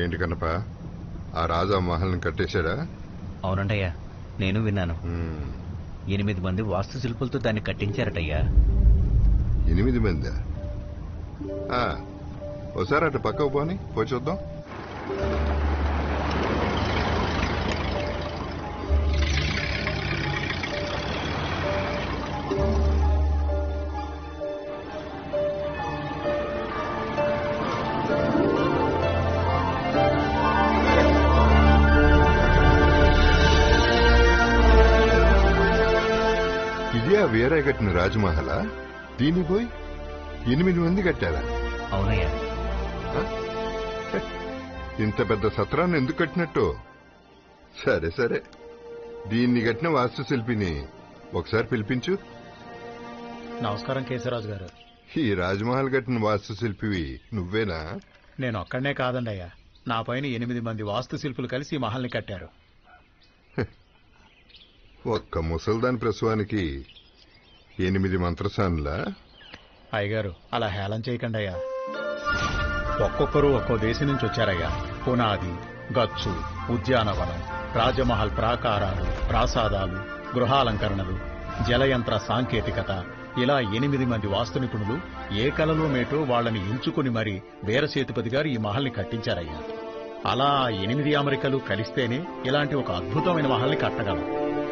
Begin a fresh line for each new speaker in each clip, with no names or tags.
ఏంటి కన్నప, ఆ రాజు ఆ మహల్ని కట్టేశాడా?
అవునంటయ్యా, నేను విన్నాను. 8 మంది వాస్తు శిల్పులతో దాన్ని కట్టించారటయ్యా.
8 మందా? ఒకసారి అటు పక్కకు పోని, పోయి చూద్దాం. ఇదే వేరే కట్టిన రాజమహలా? దీన్ని పోయి 8 మంది కట్టారా?
అవునయ్యా.
ఇంత పెద్ద సత్రాన్ని ఎందుకు కట్టినట్టు? సరే సరే, దీన్ని కట్టిన వాస్తు శిల్పిని ఒకసారి పిలిపించు.
నమస్కారం కేశవరాజు గారు.
ఈ రాజమహల్ కట్టిన వాస్తు శిల్పివి నువ్వేనా?
నేను ఒక్కడనే కాదండి అయ్యా, నా పైన 8 మంది వాస్తు శిల్పులు కలిసి ఈ మహల్ని కట్టారు.
ఒక్క ముసల్దాని ప్రసవానికి 8 మంత్రసానులా?
అయ్యగారు అలా హేళన చేయకండి అయ్యా. ఒక్కొక్కరు ఒక్కో దేశం నుంచి వచ్చారయ్యా. పునాది, గచ్చు, ఉద్యానవనం, రాజమహల్ ప్రాకారాలు, ప్రాసాదాలు, గృహాలంకరణలు, జలయంత్ర సాంకేతికత, ఇలా 8 మంది వాస్తు నిపుణులు ఏ కలలో మేటో వాళ్లని ఎంచుకుని మరీ వీరసేతుపతి గారు ఈ మహల్ని కట్టించారయ్యా. అలా 8 అమెరికలు కలిస్తేనే ఇలాంటి ఒక అద్భుతమైన మహల్ని కట్టగలం.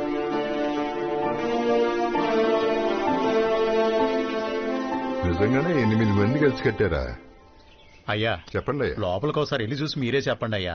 నిజంగానే 8 మంది కలిసి కట్టారా?
అయ్యా
చెప్పండి అయ్యా.
లోపలికి ఒకసారి వెళ్ళి చూసి మీరే చెప్పండి అయ్యా.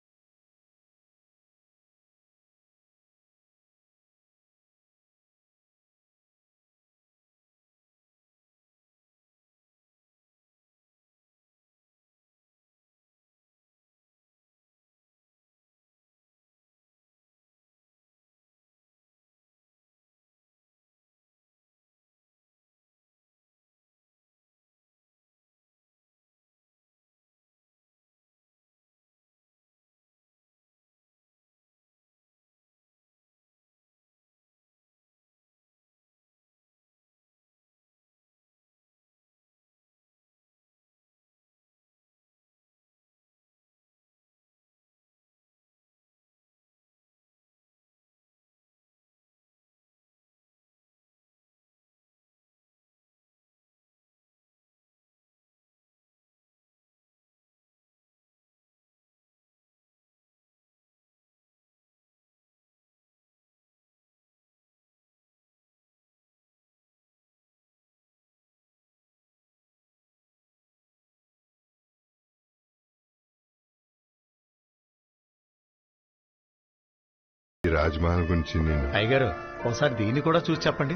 ఈ రాజమహల్ గురించి నేను
అయ్యగారు ఒకసారి దీన్ని కూడా చూసి చెప్పండి.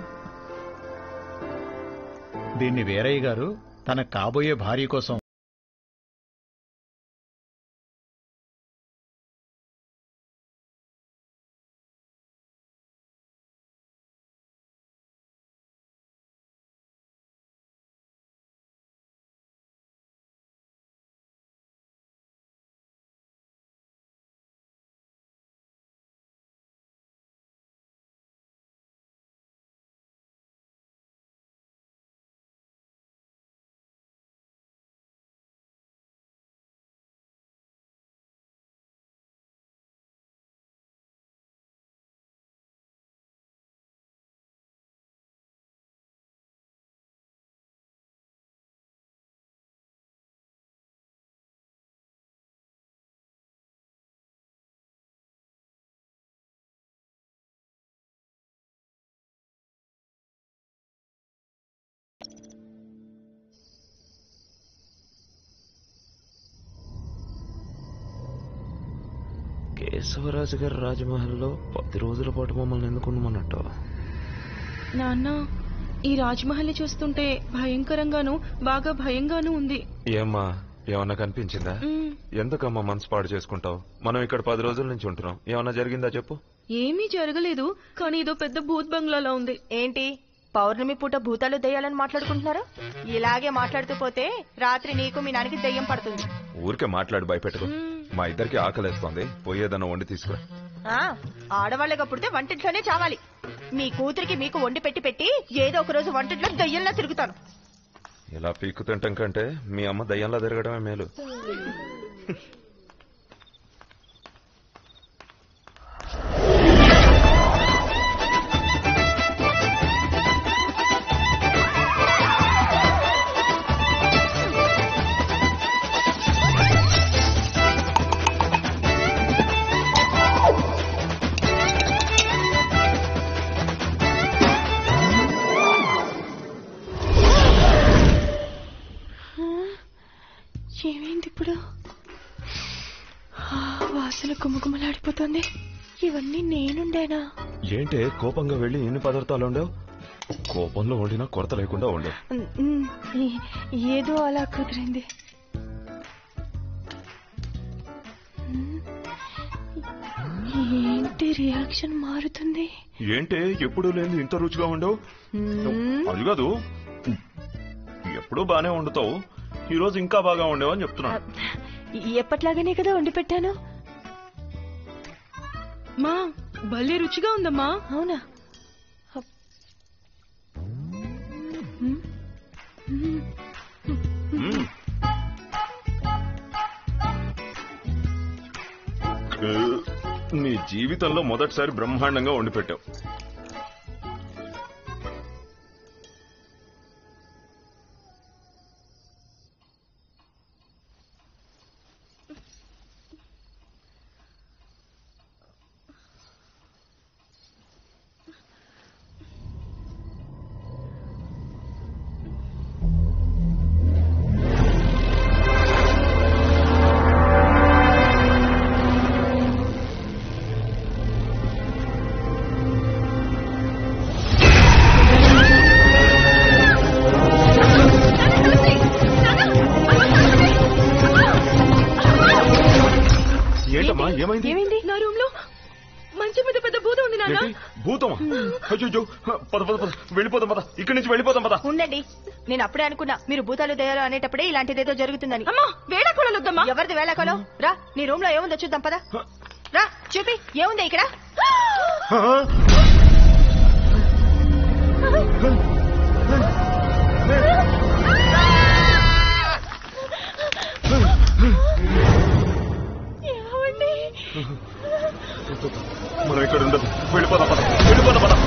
దీన్ని వీరయ్య గారు తన కాబోయే భార్య కోసం
కేశవరాజు గారు రాజమహల్లో 10 రోజుల పాటు మమ్మల్ని ఎందుకు ఉండమన్నట్టు?
నాన్న, ఈ రాజ్మహల్ ని చూస్తుంటే భయంకరంగాను బాగా భయంగాను ఉంది.
ఏమ్మా, ఏమన్నా కనిపించిందా? ఎందుకమ్మా మనసు పాడు చేసుకుంటావు? మనం ఇక్కడ 10 రోజుల నుంచి ఉంటున్నాం. ఏమన్నా జరిగిందా చెప్పు.
ఏమీ జరగలేదు, కానీ ఇదో పెద్ద భూత్ బంగ్లాలా ఉంది.
ఏంటి పౌర్ణమి పూట భూతాలు దెయ్యాలని మాట్లాడుకుంటున్నారు? ఇలాగే మాట్లాడుతూ పోతే రాత్రి నీకు మీ నాన్నకి దెయ్యం పడుతుంది.
ఊరికే మాట్లాడి భయపెట్టుకో. మా ఇద్దరికి ఆకలేస్తోంది, పోయేదన్నా వండి తీసుకురా.
ఆడవాళ్ళగా పుడితే వంటింట్లోనే చావాలి. మీ కూతురికి మీకు వండి పెట్టి పెట్టి ఏదో ఒక రోజు వంటింట్లో దయ్యంలా తిరుగుతాను.
ఇలా పీక్కు తింటాం కంటే మీ అమ్మ దయ్యంలా తిరగడమే మేలు.
ఇవన్నీ నేనుండేనా?
ఏంటే కోపంగా వెళ్ళి ఎన్ని పదార్థాలు ఉండవు? కోపంలో వండినా కొరత లేకుండా ఉండవు.
ఏదో అలా కుదిరింది. ఏంటి రియాక్షన్ మారుతుంది?
ఏంటే ఎప్పుడు లేని ఇంత రుచిగా ఉండవు? అది కాదు, ఎప్పుడూ బానే వండుతావు, ఈ రోజు ఇంకా బాగా ఉండేవని అని చెప్తున్నాను.
ఎప్పట్లాగానే కదా వండి పెట్టాను.
మా భలే రుచిగా ఉందమ్మా.
అవునా?
నీ జీవితంలో మొదటిసారి బ్రహ్మాండంగా వండి పెట్టావు.
ఏమైంది? నా రూమ్ లో మంచం మీద పెద్ద భూతం ఉంది నాన్న.
భూతమా? అయ్యో, పద పద పద, వెళ్ళిపోదాం పద, ఇక్కడి నుంచి వెళ్ళిపోదాం పద.
ఉండండి, నేను అప్పుడే అనుకున్నా మీరు భూతాలు దయాలు అనేటప్పుడే ఇలాంటిదేదో జరుగుతుందని. అమ్మా వేళాకోళాలు వద్దమ్మా. ఎవరిది వేళాకోళం? రా, నీ రూమ్ లో ఏముందో చూద్దాం పద. రా చూపి, ఏముంది ఇక్కడ?
మనం ఇక్కడ ఉండదు, వెళ్ళిపోదాం పద, వెళ్ళిపోదాం పద.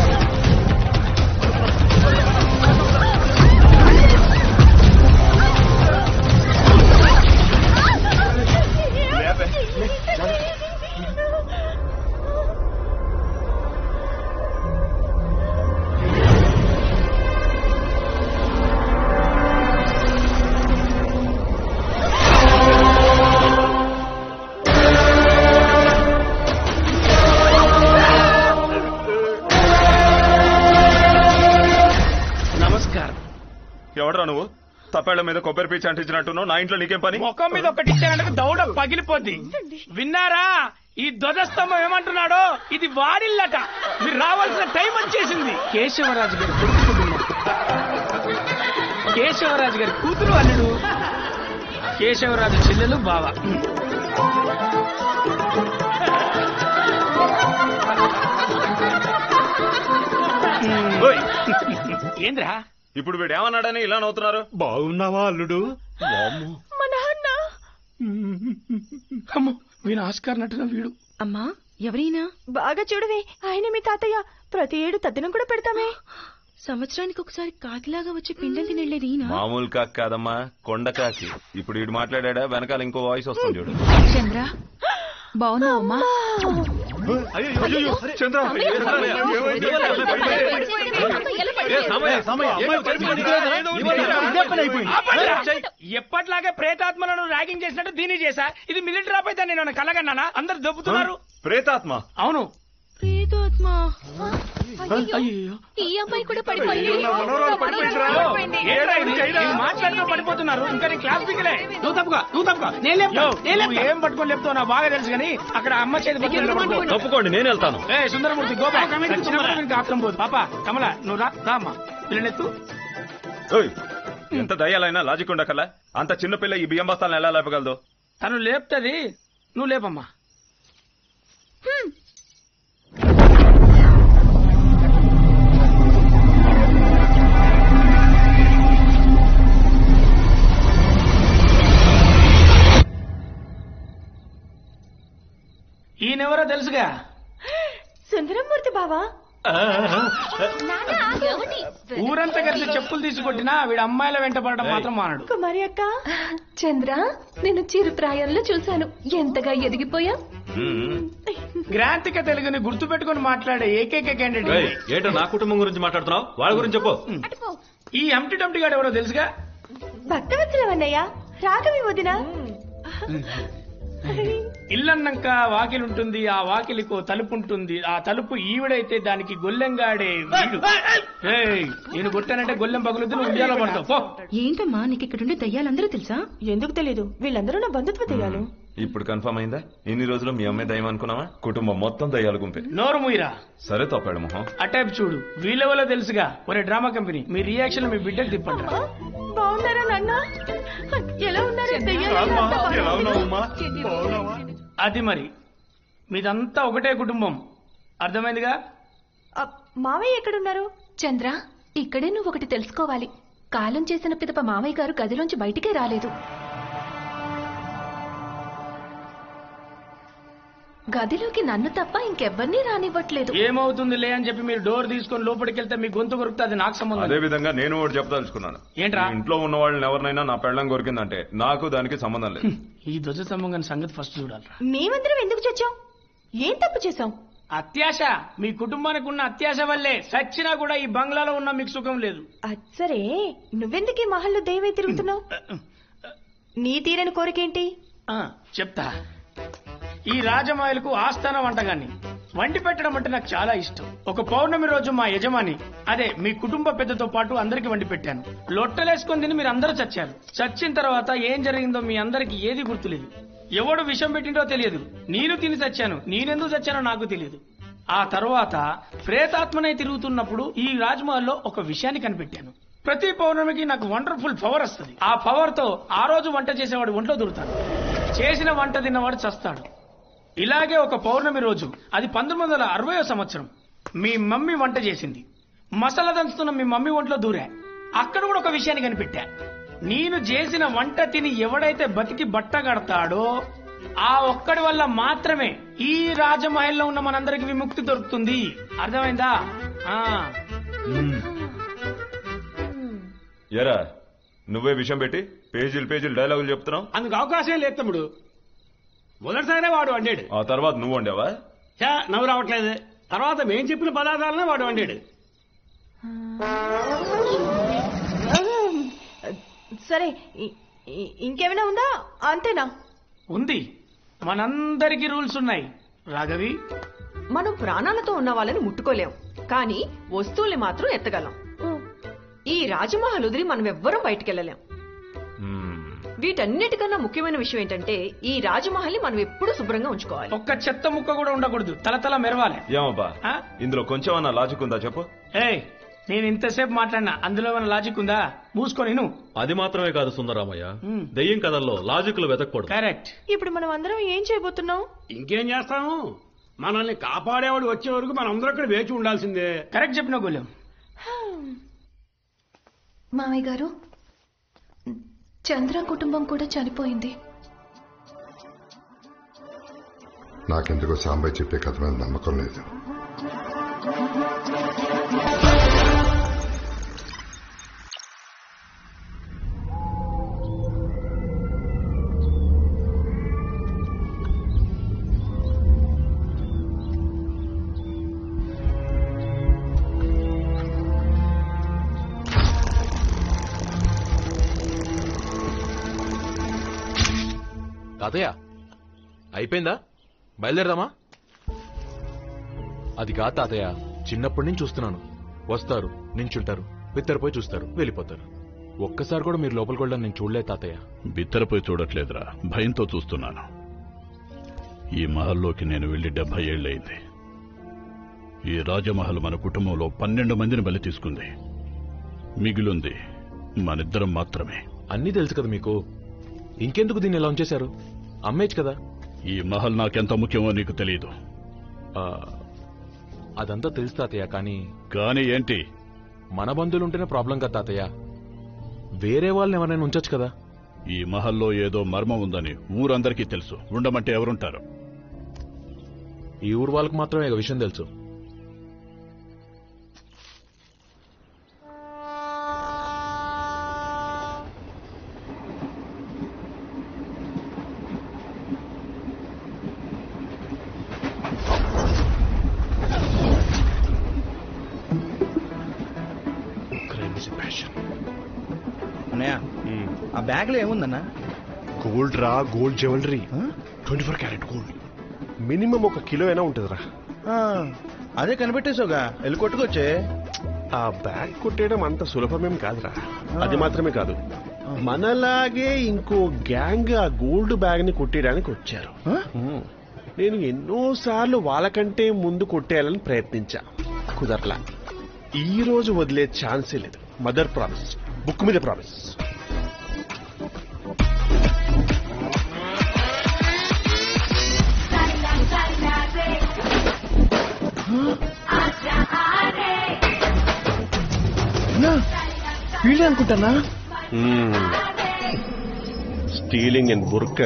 ఎవడరా నువ్వు? తప్పేళ్ల మీద కొబ్బరి పీచు అంటించినట్టున్నావు. నా ఇంట్లో నీకేం పని?
ముఖం మీద ఒకటి ఇచ్చాక దౌడ పగిలిపోద్ది. విన్నారా? ఈ ధ్వజస్తంభం ఏమంటున్నాడో, ఇది వాడిల్లట. మీరు రావాల్సిన టైం వచ్చేసింది. కేశవరాజు గారి కేశవరాజు గారి కూతురు అల్లుడు, కేశవరాజు చెల్లెలు బావ. ఏంద్రా
ఇప్పుడు వీడు ఏమన్నాడని ఇలా నవ్వుతున్నారు?
బాగున్నావా అల్లుడు?
మా నాన్న.
అమ్మో, వీణ ఆస్కార్ నటున వీడు.
అమ్మా ఎవరైనా బాగా చూడవే, ఆయన మీ తాతయ్య. ప్రతి ఏడు తద్దినం కూడా పెడతామే. సంవత్సరానికి ఒకసారి కాకిలాగా వచ్చి పిండం తినెళ్ళేది ఈయన.
మామూలు కాకి కాదమ్మా, కొండ కాకి. ఇప్పుడు వీడు మాట్లాడా, వెనకాల ఇంకో వాయిస్ వస్తుంది చూడు.
చంద్ర బాగున్నావమ్మా?
చంద్ర,
ఎప్పట్లాగే ప్రేతాత్మలను ర్యాగింగ్ చేసినట్టు దీన్ని చేశా. ఇది మిలిటరీ ఆఫ్ అయితే నేను కలగన్నానా? అందరు దొబ్బుతున్నారు.
ప్రేతాత్మ?
అవును.
ప్రేతాత్మ?
ఈ అమ్మాయి కూడా పడిపోయింది.
మాట్లాడుతూ పడిపోతున్నారు. ఇంకా నీ క్లాస్ పిక్కలే. నువ్వు తప్పుగా ఏం పట్టుకొని లేపుతావు నాకు బాగా తెలుసు. కానీ అక్కడ అమ్మ చేతి
తప్పుకోండి, నేను వెళ్తాను.
ఏ సుందరమూర్తి గోపాల్ ఆప్తం పోదు. పాప కమల, నువ్వు రా అమ్మా. పిల్లనెత్తు.
ఎంత దయ్యాలైనా లాజిక్ ఉండకల్లా. అంత చిన్న పిల్ల ఈ బియ్యం బస్తాలను ఎలా లేపగలదు?
తను లేపుతుంది, నువ్వు లేపమ్మా. ఈయనెవరో తెలుసుగా?
సుందరమూర్తి బావా.
ఊరంతా కలిసి చెప్పులు తీసుకొట్టినా వీడు అమ్మాయిల వెంట పడడం మాత్రం మానడు.
కుమారి అక్క.
చంద్ర, నేను చిరు ప్రాయంలో చూశాను. ఎంతగా ఎదిగిపోయా.
గ్రాంతిక తెలుగుని గుర్తు పెట్టుకుని మాట్లాడే ఏకైక క్యాండిడేట్.
ఏంటో నా కుటుంబం గురించి మాట్లాడుతున్నావు? వాళ్ళ గురించి చెప్పు.
ఈ ఎంటీ టంటీ గాడు ఎవరో తెలుసుగా?
భక్తవత్సలమన్నయ్య, రాఘవి వదిన.
ఇల్లన్నాక వాకిలి ఉంటుంది, ఆ వాకిలికో తలుపు ఉంటుంది, ఆ తలుపు ఈవిడైతే దానికి గొల్లెంగాడే వీడు. ఏయ్, నేను కొట్టానంటే గొల్లెం పగులుద్దు, నువ్వు ఉయ్యాలో పడతావు పో.
ఏంటమ్మా నీకు ఇక్కడుండే దయ్యాలందరూ తెలుసా?
ఎందుకు తెలీదు, వీళ్ళందరూ నా బంధుత్వ దయ్యాలు.
ఇప్పుడు కన్ఫర్మ్ అయిందా? ఇన్ని రోజులు మీ అమ్మాయి దయ్యం అనుకున్నావా? కుటుంబం మొత్తం దయ్యాలు గుంపే.
నోరు ముయిరా.
సరే తప్పాడు మొహం.
అటైపు చూడు, వీళ్ళ వల్ల తెలుసుగా. ఒరే డ్రామా కంపెనీ, మీ రియాక్షన్ మీ బిడ్డకు తిప్పండి.
బాగున్నారా నాన్న? ఎలా ఉన్నారు?
అది మరి మీదంతా ఒకటే కుటుంబం, అర్థమైందిగా?
మావయ్య ఎక్కడున్నారు?
చంద్ర, ఇక్కడే నువ్వు ఒకటి తెలుసుకోవాలి. కాలం చేసిన పిదప మామయ్య గారు గదిలోంచి బయటికే రాలేదు. గదిలోకి నన్ను తప్ప ఇంకెవ్వరినీ రానివ్వట్లేదు.
ఏమవుతుంది లే అని చెప్పి మీరు డోర్ తీసుకొని లోపలికి వెళ్తే మీ గొంతు కొరికితే అది నాకు సంబంధం.
అదే విధంగా నేను ఒకటి చెప్పదలుచుకున్నాను.
ఏంట్రా?
ఇంట్లో ఉన్న వాళ్ళని ఎవరినైనా నా పెళ్ళం కొరికిందంటే నాకు దానికి సంబంధం లేదు.
ఈ ధ్వజ సంబంధం సంగతి ఫస్ట్ చూడాలి.
మేమందరం ఎందుకు చచ్చాం? ఏం తప్పు చేశాం?
అత్యాశ. మీ కుటుంబానికి ఉన్న అత్యాశ వల్లే సచ్చినా కూడా ఈ బంగ్లాలో ఉన్న మీకు సుఖం లేదు.
సరే, నువ్వెందుకు ఈ మహల్లో దైవై తిరుగుతున్నావు? నీ తీరని కోరికేంటి?
చెప్తా. ఈ రాజమాయలకు ఆస్థాన వంటగాన్ని వండి పెట్టడం అంటే నాకు చాలా ఇష్టం. ఒక పౌర్ణమి రోజు మా యజమాని, అదే మీ కుటుంబ పెద్దతో పాటు అందరికి వండి పెట్టాను. లొట్టలేసుకొని తిని మీరు అందరూ చచ్చారు. చచ్చిన తర్వాత ఏం జరిగిందో మీ అందరికి ఏది గుర్తులేదు. ఎవడు విషం పెట్టిండో తెలియదు. నేను తిని చచ్చాను. నేనెందుకు చచ్చానో నాకు తెలియదు. ఆ తర్వాత ప్రేతాత్మనే తిరుగుతున్నప్పుడు ఈ రాజమహల్లో ఒక విషయాన్ని కనిపెట్టాను. ప్రతి పౌర్ణమికి నాకు వండర్ఫుల్ పవర్ వస్తుంది. ఆ పవర్ తో ఆ రోజు వంట చేసేవాడు ఒంట్లో దూరుతాడు, చేసిన వంట తిన్నవాడు చస్తాడు. ఇలాగే ఒక పౌర్ణమి రోజు, అది 1960వ సంవత్సరం, మీ మమ్మీ వంట చేసింది. మసాలా దంచుతున్న మీ మమ్మీ ఒంట్లో దూరా. అక్కడ కూడా ఒక విషయాన్ని కనిపెట్టా. నేను చేసిన వంట తిని ఎవడైతే బతికి బట్ట కడతాడో ఆ ఒక్కడి వల్ల మాత్రమే ఈ రాజమహల్లో ఉన్న మనందరికి విముక్తి దొరుకుతుంది. అర్థమైందా?
ఎరా నువ్వే విషయం పెట్టి పేజీలు పేజీలు డైలాగులు చెప్తున్నావు.
అందుకు అవకాశం లేదు తమ్ముడు. మొదటిసారే వాడు వండాడు.
ఆ తర్వాత నువ్వు వండావా?
నవ్వు రావట్లేదు. తర్వాత మేం చెప్పిన పదార్థాలనే వాడు వండాడు.
సరే, ఇంకేమైనా ఉందా? అంతేనా?
ఉంది. మనందరికీ రూల్స్ ఉన్నాయి రాఘవి.
మనం ప్రాణాలతో ఉన్న వాళ్ళని ముట్టుకోలేం, కానీ వస్తువుల్ని మాత్రం ఎత్తగలం. ఈ రాజమహల్ వదిలి మనం ఎవ్వరం బయటకెళ్లలేం. వీటన్నిటికన్నా ముఖ్యమైన విషయం ఏంటంటే ఈ రాజమహల్ ని మనం ఎప్పుడూ శుభ్రంగా ఉంచుకోవాలి.
ఒక్క చెత్త ముక్క కూడా ఉండకూడదు. తల మెరవాలి.
ఏమబ్బా, ఇందులో కొంచెం అన్న లాజిక్ ఉందా చెప్పు?
నేను ఇంతసేపు మాట్లాడినా అందులో ఏమైనా లాజిక్ ఉందా? మూసుకొని నువ్వు.
అది మాత్రమే కాదు సుందరామయ్య, దెయ్యం కథల్లో లాజిక్లు వెతకూడదు.
కరెక్ట్.
ఇప్పుడు మనం అందరం ఏం చేయబోతున్నాం?
ఇంకేం చేస్తాము? మనల్ని కాపాడేవాడు వచ్చే వరకు మనం అందరూ అక్కడ వేచి ఉండాల్సిందే.
కరెక్ట్ చెప్పిన గోలెం.
మామయ్య గారు, చంద్ర కుటుంబం కూడా చనిపోయింది.
నాకెందుకో సాంబయ్య చెప్పే కథ మీద నమ్మకం లేదు.
తాతయ్య అయిపోయిందా? బయలుదేరదామా? అది కాదు తాతయ్య, చిన్నప్పటి నుంచి చూస్తున్నాను. వస్తారు, నించుంటారు, బిత్తరపోయి చూస్తారు, వెళ్ళిపోతారు. ఒక్కసారి కూడా మీరు లోపలికి వెళ్ళడం నేను చూడలేదు తాతయ్య.
బిత్తరపోయి చూడట్లేదురా, భయంతో చూస్తున్నాను. ఈ మహల్లోకి నేను వెళ్లి 70 ఏళ్లయింది. ఈ రాజమహల్ మన కుటుంబంలో 12 మందిని బలి తీసుకుంది. మిగిలింది మనిద్దరం మాత్రమే.
అన్నీ తెలుసు కదా మీకు, ఇంకెందుకు దీన్ని ఎలా ఉంచేశారు? అమ్మేచ్చు కదా.
ఈ మహల్ నాకెంత ముఖ్యమో నీకు తెలియదు.
అదంతా తెలుసు తాతయ్య,
కానీ ఏంటి?
మన బంధువులు ఉంటేనే ప్రాబ్లం కదా తాతయ్య. వేరే వాళ్ళని ఎవరైనా ఉంచొచ్చు కదా.
ఈ మహల్లో ఏదో మర్మం ఉందని ఊరందరికీ తెలుసు. ఉండమంటే ఎవరుంటారు?
ఈ ఊరు వాళ్ళకి మాత్రమే విషయం తెలుసు.
ఆ బ్యాగ్ లో ఏముందన్నా?
గోల్డ్ రా, gold jewellery.
24 carat gold minimum 1 kilo అయినా ఉంటుందిరా.
అదే కనిపెట్టేసావుగా, వెళ్ళి కొట్టుకొచ్చే.
ఆ బ్యాగ్ కొట్టేయడం అంత సులభమేం కాదురా. అది మాత్రమే కాదు, మనలాగే ఇంకో గ్యాంగ్ ఆ గోల్డ్ బ్యాగ్ ని కొట్టేయడానికి వచ్చారు. నేను ఎన్నోసార్లు వాళ్ళకంటే ముందు కొట్టేయాలని ప్రయత్నించా, కుదరలా. ఈ రోజు వదిలే ఛాన్సే లేదు. మదర్ ప్రామిస్, బుక్ మీద ప్రామిస్.
వీళ్ళే అనుకుంటానా?
స్టీలింగ్ అండ్ బుర్క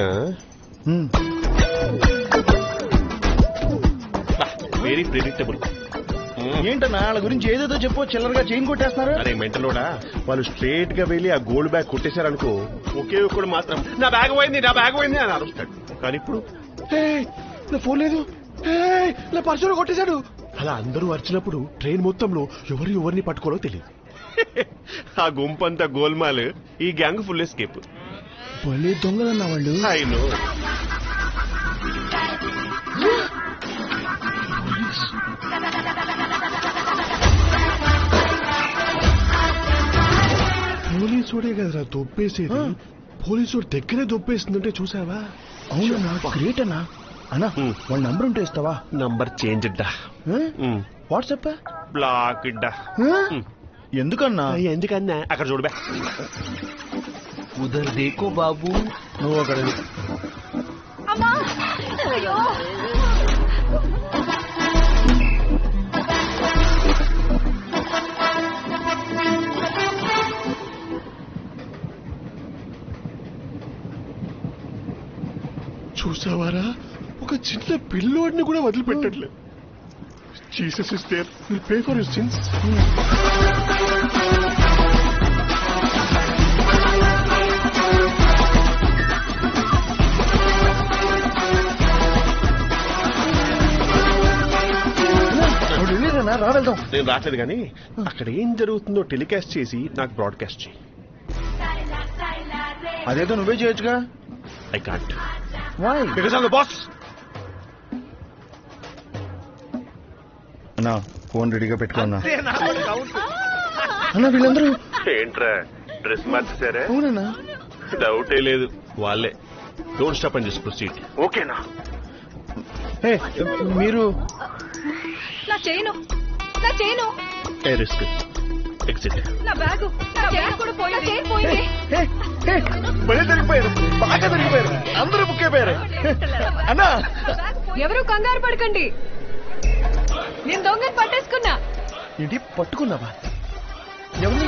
వెరీ ప్రెడిక్టబుల్.
ఏంటన్నా వాళ్ళ గురించి ఏదేదో చెప్పు, చిల్లరగా చైన్ కొట్టేస్తున్నారు.
అరే మెంటలోడా, వాళ్ళు స్ట్రేట్ గా వెళ్ళి ఆ గోల్డ్ బ్యాగ్ కొట్టేశారనుకో, ఒకే ఒక్కడు మాత్రం నా బ్యాగ్ పోయింది అని అరుస్తాడు. కానీ ఇప్పుడు నా ఫోన్ లేదు, నా పర్సులో కొట్టేశాడు. అలా అందరూ అరిచినప్పుడు ట్రైన్ మొత్తంలో ఎవరిని పట్టుకోలో తెలియదు. ఆ గుంపంతా గోల్మాల్, ఈ గ్యాంగ్ ఫుల్ ఎస్కేప్.
భలే దొంగలన్నా వాళ్ళు.
అయినో పోలీసుడే కదరా దొబ్బేసేది. పోలీసుడు దగ్గరే దొబ్బేస్తుందంటే చూసావా?
అవునన్నా, గ్రేట్ అన్నా. అన్నా వాళ్ళ నంబర్ ఉంటే ఇస్తావా?
Number change
WhatsApp
block.
ఎందుకన్నా?
ఎందుకన్నా అక్కడ చూడబే.
ఉదర్ దేకో బాబు.
నువ్వు అక్కడ
చూసావారా, ఒక చిన్న పిల్లోడిని కూడా వదిలిపెట్టట్లేదు. Jesus is there, will pay for your sins. నేను రావట్లేదు కానీ అక్కడ ఏం జరుగుతుందో టెలికాస్ట్ చేసి నాకు బ్రాడ్కాస్ట్ చేయి.
అదేదో నువ్వే చేయొచ్చుగా.
I can't.
Why?
Because I'm the boss.
అన్నా ఫోన్ రెడీగా పెట్టుకున్నా. అన్నా వీళ్ళందరూ
ఏంట్రా డ్రెస్ మార్చేసారా?
అవునన్నా,
డౌటే లేదు, వాళ్ళే. Don't stop and just proceed. ఓకేనా?
మీరు
నా చైను
ఏ రిస్క్ ఎగ్జిట్.
నా బ్యాగ్ కూడా పోయింది.
దొరికిపోయారు, బాగా దొరికిపోయారు, అందరూ బుక్ అయిపోయారు. అన్నా
ఎవరు కంగారు పడకండి, నేను దొంగని పట్టేసుకున్నా.
ఏంటి పట్టుకున్నావా? ఎవరిని?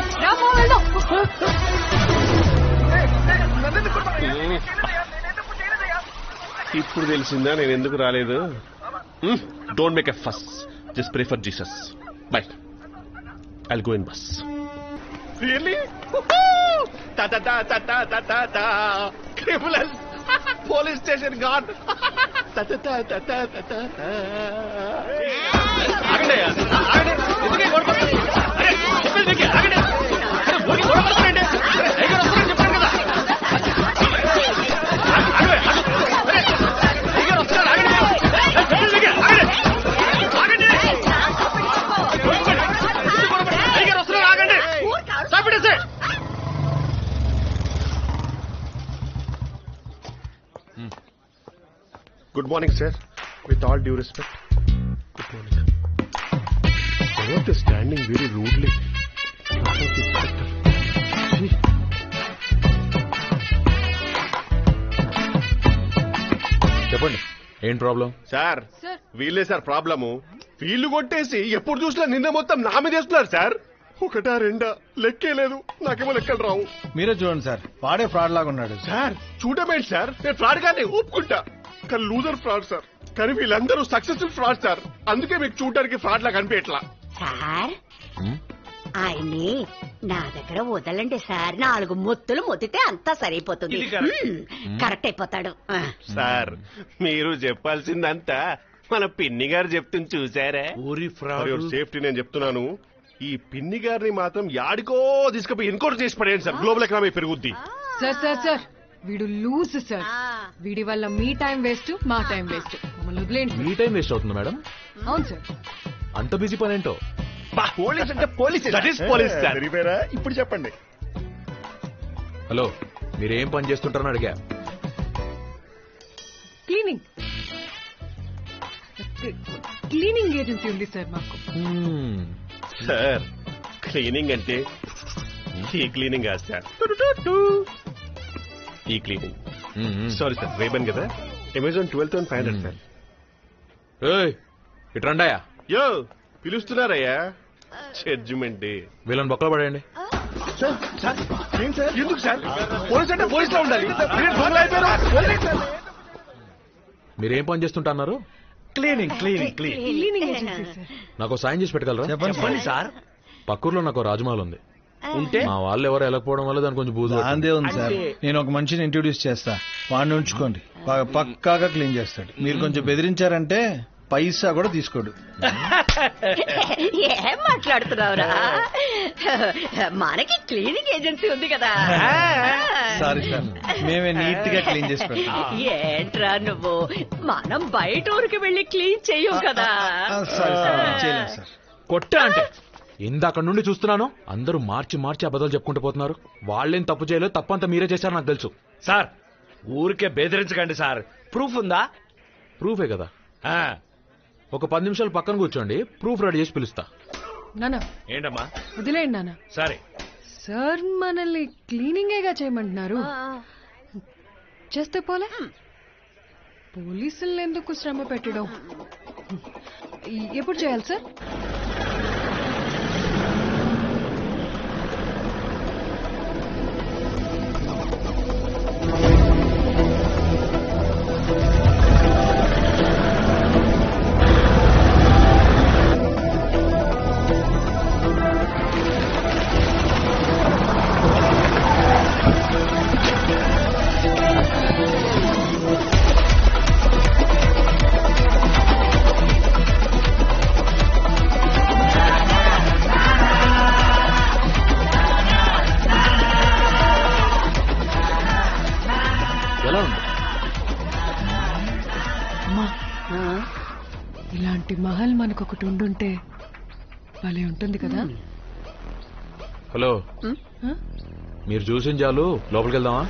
ఇప్పుడు తెలిసిందా నేను ఎందుకు రాలేదు? Don't make a fuss, just pray for Jesus. Bye, I'll go in bus. Really? Criminal police station gone. Good morning, sir. With all due respect. Good morning. Both is standing very rudely.
చెప్పండి, ఏం problem?
Sir, వీళ్ళే sir problem. వీళ్ళు కొట్టేసి ఎప్పుడు చూసినా నిన్న మొత్తం నా మీద వేస్తున్నారు సార్. ఒకటా రెండా లెక్కే లేదు, నాకేమో లెక్కలు రావు.
మీరే చూడండి సార్, వాడే ఫ్రాడ్ లాగా ఉన్నాడు.
సార్ చూడమేంటి సార్, నేను ఫ్రాడ్ గానే ఒప్పుకుంటా, కానీ లూజర్ ఫ్రాడ్ సార్. కానీ వీళ్ళందరూ సక్సెస్ఫుల్ ఫ్రాడ్ సార్. అందుకే మీకు చూడడానికి ఫ్రాడ్ లాగా కనిపించట్లా.
సార్ ఆయన్ని నా దగ్గర వదలండి సార్, 4 మొత్తులు మొత్తితే అంతా సరిపోతుంది, కరెక్ట్ అయిపోతాడు.
సార్ మీరు చెప్పాల్సిందంతా మన పిన్ని గారు చెప్తుంది చూసారా? సేఫ్టీ నేను చెప్తున్నాను. ఈ పిన్ని గారిని మాత్రం యాడికో తీసుకుపోయి ఎన్కౌంటర్ చేసి పడేయండి సార్. గ్లోబల్ ఎకనామీ పెరుగుద్ది.
సార్
వీడు లూజ్ సార్. వీడి వల్ల మీ టైం వేస్ట్, మా టైం వేస్ట్. మమ్మల్ని వదిలేండి.
మీ టైం వేస్ట్ అవుతుంది మేడం.
అవును సార్.
అంత బిజీ పని ఏంటో.
పోలీస్ అంటే పోలీస్. ఇప్పుడు చెప్పండి.
హలో, మీరేం పని చేస్తుంటారని అడిగా.
క్లీనింగ్ క్లీనింగ్ ఏజెన్సీ ఉంది సార్ మాకు.
సార్ క్లీనింగ్ అంటే ఈ క్లీనింగ్ కాదు సార్, ఈ క్లీనింగ్. సారీ సార్, రేబన్ కదా. Amazon 12,500 sir.
ఇట్రండాయా?
యో పిలుస్తున్నారయ్యా. జడ్జిమెంట్.
వీళ్ళని బొక్కలు పడేయండి.
ఎందుకు సార్? పోలీస్ అంటే పోలీస్ లో ఉండాలి.
మీరేం పని చేస్తుంటా అన్నారు?
Cleaning cleaning
cleaning agency sir.
నాకు సాయం చేసి పెట్టగలరా?
చెప్పండి సార్.
పక్కూర్లో నాకు రాజమహల్ ఉంది.
ఉంటే
మా వాళ్ళు ఎవరు వెళ్ళకపోవడం వల్ల దాని కొంచెం బూజు.
అందే ఉంది సార్. నేను ఒక మనిషిని ఇంట్రొడ్యూస్ చేస్తా, వాడిని ఉంచుకోండి. పక్కాగా క్లీన్ చేస్తాడు. మీరు కొంచెం బెదిరించారంటే పైసా కూడా తీసుకోడు.
ఏం మాట్లాడుతున్నావురా? మనకి క్లీనింగ్ ఏజెన్సీ ఉంది కదా.
సారీ సార్, మేమే నీట్ గా క్లీన్ చేసి పెడతాం.
ఏంట్రా నువ్వు? మనం బయట ఊరికి వెళ్ళి క్లీన్ చెయ్యం కదా.
చేయలేం సార్.
కొట్టా అంటే ఇందాక నుండి చూస్తున్నాను. అందరూ మార్చి మార్చి అబద్ధాలు చెప్పుకుంటూ పోతున్నారు. వాళ్ళేం తప్పు చేయలేదు, తప్పంతా మీరే చేశారు నాకు తెలుసు.
సార్ ఊరికే బెదిరించకండి సార్. ప్రూఫ్ ఉందా?
ప్రూఫే కదా. ఒక 10 నిమిషాలు పక్కన కూర్చోండి, ప్రూఫ్ రెడీ చేసి పిలుస్తా.
నానా
ఏంటమ్మా?
వదిలేండి నానా.
సరే
సార్ మనల్ని క్లీనింగేగా చేయమంటున్నారు. చేస్తే పోలే, పోలీసులు ఎందుకు శ్రమ పెట్టడం? ఎప్పుడు చేయాలి సార్? ఇలాంటి మహల్ మనకొకటి ఉండుంటే భలే ఉంటుంది కదా.
హలో, మీరు చూసిన చాలు, లోపలికి వెళ్దామా?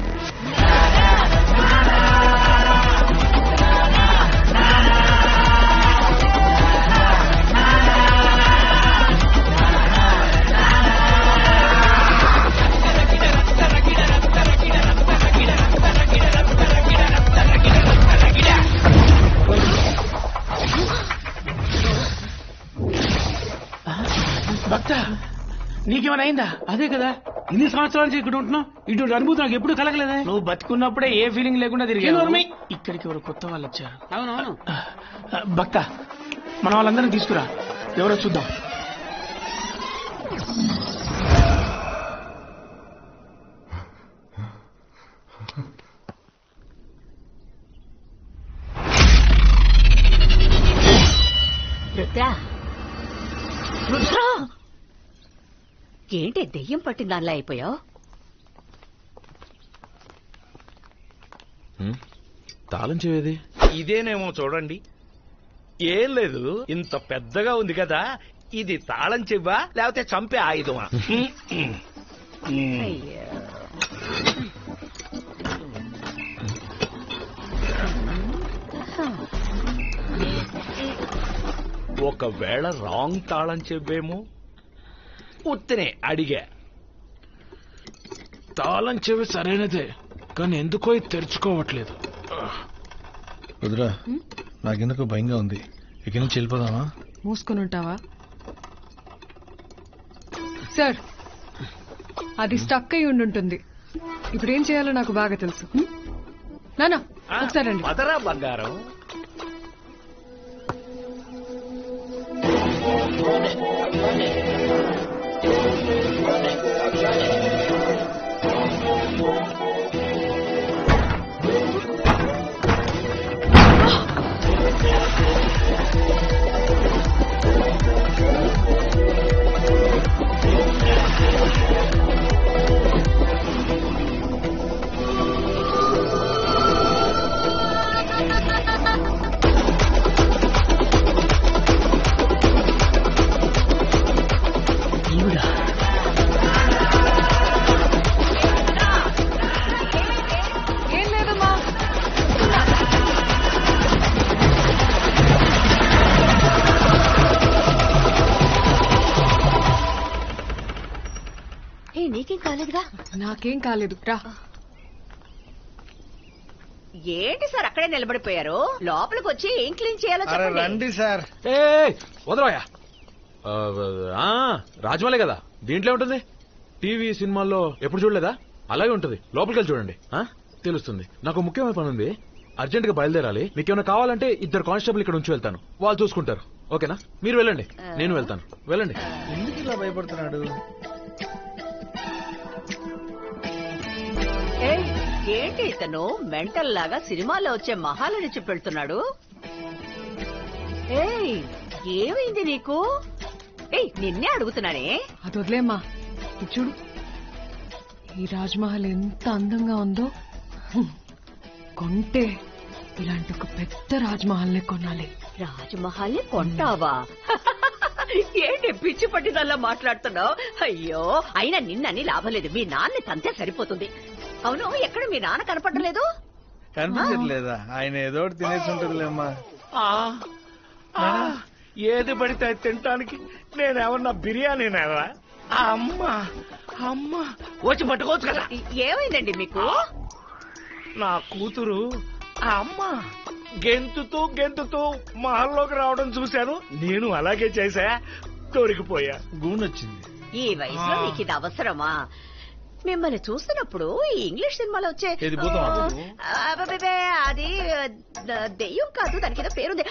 భక్త, నీకేమైనా అయిందా? అదే కదా, ఇన్ని సంవత్సరాల నుంచి ఇక్కడ ఉంటున్నావు. ఇటువంటి అనుభూతి నాకు ఎప్పుడు కలగలేదా? నువ్వు బతుకున్నప్పుడే ఏ ఫీలింగ్ లేకుండా తిరిగావు. ఇక్కడికి ఎవరు కొత్త వాళ్ళు వచ్చారు. అవునవును. భక్త, మన వాళ్ళందరినీ తీసుకురా, ఎవరో చూద్దాం.
రుద్రా, రుద్రా, ఏంటి దెయ్యం పట్టిన దానిలా అయిపోయావు?
తాళం చెవేది
ఇదేనేమో చూడండి. ఏం లేదు, ఇంత పెద్దగా ఉంది కదా, ఇది తాళం చెవ్వా లేకపోతే చంపే ఆయుధమా? ఒకవేళ రాంగ్ తాళం చెవ్వేమో. ఉత్తనే అడిగా.
తాళం చెవి సరైనదే, కానీ ఎందుకో ఇది తెరుచుకోవట్లేదు.
వదిరా, నాకెందుకు భయంగా ఉంది. ఇక నుంచి వెళ్ళిపోదామా?
మూసుకొని ఉంటావా సార్? అది స్టక్ అయి ఉండుంటుంది. ఇప్పుడు ఏం చేయాలో నాకు బాగా తెలుసు. నానా ఒకసారి రండి.
మదరా బంగారం.
నీకేం కాలేదుగా?
నాకేం కాలేదు, రా.
ఏంటి సార్ అక్కడే నిలబడిపోయారు? లోపలికి వచ్చి ఏం క్లీన్ చేయాలో చెప్పండి.
రండి సార్.
వదలవయ్యా. రాజమౌళి కదా, దీంట్లో ఉంటుంది. టీవీ సినిమాల్లో ఎప్పుడు చూడలేదా? అలాగే ఉంటుంది. లోపలికి వెళ్ళి చూడండి, తెలుస్తుంది. నాకు ముఖ్యమైన పని ఉంది, అర్జెంట్ గా బయలుదేరాలి. మీకేమైనా కావాలంటే 2 కానిస్టేబుల్ ఇక్కడ ఉంచి వెళ్తాను, వాళ్ళు చూసుకుంటారు. ఓకేనా? మీరు వెళ్ళండి, నేను వెళ్తాను. వెళ్ళండి.
ఎందుకు ఇలా భయపడుతున్నాడు?
ఏంటి ఇతను మెంటల్ లాగా సినిమాలో వచ్చే మహాలని చెప్పెళ్తున్నాడు? ఏమైంది నీకు? నిన్నే అడుగుతున్నానే.
అది వదిలేమ్మా, చూడు ఈ రాజ్మహల్ ఎంత అందంగా ఉందో. కొంటే ఇలాంటి ఒక పెద్ద రాజ్మహల్ని కొనాలి.
రాజ్మహల్ని కొంటావా? ఏంటి పిచ్చి పట్టిదల్లా మాట్లాడుతున్నావు? అయ్యో, అయినా నిన్నని లాభం లేదు. మీ నాన్ని తంతే సరిపోతుంది. అవును, ఎక్కడ మీ నాన్న కనపడలేదు?
కనిపించట్లేదా? ఆయన ఏదో ఒకటి తినేసి ఉంటుందిలేమ్మా.
ఏది పడితే తినటానికి నేనేమన్నా బిర్యానీనేవా? అమ్మా అమ్మా వచ్చి పట్టుకోవచ్చు కదా.
ఏమైందండి మీకు?
నా కూతురు అమ్మ గెంతుతూ మహల్లోకి రావడం చూశాను. నేను అలాగే చేశా, దొరికిపోయా.
గూనొచ్చింది.
ఈ వయసులో నీకు ఇది అవసరమా? మిమ్మల్ని చూస్తున్నప్పుడు ఈ ఇంగ్లీష్ సినిమాలో వచ్చే అది దెయ్యం కాదు, దానికి ఏదో పేరుంది.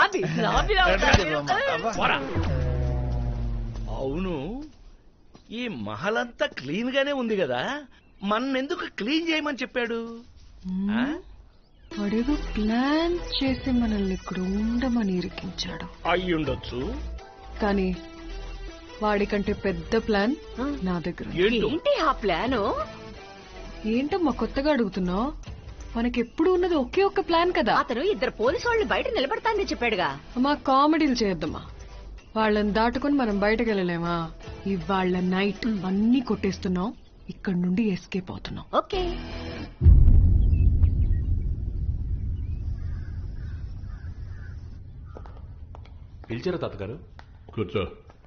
అవును, ఈ మహల్ అంతా క్లీన్ గానే ఉంది కదా, మన్నెందుకు క్లీన్ చేయమని చెప్పాడు?
వాడేదో ప్లాన్ చేసి మనల్ని ఇక్కడ ఉండమని ఇరికించాడు.
అయ్యుండొచ్చు,
కానీ వాడికంటే పెద్ద ప్లాన్ నా దగ్గర.
ఏంటి ఆ ప్లాను?
ఏంటమ్మా కొత్తగా అడుగుతున్నావు? మనకెప్పుడు ఉన్నది ఒకే ఒక్క ప్లాన్ కదా.
అతను 2 పోలీసు వాళ్ళని బయట నిలబడతానని చెప్పాడుగా.
అమ్మా కామెడీలు చేయొద్దమ్మా. వాళ్ళని దాటుకుని మనం బయటకు వెళ్ళలేమా? ఇవాళ నైట్ అన్ని కొట్టేస్తున్నాం, ఇక్కడ నుండి ఎస్కేప్ అవుతున్నాం.
ఓకే.
పిలిచారా తాతగారు?
కూర్చో.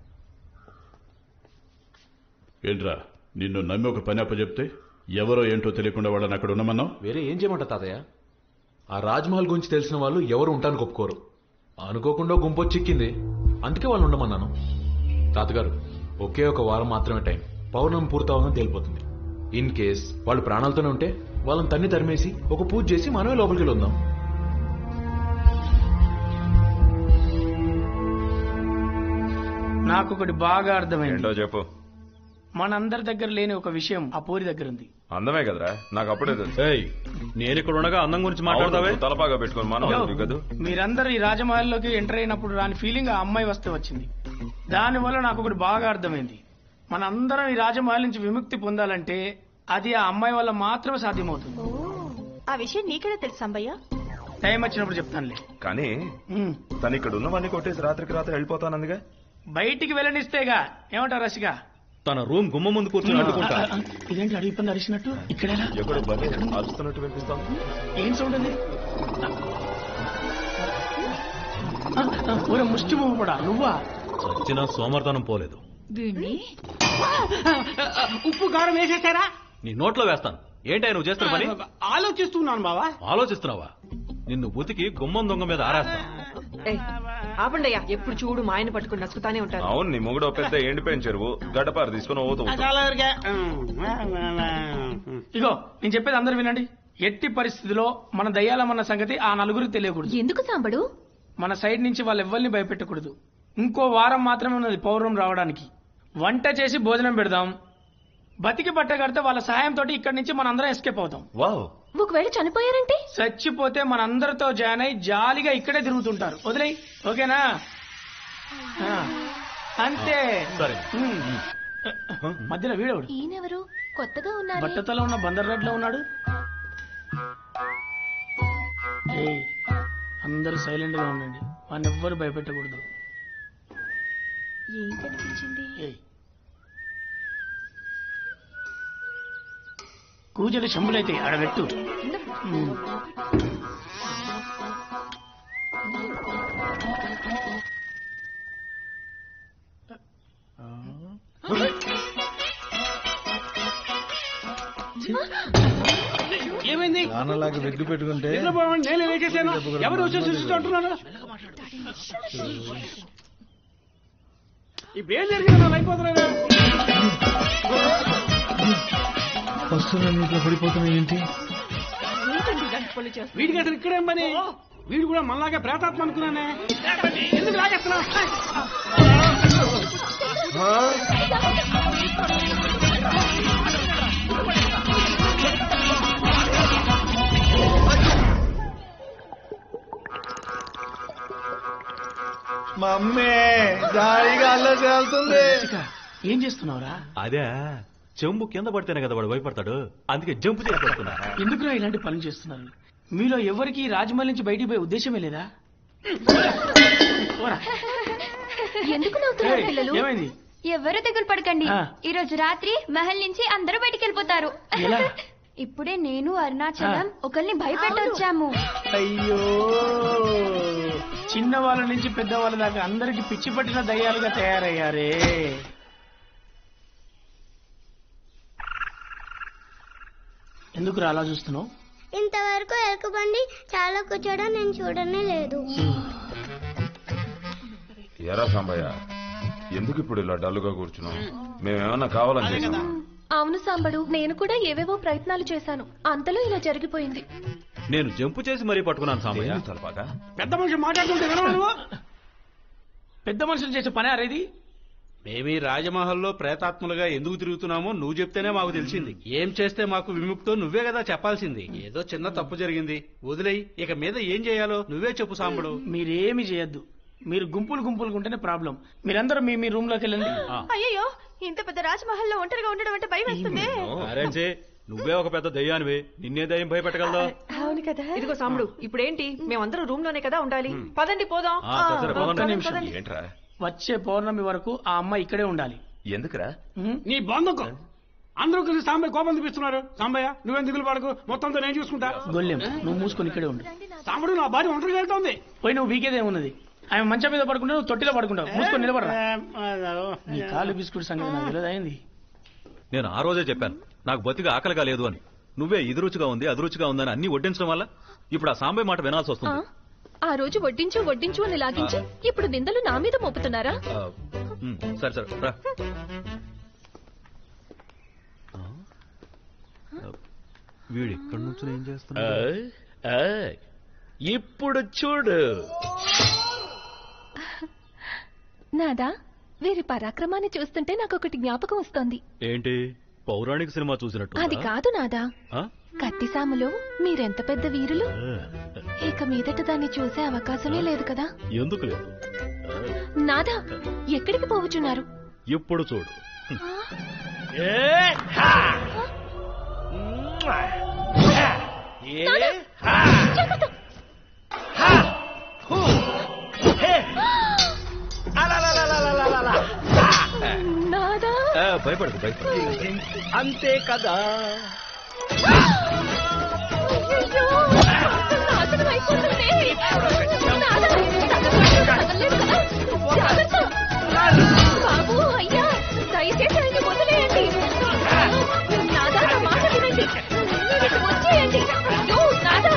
ఏంట్రా, నిన్ను నమ్మి ఒక పని అప్పచెప్తే ఎవరో ఏంటో తెలియకుండా వాళ్ళని అక్కడ ఉన్నామన్నావు?
వేరే ఏం చేయమంటా తాతయ్య? ఆ రాజ్మహల్ గురించి తెలిసిన వాళ్ళు ఎవరు ఉంటానికి ఒప్పుకోరు. అనుకోకుండా గుంపు చిక్కింది, అందుకే వాళ్ళు ఉండమన్నాను. తాతగారు, ఒకే ఒక వారం మాత్రమే టైం. పౌర్ణమి పూర్తవగానే తేలిపోతుంది. ఇన్ కేస్ వాళ్ళు ప్రాణాలతోనే ఉంటే వాళ్ళని తన్ని తరిమేసి ఒక పూజ చేసి మనమే లోపలికి వెళ్ళి ఉందాం.
నాకు ఒకటి బాగా అర్థమైంది.
చెప్పు.
మనందరి దగ్గర లేని ఒక విషయం ఆ పూరి దగ్గర ఉంది.
అందమే కదరా, నాకు అప్పుడే తెలుసు.
నేను ఇక్కడ ఉండగా అందం గురించి మాట్లాడతావే?
తలపాగా పెట్టుకుని మనం కదా.
మీరందరూ ఈ రాజమహల్లోకి ఎంటర్ అయినప్పుడు రాని ఫీలింగ్ ఆ అమ్మాయి వస్తే వచ్చింది. దానివల్ల నాకు ఒకటి బాగా అర్థమైంది. మనందరం ఈ రాజమహల్ నుంచి విముక్తి పొందాలంటే అది ఆ అమ్మాయి వల్ల మాత్రమే సాధ్యమవుతుంది.
ఆ విషయం నీకెలా తెలుసు అంబయ్య?
టైం వచ్చినప్పుడు చెప్తానులే.
కానీ తను ఇక్కడ ఉన్నవన్నీ కొట్టేసి రాత్రికి రాత్రి వెళ్ళిపోతానందిగా.
బయటికి వెళ్ళనిస్తేగా. ఏమంటారు రసిగా?
తన రూమ్ గుమ్మ ముందు కూర్చొని అడ్డుకుంటా.
ఇదేంటి అడిగి పంది అరిచినట్టు? ఇక్కడ
అరుస్తున్నట్టు వినిపిస్తాం.
ఏం సౌండ్ ఉంది? ఊరే ముష్టి కూడా నువ్వా?
వచ్చిన సోమర్తనం పోలేదు.
ఉప్పు కారం వేసేసారా?
నీ నోట్లో వేస్తాను. ఏంటో నువ్వు చేస్తున్న పని?
ఆలోచిస్తున్నాను బావా.
ఆలోచిస్తున్నావా? నిన్ను ఉతికి గుమ్మం దొంగ మీద ఆరేస్తా.
ఆపండయ్యా, ఎప్పుడు చూడు మా ఆయన పట్టుకుని నచ్చుతానే ఉంటారు.
అవును, నీ మొగుడు పెద్ద ఎండిపోయిన చెరువు గడ్డపారు తీసుకుని
ఇగో నేను చెప్పేది అందరు వినండి. ఎట్టి పరిస్థితిలో మన దయ్యాలమన్న సంగతి ఆ నలుగురికి తెలియకూడదు.
ఎందుకు సాంబడు?
మన సైడ్ నుంచి వాళ్ళు ఎవ్వరిని భయపెట్టకూడదు. ఇంకో వారం మాత్రమే ఉన్నది పౌర్ణమి రావడానికి. వంట చేసి భోజనం పెడదాం. బతికి పట్ట కడితే వాళ్ళ సహాయంతో ఇక్కడి నుంచి మనందరం ఎస్కేప్ అవుతాం.
ఒకవేళ చనిపోయారంటే?
చచ్చిపోతే మనందరితో జాయిన్ అయి జాలీగా ఇక్కడే తిరుగుతుంటారు. వదిలేయ్, ఓకేనా? అంతే. మధ్యలో వీడవుడు
ఈయనెవరు? కొత్తగా ఉన్నారు.
బట్టతలో ఉన్న బందర్ రెడ్ లో ఉన్నాడు. అందరూ సైలెంట్ గా ఉండండి, వాడిని ఎవ్వరు భయపెట్టకూడదు.
ఏం కనిపించింది?
కూజలు శంభులైతే ఆడబెట్టు.
ఏమైంది
నాన్నలాగా వెగ్గు పెట్టుకుంటే
నిద్రపోవండి, నేను ఏం చేశాను? ఎవరు వచ్చి అంటున్నారు? ఇప్పుడు ఏం జరిగింది? అయిపోతున్నాను.
వస్తున్నా నీటిలో పడిపోతున్నాయి ఏంటి?
వీడికి అసలు ఇక్కడేం పని? వీడు కూడా మనలాగే ప్రేతాత్మ అనుకున్నానే. ఎందుకు లాగేస్తున్నా?
మమ్మీ జాయిగా అల్ల చేస్తుంది.
ఏం చేస్తున్నావురా?
అదే చెంబు కింద పడితేనే కదా వాడు భయపడతాడు, అందుకే జంపు చేసి పడుతున్నా.
ఎందుకురా ఇలాంటి పనులు చేస్తున్నారు? మీలో ఎవరికి రాజమహల్ నుంచి బయటికి పోయే ఉద్దేశమే లేదా?
ఎందుకు నవ్వుతున్నారు పిల్లలు?
ఏమైంది?
ఎవరు తెగులు పడకండి. ఈ రోజు రాత్రి మహల్ నుంచి అందరూ బయటికి వెళ్ళిపోతారు. ఇప్పుడే నేను అరుణాచలం ఒకరిని భయపెట్టొచ్చాము.
అయ్యో, చిన్న వాళ్ళ నుంచి పెద్దవాళ్ళ దాకా అందరికి పిచ్చి పట్టిన దయ్యాలుగా తయారయ్యారే. ఎందుకు అలా చూస్తున్నావు?
ఇంతవరకు ఎలుకబండి చాలా కూర్చోడం నేను చూడనే లేదు.
ఎరా సాంబయ్య, ఎందుకు ఇప్పుడు ఇలా డల్లుగా కూర్చున్నావు? మేమేమన్నా కావాలని చేసామా?
అవును సాంబడు, నేను కూడా ఏవేవో ప్రయత్నాలు చేశాను, అంతలో ఇలా జరిగిపోయింది.
నేను జంపు చేసి మరీ పట్టుకున్నాను సాంబయ్య.
పెద్ద మనిషి మాట్లాడుతుంటే వినవా నువ్వు?
పెద్ద మనుషులు చేసే పని అరేది.
మేమీ రాజమహల్లో ప్రేతాత్మలుగా ఎందుకు తిరుగుతున్నామో నువ్వు చెప్తేనే మాకు తెలిసింది. ఏం చేస్తే మాకు విముక్తో నువ్వే కదా చెప్పాల్సింది. ఏదో చిన్న తప్పు జరిగింది, వదిలేయి. ఇక మీద ఏం చేయాలో నువ్వే చెప్పు సాంబడు.
మీరేమి చేయొద్దు. మీరు గుంపులు గుంపులుగా ఉంటేనే ప్రాబ్లం. మీరందరూ మీ రూమ్ లోకి వెళ్ళండి.
అయ్యో, ఇంత పెద్ద రాజమహల్లో ఒంటరిగా ఉండడం అంటే భయం వేస్తుంది.
నువ్వే ఒక పెద్ద దయ్యానివే, నిన్నే దయ్యం భయపెట్టగలదా?
అవును కదా. ఇదిగో సాంబడు, ఇప్పుడేంటి? మేమందరం రూమ్ లోనే కదా ఉండాలి. పదండి పోదాం.
ఏంట్రా?
వచ్చే పౌర్ణమి వరకు ఆ అమ్మాయి ఇక్కడే ఉండాలి.
ఎందుకురా?
నీ బంధుకు అందరూ కలిసి సాంబయ్య కోపం చూపిస్తున్నారు. సాంబయ్య నువ్వేం దిగులు పడకు, మొత్తం నేను చూసుకుంటా.
గొల్లెం, నువ్వు మూసుకొని ఇక్కడే ఉండు.
సాంబడు, నా భార్య ఒంటరిగా వెళ్తోంది.
పోయి నువ్వు వీకేదే ఉన్నది. ఆమె మంచం మీద పడుకుంటే నువ్వు తొట్టిలో పడుకుంటావు. మూసుకొని నిలబడరా. నీ కాలు బిస్కుట్ సంగతి నాకు తెలియదైంది.
నేను ఆ రోజే చెప్పాను నాకు బతిగా ఆకలిగా లేదు అని. నువ్వే ఇది రుచిగా ఉంది అది రుచిగా ఉందని అన్ని వడ్డించడం వల్ల ఇప్పుడు ఆ సాంబయ్య మాట వినాల్సి వస్తుంది.
ఆ రోజు వడ్డించు వడ్డించు అని లాగించి ఇప్పుడు నిందలు నా మీద మోపుతున్నారా?
సరే సరే రా. వీడు ఎక్కడి నుంచి ఏం చేస్తున్నా?
ఇప్పుడు చూడు.
నాదా, వీరి పరాక్రమాన్ని చూస్తుంటే నాకు ఒకటి జ్ఞాపకం వస్తోంది.
ఏంటి? పౌరాణిక సినిమా చూసినట్టు?
అది కాదు నాదా, కత్తిసాములో మీరెంత పెద్ద వీరులు. ఇక మీదట దాన్ని చూసే అవకాశమే లేదు కదా?
ఎందుకు లేదు?
నాదా, ఎక్కడికి పోవచ్చున్నారు?
ఇప్పుడు చూడు.
నాదా,
భయపడదు భయపడదు.
అంతే కదా.
బాబు, అయ్యా, దయచేసి ఆయన్ని వదిలేయండి. నాదా, నా మాట వినండి. మీరు వచ్చేయండి. అయ్యో, నాదా.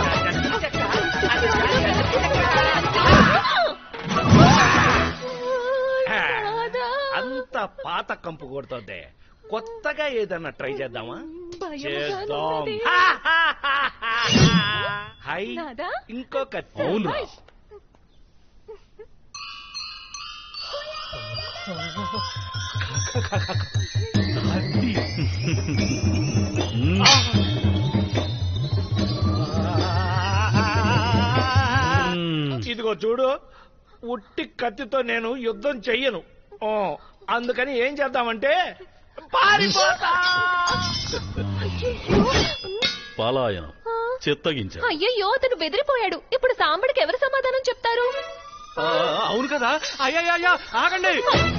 అంత పాత కంపు కొడుతుంది. కొత్తగా ఏదన్నా ట్రై చేద్దామా? చేద్దాం. హై, ఇంకొక
అవును.
ఇదిగో చూడు, ఉట్టి కత్తితో నేను యుద్ధం చెయ్యను. అందుకని ఏం చేద్దామంటే పారిపోతా.
పలాయనం, చిత్తగించ.
అయ్యయ్యో, అతను బెదిరిపోయాడు. ఇప్పుడు సాంబడికి ఎవరు సమాధానం చెప్తారు?
అవును కదా. అయ్యా ఆగండి.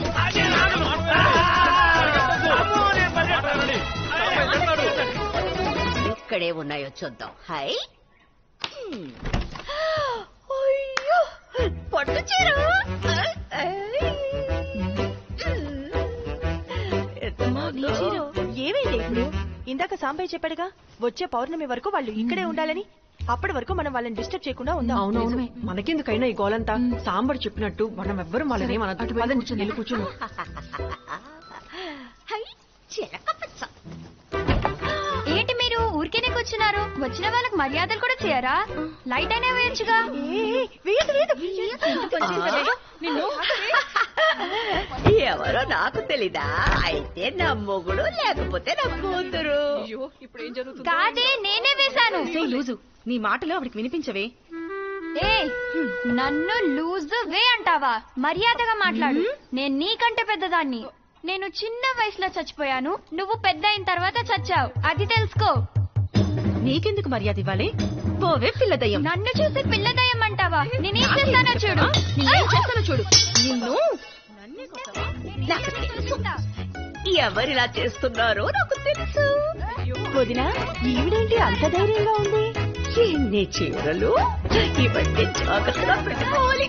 ఇక్కడే ఉన్నాయో చూద్దాం. హై, పట్టు చీర.
ఏమైంది ఇప్పుడు? ఇందాక సాంబయ్య చెప్పాడుగా, వచ్చే పౌర్ణమి వరకు వాళ్ళు ఇక్కడే ఉండాలని. అప్పటి వరకు మనం వాళ్ళని డిస్టర్బ్ చేయకుండా ఉందాం.
అవునవును, మనకెందుకైనా ఈ గోలంతా. సాంబడు చెప్పినట్టు మనం ఎవ్వరం వాళ్ళని వెళ్ళి కూర్చున్నాం.
ఏంటి మీరు ఊరికేనే కూర్చున్నారు? వచ్చిన వాళ్ళకి మర్యాదలు కూడా చేయరా? లైట్ అయినా వేయచ్చుగా.
ఎవరో నాకు తెలీదా? అయితే నా మొగుడు లేకపోతే నా కూతురు.
ఇప్పుడు ఏం జరుగుతుంది?
కాదే, నేనే వేశాను.
లూజు, నీ మాటలు ఆవిడకి వినిపించవే.
ఏ నన్ను లూజ్ వే అంటావా? మర్యాదగా మాట్లాడు. నేను నీకంటే పెద్దదాన్ని. నేను చిన్న వయసులో చచ్చిపోయాను, నువ్వు పెద్ద అయిన తర్వాత చచ్చావు, అది తెలుసుకో.
నీకెందుకు మర్యాద ఇవ్వాలి? పోవే పిల్లదయ్యం.
నన్ను చూసి పిల్లదయ్యం అంటావా? నేనేం చేస్తానో చూడు.
నేనేం చేస్తానో చూడు. నిన్ను
నాకు తెలుసు. ఎవరిలా చేస్తున్నారో నాకు తెలుసు.
వదినా, ఈవిడేంటి అంత ధైర్యంగా ఉంది?
ఎన్ని చీరలు, ఇవన్నీ జాగ్రత్తగా పెట్టుకోవాలి.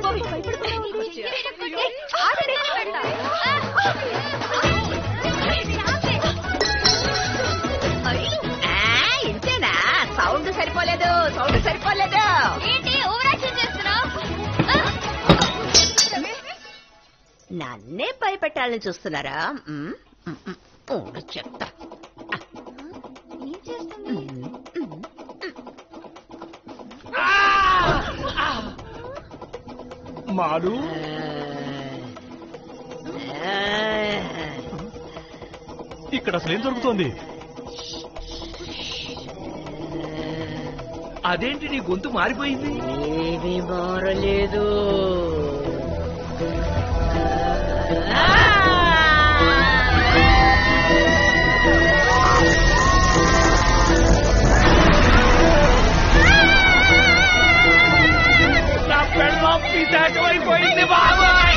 ఇంతేనా? సౌండ్ సరిపోలేదు, సౌండ్ సరిపోలేదు.
ఏంటి ఓవరాక్షన్ చేస్తున్నావు?
నన్నే భయపెట్టాలని చూస్తున్నారా? చెప్తా.
మాలు
ఇక్కడ అసలు ఏం జరుగుతోంది?
అదేంటి నీ గొంతు మారిపోయింది?
ఏమీ మారలేదు.
నా పెళ్ళం పిశాచమైపోయింది బాబాయ్.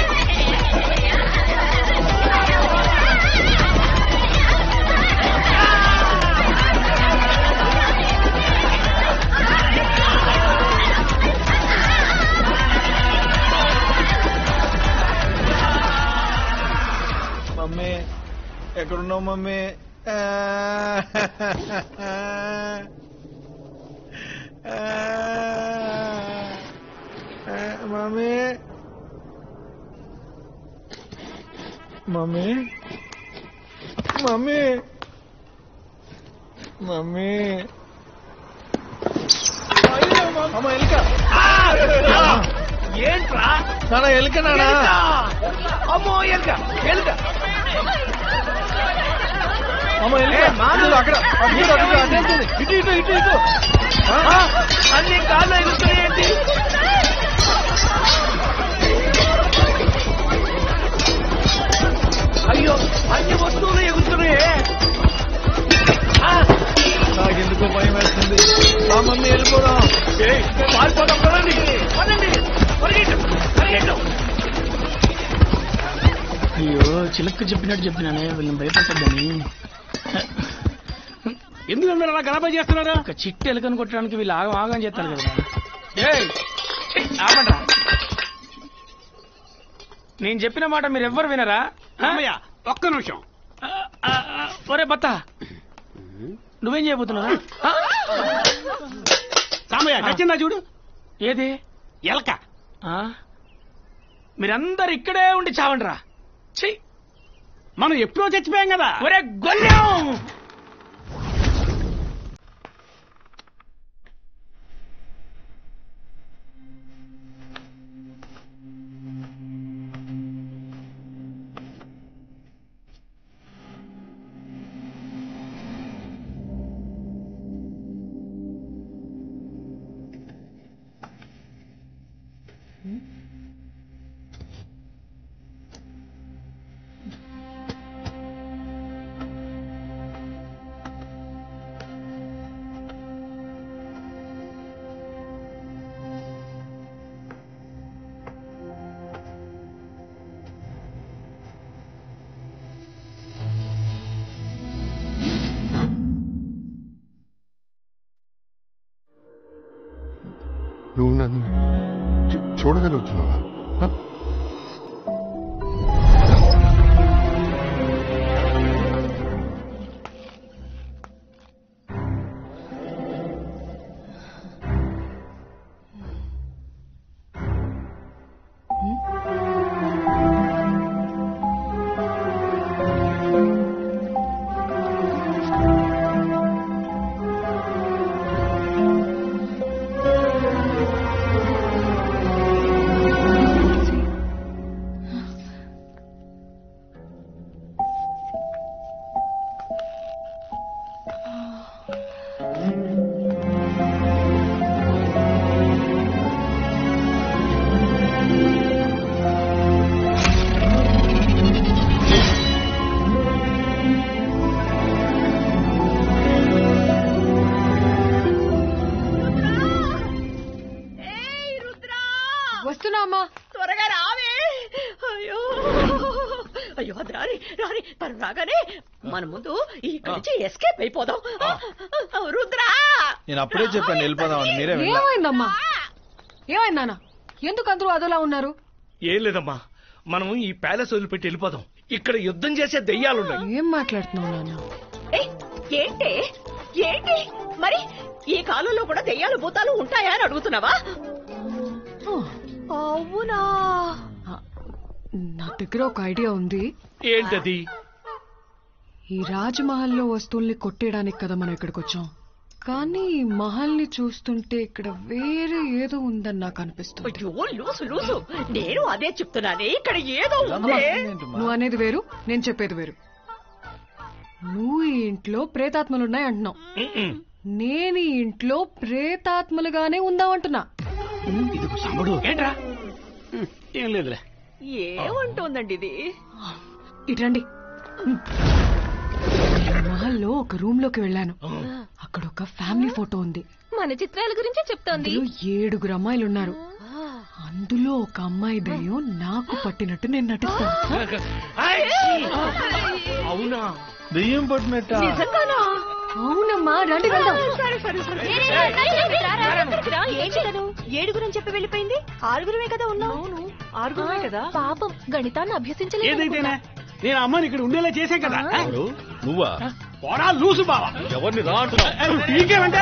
మమ్మీ ఎక్కడున్నావు mummy? Mummy mummy mummy mummy అమ్మ ఎలుక.
ఏంట్రా
నానా ఎలుక నానా.
అమ్మో ఎలుక ఎలుక.
అమ్మ ఎలుక అక్కడ అటెళ్తుంది. ఇటు ఇటు ఇటు ఇటు.
అన్ని కాళ్ళు ఎలుగుతున్నాయేంటి? అయ్యో, అన్ని వస్తువులు ఎగురుతున్నాయే.
నాకెందుకో భయం వేస్తుంది. మా మమ్మీ వెళ్ళిపోదాం.
పారిపోదాం కదండి. పదండి, పరిగెట్టు పరిగెట్టు.
అయ్యో, చిలక్క చెప్పినట్టు చెప్పినానే, వీళ్ళని భయపెట్టద్దని.
ఎందుకు అందరూ అలా గలాబా చేస్తున్నారు?
ఒక చిట్టి ఎలుకను కొట్టడానికి వీళ్ళు ఆగం ఆగం చేస్తారు కదా. ఆగండ్రా. నేను చెప్పిన మాట మీరు ఎవ్వరు వినరా?
ఒక్క నిమిషం.
ఒరే బత్తా, నువ్వేం చేయబోతున్నారా?
సామయ్య నచ్చిందా చూడు.
ఏది?
ఎలక.
మీరందరు ఇక్కడే ఉండి చావండ్రా.
మనం ఎప్పుడో చచ్చిపోయాం కదా.
ఒరే గొల్లం,
నువ్వు నన్ను చూడగలుగుతున్నావా?
తను రాగానే మన ముందు ఇక్కడి నుంచి ఎస్కేప్ అయిపోదాం. రుద్రా,
నేను అప్పుడే చెప్పాను వెళ్ళిపోదామని, మీరే
ఏమైందమ్మా? ఏమైందానా? ఎందుకు అందరూ అదోలా ఉన్నారు?
ఏం లేదమ్మా, మనం ఈ ప్యాలెస్ వదిలిపెట్టి వెళ్ళిపోదాం. ఇక్కడ యుద్ధం చేసే దెయ్యాలున్నాయి.
ఏం మాట్లాడుతున్నావు నాన్న?
ఏంటి ఏంటి మరి ఈ కాలంలో కూడా దెయ్యాలు భూతాలు ఉంటాయా అని అడుగుతున్నావా? అవునా?
నా దగ్గర ఒక ఐడియా ఉంది.
ఏంటది?
ఈ రాజమహల్లో వస్తువుల్ని కొట్టేయడానికి కదా మనం ఇక్కడికి వచ్చాం. కానీ ఈ మహల్ని చూస్తుంటే ఇక్కడ వేరే ఏదో ఉందని నాకు అనిపిస్తుంది.
లూసు నేను అదే చెప్తున్నానే, ఇక్కడ ఏదో ఉంది.
నువ్వు అనేది వేరు, నేను చెప్పేది వేరు. నువ్వు ఈ ఇంట్లో ప్రేతాత్మలున్నాయి అంటున్నావు, నేను ఈ ఇంట్లో ప్రేతాత్మలుగానే ఉందామంటున్నా.
ఏంట్రా? ఏం లేదులే.
ఏమంటోందండి ఇది?
ఇటండి. మహల్లో ఒక రూమ్ లోకి వెళ్ళాను. అక్కడ ఒక ఫ్యామిలీ ఫోటో ఉంది.
మన చిత్రాల గురించే చెప్తోంది.
7 అమ్మాయిలు ఉన్నారు. అందులో ఒక అమ్మాయి దయ్యం నాకు పట్టినట్టు నేను నటిస్తాను.
అవునా?
దెయ్యం పట్టినట్ట?
అవునమ్మా, రండి వెళ్దాం.
ఏంటి 7 అని చెప్పి వెళ్ళిపోయింది? 6 కదా ఉన్నావు.
6 కదా.
పాపం గణితాన్ని అభ్యసించలేదు.
ఏదైతేనే నేను అమ్మని ఇక్కడ ఉండేలా చేసే కదా.
నువ్వా?
పోరా లూసు బావా.
ఎవరిని రా అంటున్నావు?
నీకేమంటే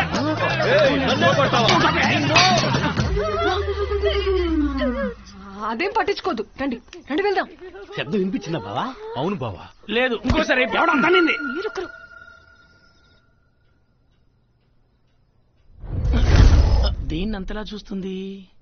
అదేం పట్టించుకోదు. రండి రండి వెళ్దాం.
శబ్దం వినిపించిందా బావా?
అవును బావా.
లేదు, ఇంకోసారి ఎవడం తన్నింది.
దీన్ని అంతలా చూస్తుంది.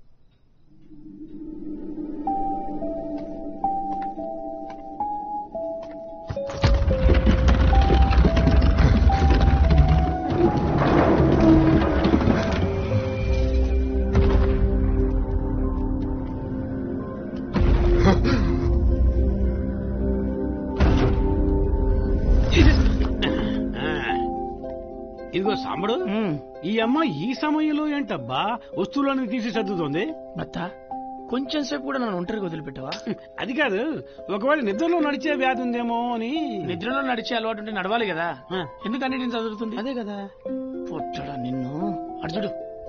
ఇదిగో సాంబడు, ఈ అమ్మ ఈ సమయంలో ఏంటబ్బా వస్తువులను తీసి సర్దుతోంది?
బత్త కొంచెం సేపు కూడా నన్ను ఒంటరిగా వదిలిపెట్టావా?
అది కాదు, ఒకవేళ నిద్రలో నడిచే వ్యాధి ఉందేమో అని.
నిద్రలో నడిచే అలవాటు ఉంటే నడవాలి కదా, ఎందుకు అన్నిటిని చదువుతుంది? అదే కదా. పొట్టడా నిన్ను అర్జుడు.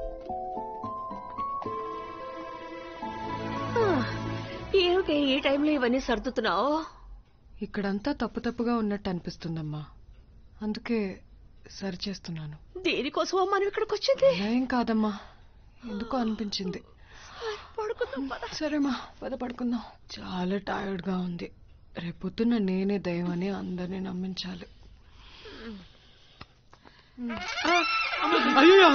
ఏమిటి ఈ టైంలో ఇవన్నీ సర్దుతున్నావు?
ఇక్కడంతా తప్పు తప్పుగా ఉన్నట్టు అనిపిస్తుందమ్మా, అందుకే సరి చేస్తున్నాను.
దేనికోసం మనం ఇక్కడికి వచ్చింది?
ఏం కాదమ్మా, ఎందుకో అనిపించింది. సరేమ్మా, పద పడుకుందాం. చాలా టైర్డ్ గా ఉంది. రేపొద్దున నేనే దైవని అందరినీ నమ్మించాలి.
అయ్యో,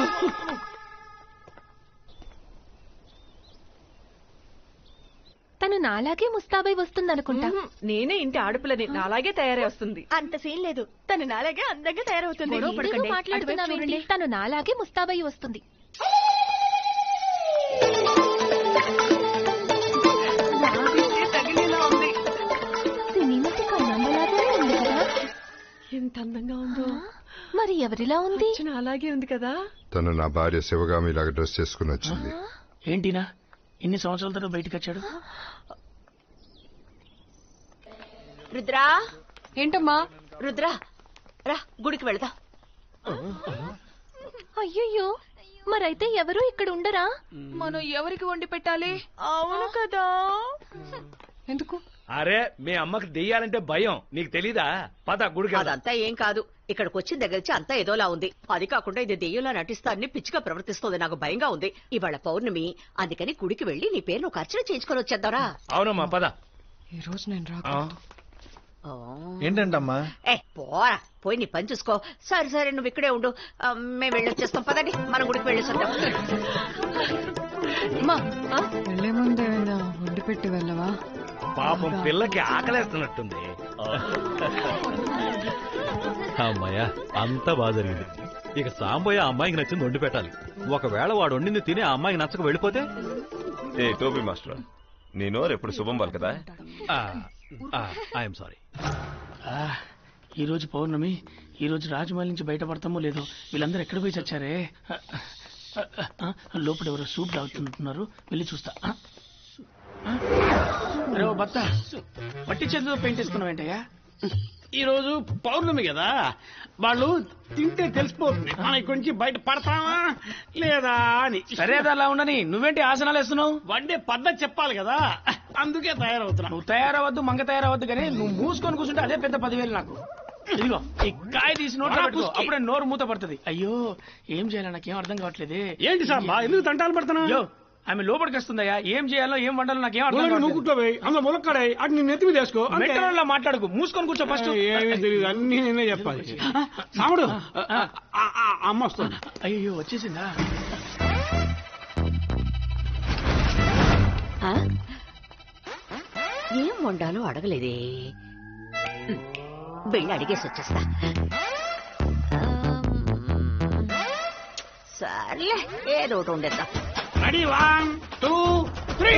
తను నాలాగే ముస్తాబై వస్తుందనుకుంటా.
నేనే ఇంటి ఆడపిల్లని, నాలాగే తయారై వస్తుంది.
అంత సీన్ లేదు, తను నాలాగే అందంగా తయారవుతుంది.
ఎందుకు మాట్లాడుతున్నావేంటి? తను నాలాగే ముస్తాబై వస్తుంది. సినిమాటిక్ నమ్మలాగానే ఉంది కదా.
ఎంత అందంగా ఉందో.
మరి ఎవరిలా ఉంది?
అలాగే ఉంది కదా.
తను నా భార్య శివగామిలాగా డ్రెస్ చేసుకుని వచ్చింది.
ఏంటినా ఇన్ని సంవత్సరాల తర్వాత బయటకు వచ్చాడు?
రుద్రా.
ఏంటమ్మా?
రుద్రా రా, గుడికి వెళదాం.
అయ్యయ్యో, మరైతే ఎవరు ఇక్కడ ఉండరా?
మనం ఎవరికి వండి పెట్టాలి? అవును కదా.
ఎందుకు?
అరే, మీ అమ్మకి దెయ్యాలంటే భయం, నీకు తెలీదా? పద గుడికి.
అదంతా ఏం కాదు, ఇక్కడికి వచ్చిన దగ్గర నుంచి అంతా ఏదోలా ఉంది. అది కాకుండా ఇది దెయ్యంలా నటిస్తానని పిచ్చిగా ప్రవర్తిస్తోంది. నాకు భయంగా ఉంది. ఇవాళ పౌర్ణమి, అందుకని గుడికి వెళ్లి నీ పేరు ఒక అర్చన చేయించుకొని వచ్చేద్దారా?
అవునమ్మా, పద.
ఈ రోజు నేను రా.
ఏంటంటమ్మా?
పోరా, పోయి నీ పని చూసుకో. సరే సరే, నువ్వు ఇక్కడే ఉండు, మేము వెళ్ళొచ్చేస్తాం. పదండి, మనం గుడికి వెళ్ళేసొద్దాం.
వెళ్లే ముందు ఏమైనా వండి పెట్టి వెళ్ళవా?
పాపం పిల్లకి ఆకలేస్తున్నట్టుంది.
అమ్మాయ, అంతా బాగా జరిగింది. ఇక సాంబయ్య అమ్మాయికి నచ్చింది వండి పెట్టాలి. ఒకవేళ వాడు వండింది తిని ఆ అమ్మాయికి నచ్చక వెళ్ళిపోతే?
ఏ టోపీ మాస్టర్, నేను ఎప్పుడు శుభం వాళ్ళు కదా.
I'm sorry.
ఈ రోజు పౌర్ణమి, ఈ రోజు రాజమహల్ నుంచి బయటపడతామో లేదో. వీళ్ళందరూ ఎక్కడ పోయి చచ్చారే? లోపల ఎవరో సూప్ తాగుతున్నట్టున్నారు, వెళ్ళి చూస్తా. రే బత్త, మట్టి చేతితో పెయింట్ వేసుకున్నావు ఏంటయ్యా?
ఈ రోజు పౌర్ణమి కదా, వాళ్ళు తింటే తెలిసిపోతుంది మనం ఇక్కడి నుంచి బయట పడతామా లేదా అని.
సరే అది అలా ఉండని, నువ్వేంటి ఆసనాలు వేస్తున్నావు?
వండే పద్ధతి చెప్పాలి కదా, అందుకే తయారవుతున్నా.
నువ్వు తయారవద్దు, మంగ తయారవద్దు, కానీ నువ్వు మూసుకొని కూర్చుంటే అదే పెద్ద 10,000 నాకు. ఇదిగో ఈ కాయ తీసి నోట్లో పెట్టుకో, అప్పుడే నోరు మూత పడుతుంది. అయ్యో ఏం చేయాలి నాకేం అర్థం కావట్లేదే.
ఏంటి సాంబా ఎందుకు తంటాలు పడుతున్నావు?
ఆమె లోపలికి వస్తుందయ్యా, ఏం చేయాలో ఏం వండాలో నాకేం అర్థం
నువ్వు
కావట్లేదు.
కూర్చోబోయి అందులో ములక్కాడాయి అటు నీ నెత్తి మీద వేసుకో.
మెట్రోలో మాట్లాడుకు, మూసుకొని కూర్చో ఫస్ట్.
ఏమీ తెలియదు, అన్ని నేనే చెప్పాలి. సాముడు అమ్మ వస్తుంది.
అయ్యో వచ్చేసిందా?
ఏం వండాలో అడగలేదే, వెళ్ళి అడిగేసి వచ్చేస్తా. సర్లే ఏదో ఒకటి ఉండేద్దాం.
రెడీ 1 2 3.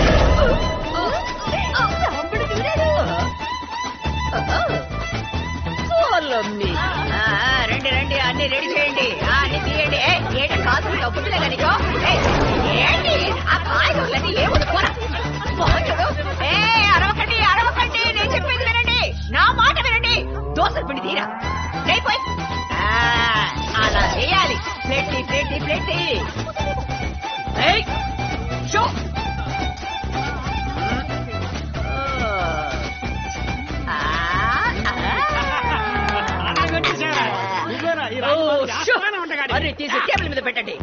రండి రండి, అన్ని రెడీ చేయండి, అన్ని తీయండి. ఏంటి కాదు డబ్బులే నీకు? ఏంటి ఆ కాయగూరలన్నీ ఏముంది కూర? అరవకండి అరవకండి, నేను చెప్పేది వినండి, నా మాట వినండి. దోశల పిండి తీరా అయిపోయి అలా వేయాలి. Plate plate plate show. అరే తీసి టేబుల్ మీద పెట్టండి.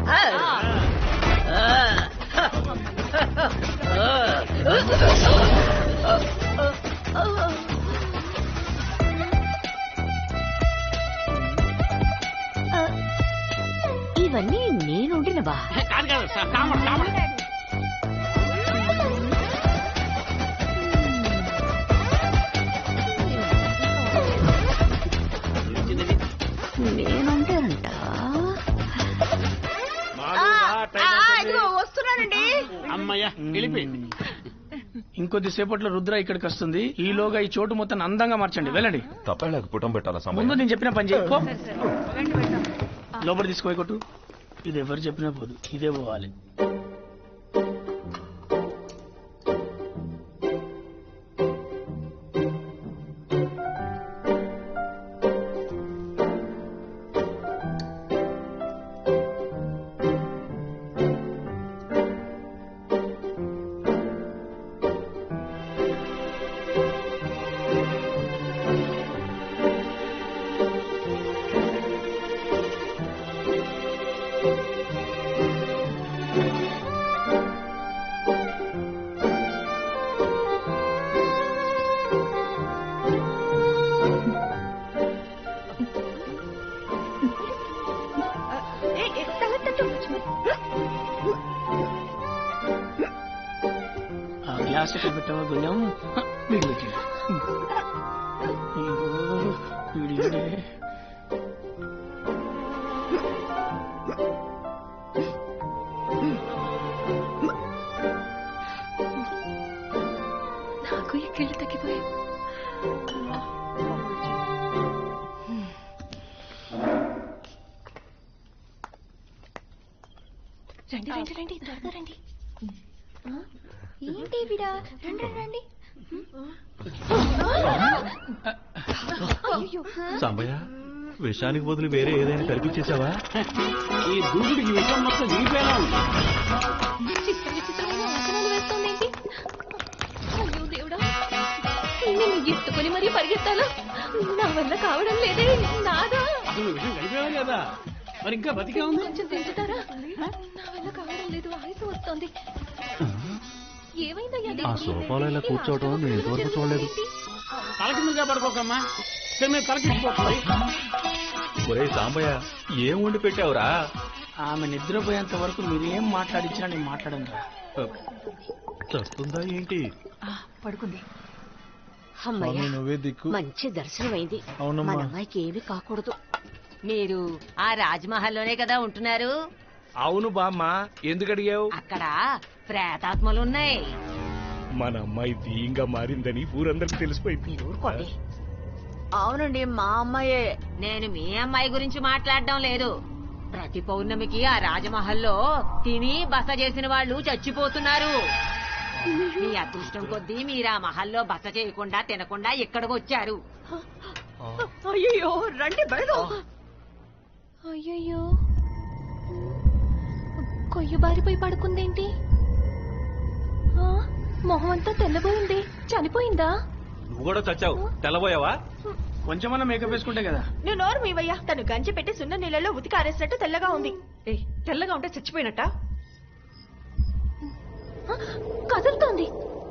ఇవన్నీ నేను వండినవా?
కాదు కాదు సాంబార్ సాంబార్.
నేనుంటానంట. వస్తున్నానండి.
అమ్మయ్య వెళ్ళిపోయింది.
ఇంకొద్ది సేపట్లో రుద్ర ఇక్కడికి వస్తుంది. ఈలోగా ఈ చోటు మొత్తం అందంగా మార్చండి. వెళ్ళండి.
తప్పలేక పుటం పెట్టాలా?
ముందు నేను చెప్పిన పని చేయి. లోపల తీసుకో కొట్టు. ఇది ఎవరు చెప్పినా పోదు, ఇదే పోవాలి. గ్లాస్ ఎక్కడ పెట్టావా? గుణ్యం వీడి పెట్టింది.
నాకు ఈ కిళ్ళు తగ్గిపోయాయి. రండి రండి రండి, త్వరగా రండి. ఏంటి విడా? రండి రండి.
సాంబయ్య, విషానికి బదులు వేరే ఏదైనా కల్పించేసావా?
ఈ దూకుడికి విషయం మొత్తం విడిపోయినా ఉంది.
చిత్ర విచిత్రమైన ఆసనాలు వేస్తోందేంటి? అయ్యో దేవుడా, నేను ఎత్తుకొని మరీ పరిగెత్తాలా? నా వల్ల కావడం లేదే. నాదా
అసలు విషయం కలిపేవా కదా, మరి ఇంకా బతికే ఉంది.
కొంచెం తింటారా? నా వల్ల కావడం లేదు, ఆయుసు వస్తోంది. ఏమైందయ్యా?
ఆ సోఫాలో ఇలా కూర్చోవటం నేను ఇంతవరకు చూడలేదు.
తలకి మీద పడుకోకమ్మా, తలకిచ్చిపోతుంది.
ఒరే సాంబయ్య, ఏం వండి పెట్టావురా?
ఆమె నిద్రపోయేంత వరకు మీరేం మాట్లాడించినా నేను మాట్లాడను రా.
చస్తుందా ఏంటి?
పడుకుంది.
స్వామి, నువ్వే దిక్కు.
మంచి దర్శనమైంది.
అవునమ్మా.
మన అమ్మాయికి ఏమీ కాకూడదు. మీరు ఆ రాజ్మహల్లోనే కదా ఉంటున్నారు?
అవును బామ్మ, ఎందుకు అడిగావు?
అక్కడ ప్రేతాత్మలున్నాయి.
మన అమ్మాయి దీంగా మారిందని ఊరందరికి తెలిసిపోయింది.
ఊరుకోండి. అవునండి, మా అమ్మాయే. నేను మీ అమ్మాయి గురించి మాట్లాడడం లేదు. ప్రతి పౌర్ణమికి ఆ రాజమహల్లో తిని బస చేసిన వాళ్ళు చచ్చిపోతున్నారు. మీ అదృష్టం కొద్దీ మీరు ఆ మహల్లో బస చేయకుండా తినకుండా ఇక్కడికి వచ్చారు.
అయ్యో రండి బయలు.
అయ్యయ్యో, కొయ్య బారిపోయి పడుకుందేంటి? మొహం అంతా తెల్లబోయింది. చనిపోయిందా?
నువ్వు కూడా చచ్చావు. తెల్లబోయావా?
కొంచెమన్నా మేకప్ వేసుకుంటే కదా.
నువ్వు నోరు మీవయ్యా. తను గంజి పెట్టి సున్న నీళ్ళలో ఉతికి ఆరేసినట్టు తెల్లగా ఉంది.
తెల్లగా ఉంటే చచ్చిపోయినట్ట?
కదులుతోంది.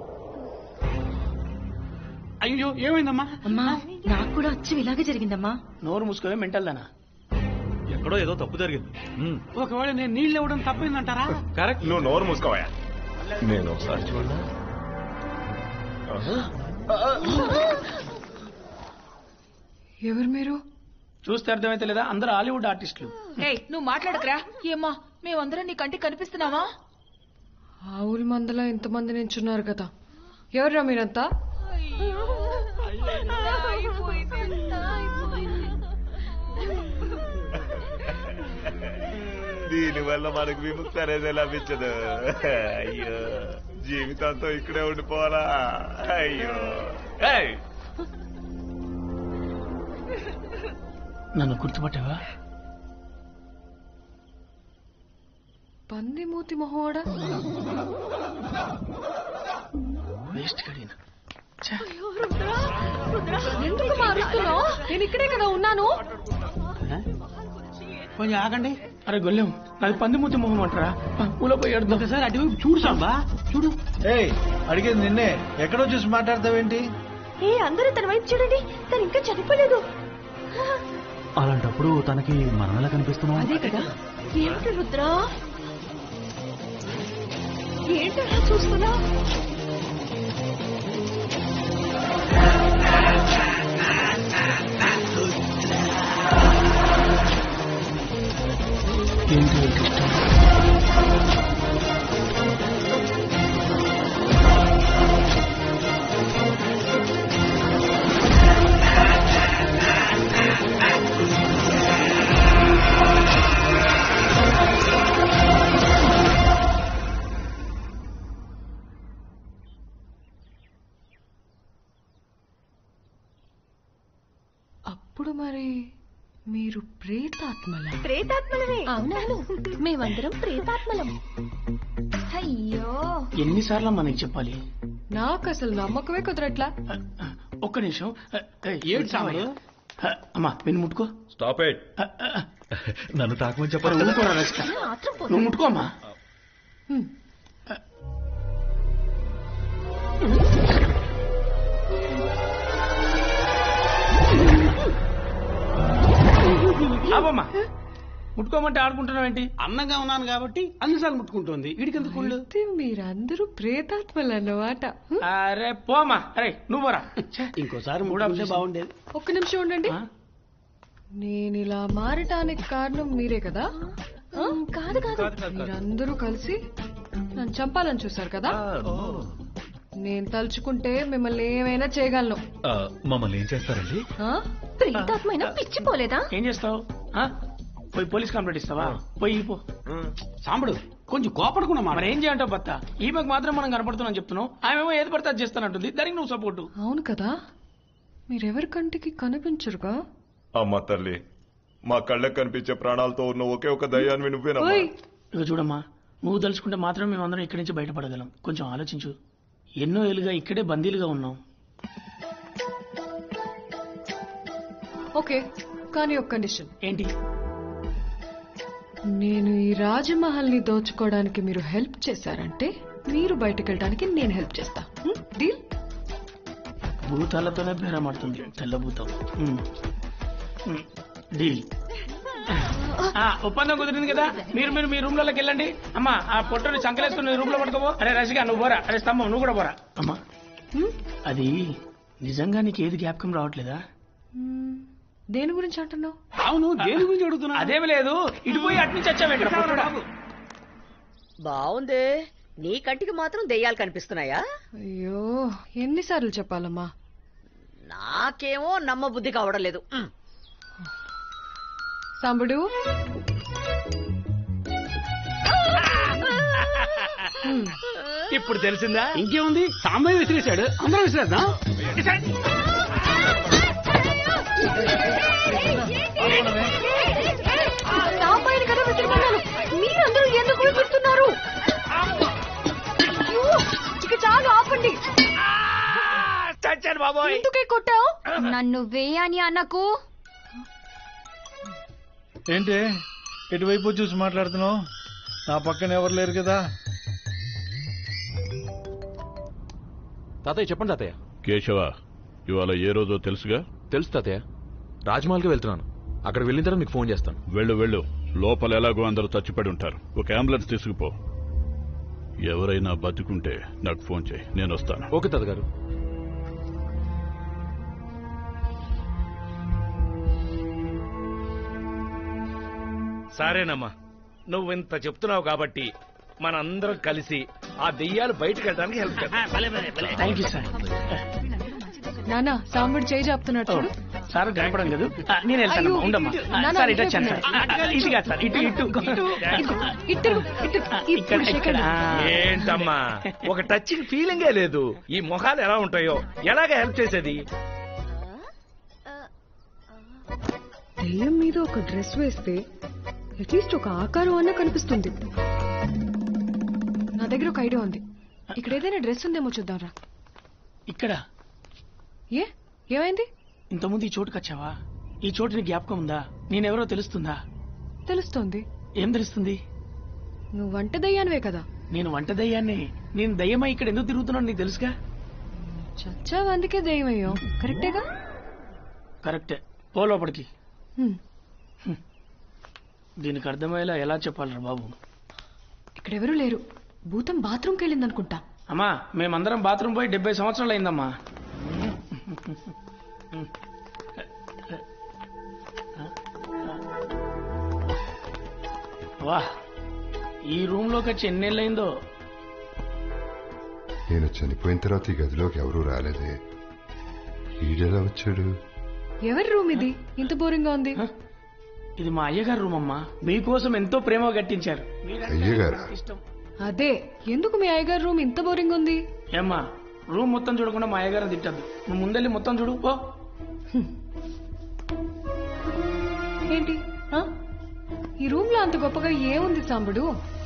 అయ్యో ఏమైందమ్మా?
అమ్మా నాకు కూడా వచ్చి ఇలాగే జరిగిందమ్మా.
నోరు మూసుకోవే మెంటల్ దానా.
ఎక్కడో ఏదో తప్పు జరిగింది.
ఒకవేళ నేను నీళ్ళు ఇవ్వడం తప్పైందంటారా?
కరెక్ట్.
నువ్వు నోరు మూసుకోవా. నేను ఒకసారి చూడనా?
ఎవరు మీరు?
చూస్తే అర్థమైతే లేదా? అందరూ హాలీవుడ్ ఆర్టిస్టులు.
నువ్వు మాట్లాడకరా. ఏమ్మా మేమందరం నీ కంటికి కనిపిస్తున్నావా?
ఆవుల మందలా ఇంతమంది నించున్నారు కదా, ఎవర్రా మీరంతా?
దీనివల్ల మనకు విముక్తి అనేది లభించదు. అయ్యో, జీవితంతో ఇక్కడే ఉండిపోవాలా? అయ్యో,
నన్ను గుర్తుపట్టావా?
పంది మూతి మొహోడా.
వేస్ట్ కడిగిన.
ఎందుకు మారుస్తున్నావు? నేను ఇక్కడే కదా ఉన్నాను.
కొంచెం ఆగండి. అరే గొల్లెం, నాది పందిమూతి మొహం అంటారా? పూల పోయి అర్థం. ఒకసారి అటువైపు చూడు సాంబా, చూడు.
అడిగేది నిన్నే. ఎక్కడో చూసి మాట్లాడతావేంటి?
అందరూ తన వైపు చూడండి, తను ఇంకా చనిపోలేదు.
అలాంటప్పుడు తనకి మనం ఎలా కనిపిస్తున్నాం?
అదే కదా. ఏంటి రుద్రా, ఏంటి అలా చూస్తున్నా?
ఏంటి
అప్పుడు మరి మీరు ప్రేతాత్మలా?
ప్రేతాత్మలమే.
అవునవును, మేమందరం ప్రేతాత్మలం. అయ్యో,
ఎన్నిసార్లు మనకి చెప్పాలి?
నాకు అసలు నమ్మకమే కుదరట్లా.
ఒక్క నిమిషం. అమ్మా విన్ను ముట్టుకో.
Stop it. నన్ను తాకమని చెప్పారు.
నువ్వు ముట్టుకో అమ్మా. ఆపమ్మా. ముట్టుకోమంటే ఆడుకుంటున్నావేంటి?
అందంగా ఉన్నాను కాబట్టి అన్నిసార్లు ముట్టుకుంటోంది. వీడికెందుకు?
మీరందరూ ప్రేతాత్మలు అన్నమాట.
అరే పోమా. అరే నువ్వు పోరా.
ఇంకోసారి ముట్టుకుంటే బాగుండేది.
ఒక్క నిమిషం ఉండండి. నేను ఇలా మారటానికి కారణం మీరే కదా?
కాదు కాదు,
మీరందరూ కలిసి నన్ను చంపాలని చూశారు కదా. నేను తలుచుకుంటే మిమ్మల్ని ఏమైనా చేయగలను.
మమ్మల్ని ఏం చేస్తారండి?
ప్రేతాత్మైన పిచ్చిపోలేదా?
ఏం చేస్తావు? పోయి పోలీస్ కంప్లైంట్ ఇస్తావా? పోయి పో.
సాంబడు కొంచెం కోపడుకున్నా.
మరి ఏం చేయంటావు బత్త? ఈమెకు మాత్రం మనం కనపడుతున్నాం చెప్తున్నావు. ఆమెమో ఏది పడితే అది చేస్తానంటుంది. దానికి నువ్వు సపోర్టు.
అవును కదా, మీరెవరి కంటికి కనిపించరుగా.
అమ్మ తల్లి, మా కళ్ళకు కనిపించే ప్రాణాలతో ఉన్న ఒకే ఒక దయ్యాన్ని నువ్వేనమ్మా.
ఇక చూడమ్మా, నువ్వు తలుచుకుంటే మాత్రం మేమందరం ఇక్కడి నుంచి బయటపడగలం. కొంచెం ఆలోచించు. ఎన్నో ఏళ్ళుగా ఇక్కడే బందీలుగా ఉన్నాం.
ఓకే, కానీ ఒక కండిషన్.
ఏంటి?
నేను ఈ రాజమహల్ ని దోచుకోవడానికి మీరు హెల్ప్ చేశారంటే మీరు బయటకు వెళ్ళడానికి నేను హెల్ప్ చేస్తా. డీల్?
భూతాలతోనే బేరమాడుతుంది తెల్ల భూతం. డీల్. ఒప్పందం కుదిరింది కదా. మీరు మీరు మీ రూమ్ లోకి వెళ్ళండి. అమ్మా ఆ పొట్టని చంకలేసుకుని రూమ్ లో పట్టుకోబో. అరే రసిగా నువ్వు పోరా. అరే స్తంభం నువ్వు కూడా పోరా. అమ్మా అది నిజంగా నీకు ఏది జ్ఞాపకం రావట్లేదా?
దేని గురించి అంటున్నావు?
అవును, దేని గురించి అడుగుతున్నా?
అదేమి లేదు, ఇటు పోయి అటు నుంచి వచ్చావేంటి?
బాగుంది. నీ కంటికి మాత్రం దెయ్యాలు కనిపిస్తున్నాయా?
అయ్యో, ఎన్నిసార్లు చెప్పాలమ్మా?
నాకేమో నమ్మబుద్ధి కావడం లేదు.
సాంబడు,
ఇప్పుడు తెలిసిందా?
ఇంకేముంది, సాంబయ్య విసిరేశాడు, అందరం విసిరేద్దాం.
సాంబయ్యని కదా విసిరిమన్నాను, మీరందరూ ఎందుకు విసురుతున్నారు? ఇక చాలు, ఆపండి.
చచ్చాను బాబోయ్.
ఎందుకే కొట్టావు?
నన్ను వేయని అన్నకు.
ఏంటి ఎటువైపు చూసి మాట్లాడుతున్నావు? నా పక్కన ఎవరు లేరు కదా.
తాతయ్య చెప్పండి తాతయ్య.
కేశవ, ఇవాళ ఏ రోజో తెలుసుగా?
తెలుసు తాతయ్య. రాజ్మహల్కి వెళ్తున్నాను. అక్కడ వెళ్ళిన తర్వాత మీకు ఫోన్ చేస్తాను.
వెళ్ళు. లోపల ఎలాగో అందరూ చచ్చిపడి ఉంటారు. ఒక అంబులెన్స్ తీసుకుపో. ఎవరైనా బతికుంటే నాకు ఫోన్ చేయి, నేను వస్తాను.
ఓకే తాతగారు.
సరేనమ్మా, నువ్వు ఇంత చెప్తున్నావు కాబట్టి మనందరం కలిసి ఆ దెయ్యాలు బయటకు వెళ్ళడానికి హెల్ప్ చేద్దాం.
Thank you sir.
నానా, సాంబడి చేయి చెప్తున్నాడు చూడు.
సార్ కనపడం కదా, నేను వెళ్తాను. ఉండమ్మా సార్, ఇటు వచ్చాను సార్. ఇటు కాదు సార్, ఇటు ఇక్కడ.
ఏంటమ్మా, ఒక టచింగ్ ఫీలింగే లేదు. ఈ మొహాలు ఎలా ఉంటాయో, ఎలాగ హెల్ప్ చేసేది?
దెయ్యం మీద ఒక డ్రెస్ వేస్తే అట్లీస్ట్ ఒక ఆకారం అన్న కనిపిస్తుంది. నా దగ్గర ఒక ఐడియా ఉంది. ఇక్కడ ఏదైనా డ్రెస్ ఉందేమో చూద్దాంరా.
ఇక్కడ
ఏమైంది?
ఇంతకుముందు ఈ చోటుకు వచ్చావా? ఈ చోటు నీ జ్ఞాపకం ఉందా? నేనెవరో తెలుస్తుందా?
తెలుస్తోంది.
ఏం తెలుస్తుంది?
నువ్వు వంట దయ్యానివే కదా.
నేను వంట దయ్యాన్ని. నేను దయ్యమై ఇక్కడ ఎందుకు తిరుగుతున్నాను నీకు తెలుసుగా.
చచ్చావు, అందుకే దయ్యమయ్యో. కరెక్టేగా?
కరెక్టే. పో లోపలికి. దీనికి అర్థమయ్యేలా ఎలా చెప్పాలరా బాబు?
ఇక్కడెవరూ లేరు. భూతం బాత్రూమ్కి వెళ్ళిందనుకుంటా.
అమ్మా, మేమందరం బాత్రూమ్ పోయి 70 సంవత్సరాలు అయిందమ్మా. వా, ఈ రూమ్ లోకి వచ్చి ఎన్నేళ్ళయిందో.
నేను చనిపోయిన తర్వాత ఈ గదిలోకి ఎవరూ రాలేదే. ఈడెలా వచ్చాడు?
ఎవరి రూమ్ ఇది? ఇంత బోరింగ్ గా ఉంది.
ఇది మా అయ్యగారు రూమ్ అమ్మా. మీకోసం ఎంతో ప్రేమగా కట్టించారు.
అయ్యగారా?
అదే, ఎందుకు మీ అయ్యగారు రూమ్ ఇంత బోరింగ్ ఉంది?
ఏమ్మా, రూమ్ మొత్తం చూడకుండా మా అయ్యగారు తిట్టద్దు. నువ్వు ముందెళ్ళి మొత్తం చూడు. ఓ
ఏంటి ఈ రూమ్ లో అంత గొప్పగా ఏముంది సాంబడు?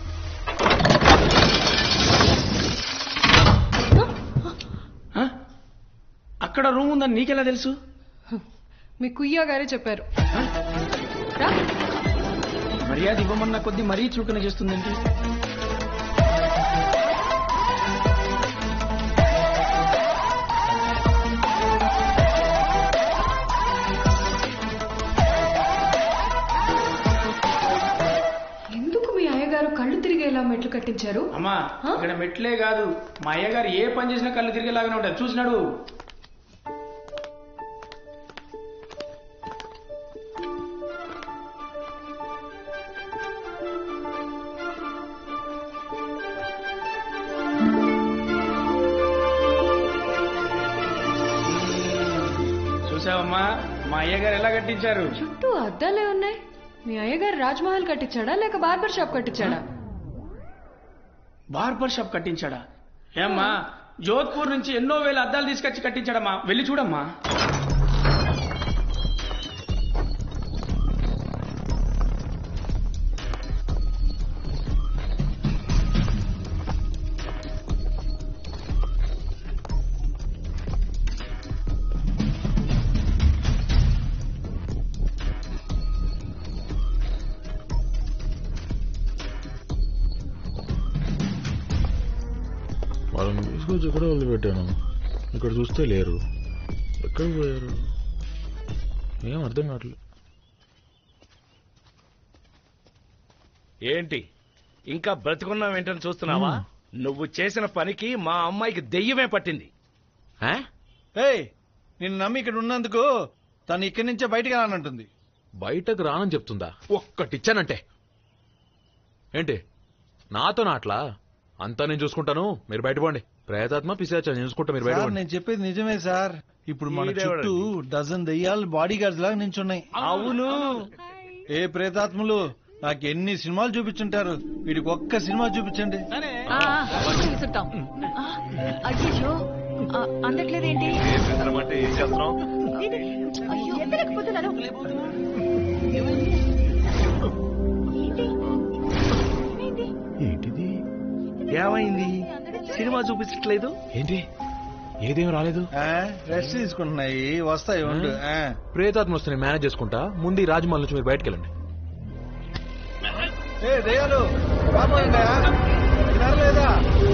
అక్కడ రూమ్ ఉందని నీకెలా తెలుసు?
మీ కుయ్య గారే చెప్పారు.
మర్యాద ఇవ్వమన్న కొద్ది మరీ చులకన చేస్తుందేంటి?
ఎందుకు మీ అయ్యగారు కళ్ళు తిరిగేలా మెట్లు కట్టించారు?
అమ్మా, ఇక్కడ మెట్లే కాదు, మా అయ్యగారు ఏ పని చేసినా కళ్ళు తిరిగేలాగానే ఉంటారు. చూసినాడు. చూసావమ్మా, మా అయ్యగారు ఎలా కట్టించారు?
చుట్టూ అద్దాలే ఉన్నాయి. మీ అయ్యగారు రాజ్మహల్ కట్టించాడా లేక బార్బర్ షాప్ కట్టించాడా?
బార్బర్ షాప్ కట్టించాడా? ఏమ్మా, జోధ్పూర్ నుంచి ఎన్నో వేల అద్దాలు తీసుకొచ్చి కట్టించాడమ్మా. వెళ్ళి చూడమ్మా.
వాళ్ళని తీసుకొచ్చి ఎక్కడ వదిలిపెట్టాను. ఇక్కడ చూస్తే లేరు. ఎక్కడ పోయారు? ఏం అర్థం కావట్లేదు.
ఏంటి ఇంకా బ్రతికున్నావేంటని చూస్తున్నావా? నువ్వు చేసిన పనికి మా అమ్మాయికి దెయ్యమే పట్టింది.
నిన్ను నమ్మి ఇక్కడ ఉన్నందుకు తను ఇక్కడి నుంచే బయటకు రానంటుంది.
బయటకు రానని చెప్తుందా? ఒక్కటిచ్చానంటే ఏంటి నాతో నాట్లా? అంతా నేను చూసుకుంటాను, మీరు బయటపోండి. ప్రేతాత్మ పిశాచ చూసుకుంటా, మీరు బయట.
నేను చెప్పేది నిజమే సార్. ఇప్పుడు మన చుట్టూ డజన్ దెయ్యాలు బాడీ గార్డ్స్ లాగా నించున్నాయి.
అవును.
ఏ ప్రేతాత్మలు నాకు ఎన్ని సినిమాలు చూపించుంటారు, వీడికి ఒక్క సినిమా చూపించండి.
సరే
తీసుకుంటాం. అయ్యో అందట్లేదేంటి?
అంటే ఏం చేస్తున్నాం?
ఎత్తలేకపోతున్నాను.
ఏంటిది?
ఏమైంది? సినిమా చూపించట్లేదు
ఏంటి ఏదేం రాలేదు?
రెస్ట్ తీసుకుంటున్నాయి, వస్తాయి ఉండు.
ప్రేతాత్మ వస్తే మేనేజ్ చేసుకుంటా. ముందు ఈ రాజమహల్ నుంచి మీరు బయటకు వెళ్ళండి.
దయ్యాలు లేదా?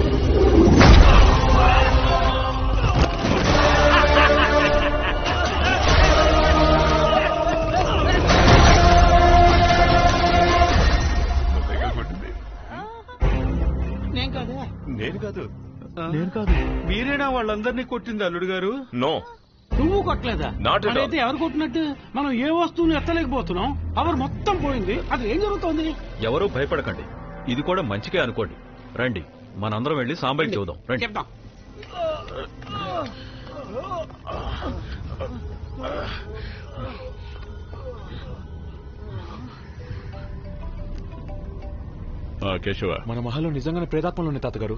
నేను కాదు.
మీరేనా వాళ్ళందరినీ కొట్టింది అల్లుడు గారు?
నో,
నువ్వు కొట్టలేదా?
Not at all.
అదైతే ఎవరు కొట్టినట్టు? మనం ఏ వస్తువుని ఎత్తలేకపోతున్నాం, పవర్ మొత్తం పోయింది. అది ఏం జరుగుతోంది?
ఎవరూ భయపడకండి, ఇది కూడా మంచికే అనుకోండి. రండి మనందరం వెళ్ళి సాంబయ్యకి చూద్దాం. రండి.
చెప్తాం.
కేశవ,
మన మహల్లో నిజంగానే ప్రేతాత్మలు ఉన్నాయి తాతగారు.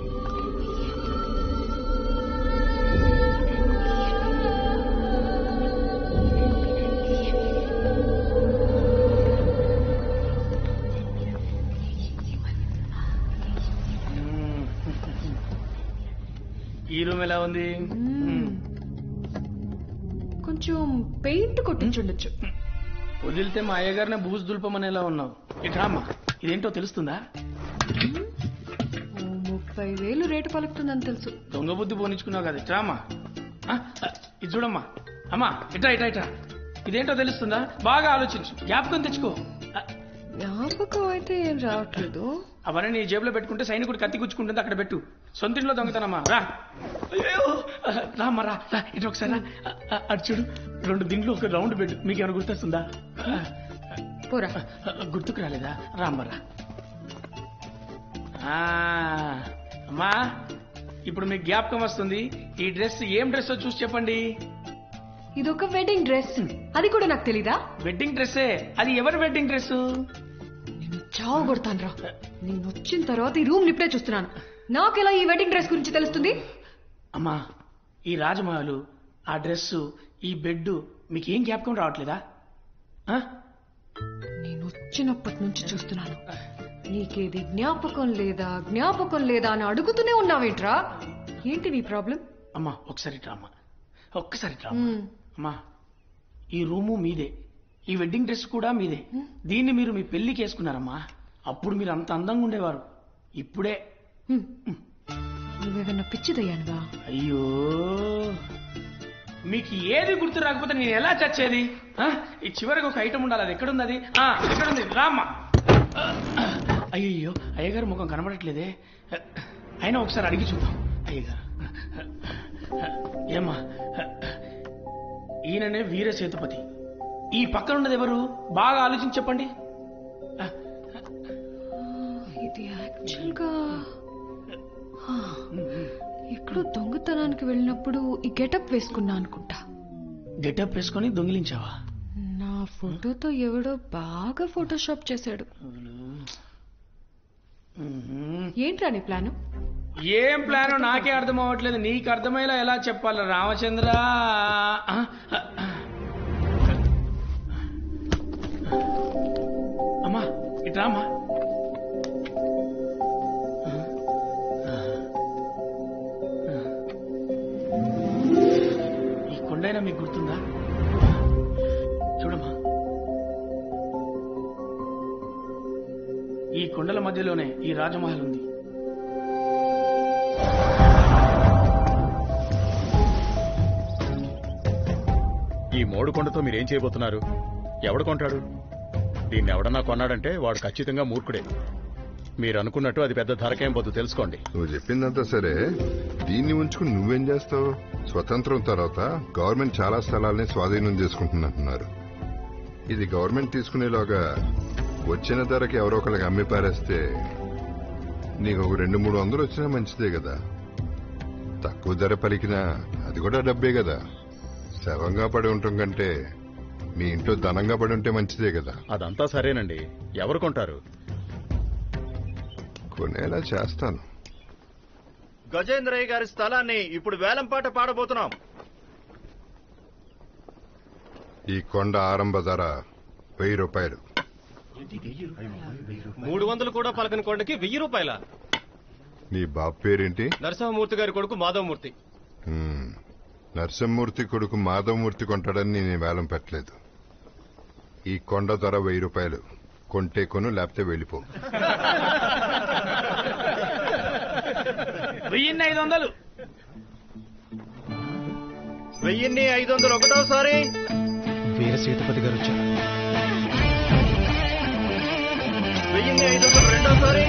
ఈ రూమ్ ఎలా ఉంది?
కొంచెం పెయింట్ కొట్టించుండొచ్చు.
వదిలితే మా అయ్యగారిని బూజు దుల్పమని ఎలా ఉన్నావు? ఇట్రా అమ్మా, ఇదేంటో తెలుస్తుందా?
30,000 రేటు పలుకుతుందని తెలుసు.
దొంగ బుద్ధి పోనిచ్చుకున్నావు కదా. ఇట్రా అమ్మా. ఇది చూడమ్మా. అమ్మా ఇట్రా ఇట్రా ఇట్రా. ఇదేంటో తెలుస్తుందా? బాగా ఆలోచించు, జ్ఞాపకం తెచ్చుకో.
జ్ఞాపకం అయితే ఏం రావట్లేదు.
అవన్నీ నీ జేబులో పెట్టుకుంటే సైనికుడు కత్తి గుచ్చుకుంటుంది, అక్కడ పెట్టు. సొంతింట్లో దొంగతనమ్మా. రా రామ్మా రా. ఇటు ఒకసారి అటు చూడు. 2 దిండ్లు ఒక రౌండ్ పెట్టు. మీకేమైనా గుర్తొస్తుందా?
పోరా.
గుర్తుకు రాలేదా? రామ్మరా. అమ్మా ఇప్పుడు మీకు జ్ఞాపకం వస్తుంది. ఈ డ్రెస్ ఏం డ్రెస్ చూసి చెప్పండి.
ఇదొక వెడ్డింగ్ డ్రెస్. అది కూడా నాకు తెలీదా?
వెడ్డింగ్ డ్రెస్సే. అది ఎవరి వెడ్డింగ్ డ్రెస్?
నేను చావు కొడతాను రా. నేను వచ్చిన తర్వాత ఈ రూమ్ ఇప్పుడే చూస్తున్నాను. నాకెలా ఈ వెడ్డింగ్ డ్రెస్ గురించి తెలుస్తుంది?
అమ్మా ఈ రాజమహల్, ఆ డ్రెస్, ఈ బెడ్ మీకేం జ్ఞాపకం రావట్లేదా?
నేను వచ్చినప్పటి నుంచి చూస్తున్నాను. నీకేది జ్ఞాపకం లేదా అని అడుగుతూనే ఉన్నావేంట్రా? ఏంటి నీ ప్రాబ్లం?
అమ్మా ఒకసారి డ్రామా, ఒక్కసారి డ్రామా. అమ్మా ఈ రూము మీదే, ఈ వెడ్డింగ్ డ్రెస్ కూడా మీదే. దీన్ని మీరు మీ పెళ్లికి వేసుకున్నారమ్మా. అప్పుడు మీరు అంత అందంగా ఉండేవారు. ఇప్పుడే
నువ్వేదన్నా పిచ్చిదయ్యానుగా?
అయ్యో మీకు ఏది గుర్తు రాకపోతే నేను ఎలా చచ్చేది? ఈ చివరికి ఒక ఐటమ్ ఉండాలి. అది ఎక్కడుంది? అది ఎక్కడుంది? రామ్మా. అయ్యో అయ్యగారు ముఖం కనబడట్లేదే. అయినా ఒకసారి అడిగి చూద్దాం. అయ్యగారు ఏమ్మా, ఈయననే వీర సేతుపతి. ఈ పక్కన ఉన్నది ఎవరు? బాగా ఆలోచించి చెప్పండి.
ఇది యాక్చువల్ గా ఎక్కడో దొంగతనానికి వెళ్ళినప్పుడు ఈ గెటప్ వేసుకున్నా అనుకుంటా.
గెటప్ వేసుకొని దొంగిలించావా?
నా ఫోటోతో ఎవడో బాగా ఫోటోషాప్ చేశాడు. ఏంట్రా నీ ప్లాను?
ఏం ప్లాను నాకే అర్థం అవ్వట్లేదు. నీకు అర్థమయ్యేలా ఎలా చెప్పాలి రామచంద్ర? అమ్మా ఇట్రా అమ్మా. ఈ కొండైనా మీకు గుర్తుందా? చూడమ్మా, ఈ కొండల మధ్యలోనే ఈ రాజమహల్ ఉంది.
ఈ మోడుకొండతో మీరేం చేయబోతున్నారు? ఎవడు కొంటాడు? దీన్ని ఎవడన్నా కొన్నాడంటే వాడు ఖచ్చితంగా మూర్ఖుడే. మీరు అనుకున్నట్టు అది పెద్ద ధరకేం పోదు, తెలుసుకోండి.
నువ్వు చెప్పిందంతా సరే, దీన్ని ఉంచుకుని నువ్వేం చేస్తావు? స్వతంత్రం తర్వాత గవర్నమెంట్ చాలా స్థలాల్ని స్వాధీనం చేసుకుంటున్నట్టున్నారు. ఇది గవర్నమెంట్ తీసుకునేలాగా వచ్చిన ధరకి ఎవరో ఒకరికి అమ్మి పారేస్తే నీకు ఒక 200-300 వచ్చినా మంచిదే కదా. తక్కువ ధర పలికినా అది కూడా డబ్బే కదా. శవంగా పడి ఉండటం కంటే మీ ఇంట్లో ధనంగా పడి ఉంటే మంచిదే కదా.
అదంతా సరేనండి, ఎవరు కొంటారు?
కొనేలా చేస్తాను.
గజేంద్రయ్య గారి స్థలాన్ని ఇప్పుడు వేలంపాట పాడబోతున్నాం.
ఈ కొండ ఆరంభ ధర 1000 రూపాయలు.
300 కూడా పలకని కొండకి 1000 రూపాయల.
నీ బాబు పేరేంటి?
నరసింహమూర్తి గారి కొడుకు మాధవమూర్తి.
నరసింహమూర్తి కొడుకు మాధవమూర్తి కొంటాడని నేను వేలం పెట్టలేదు. ఈ కొండ ధర 1000 రూపాయలు. కొంటే కొను, లేకపోతే వెళ్ళిపో.
1500.
1500 ఒకటోసారి.
వీర సీతపతి గారు వచ్చారు.
1500 రెండోసారి.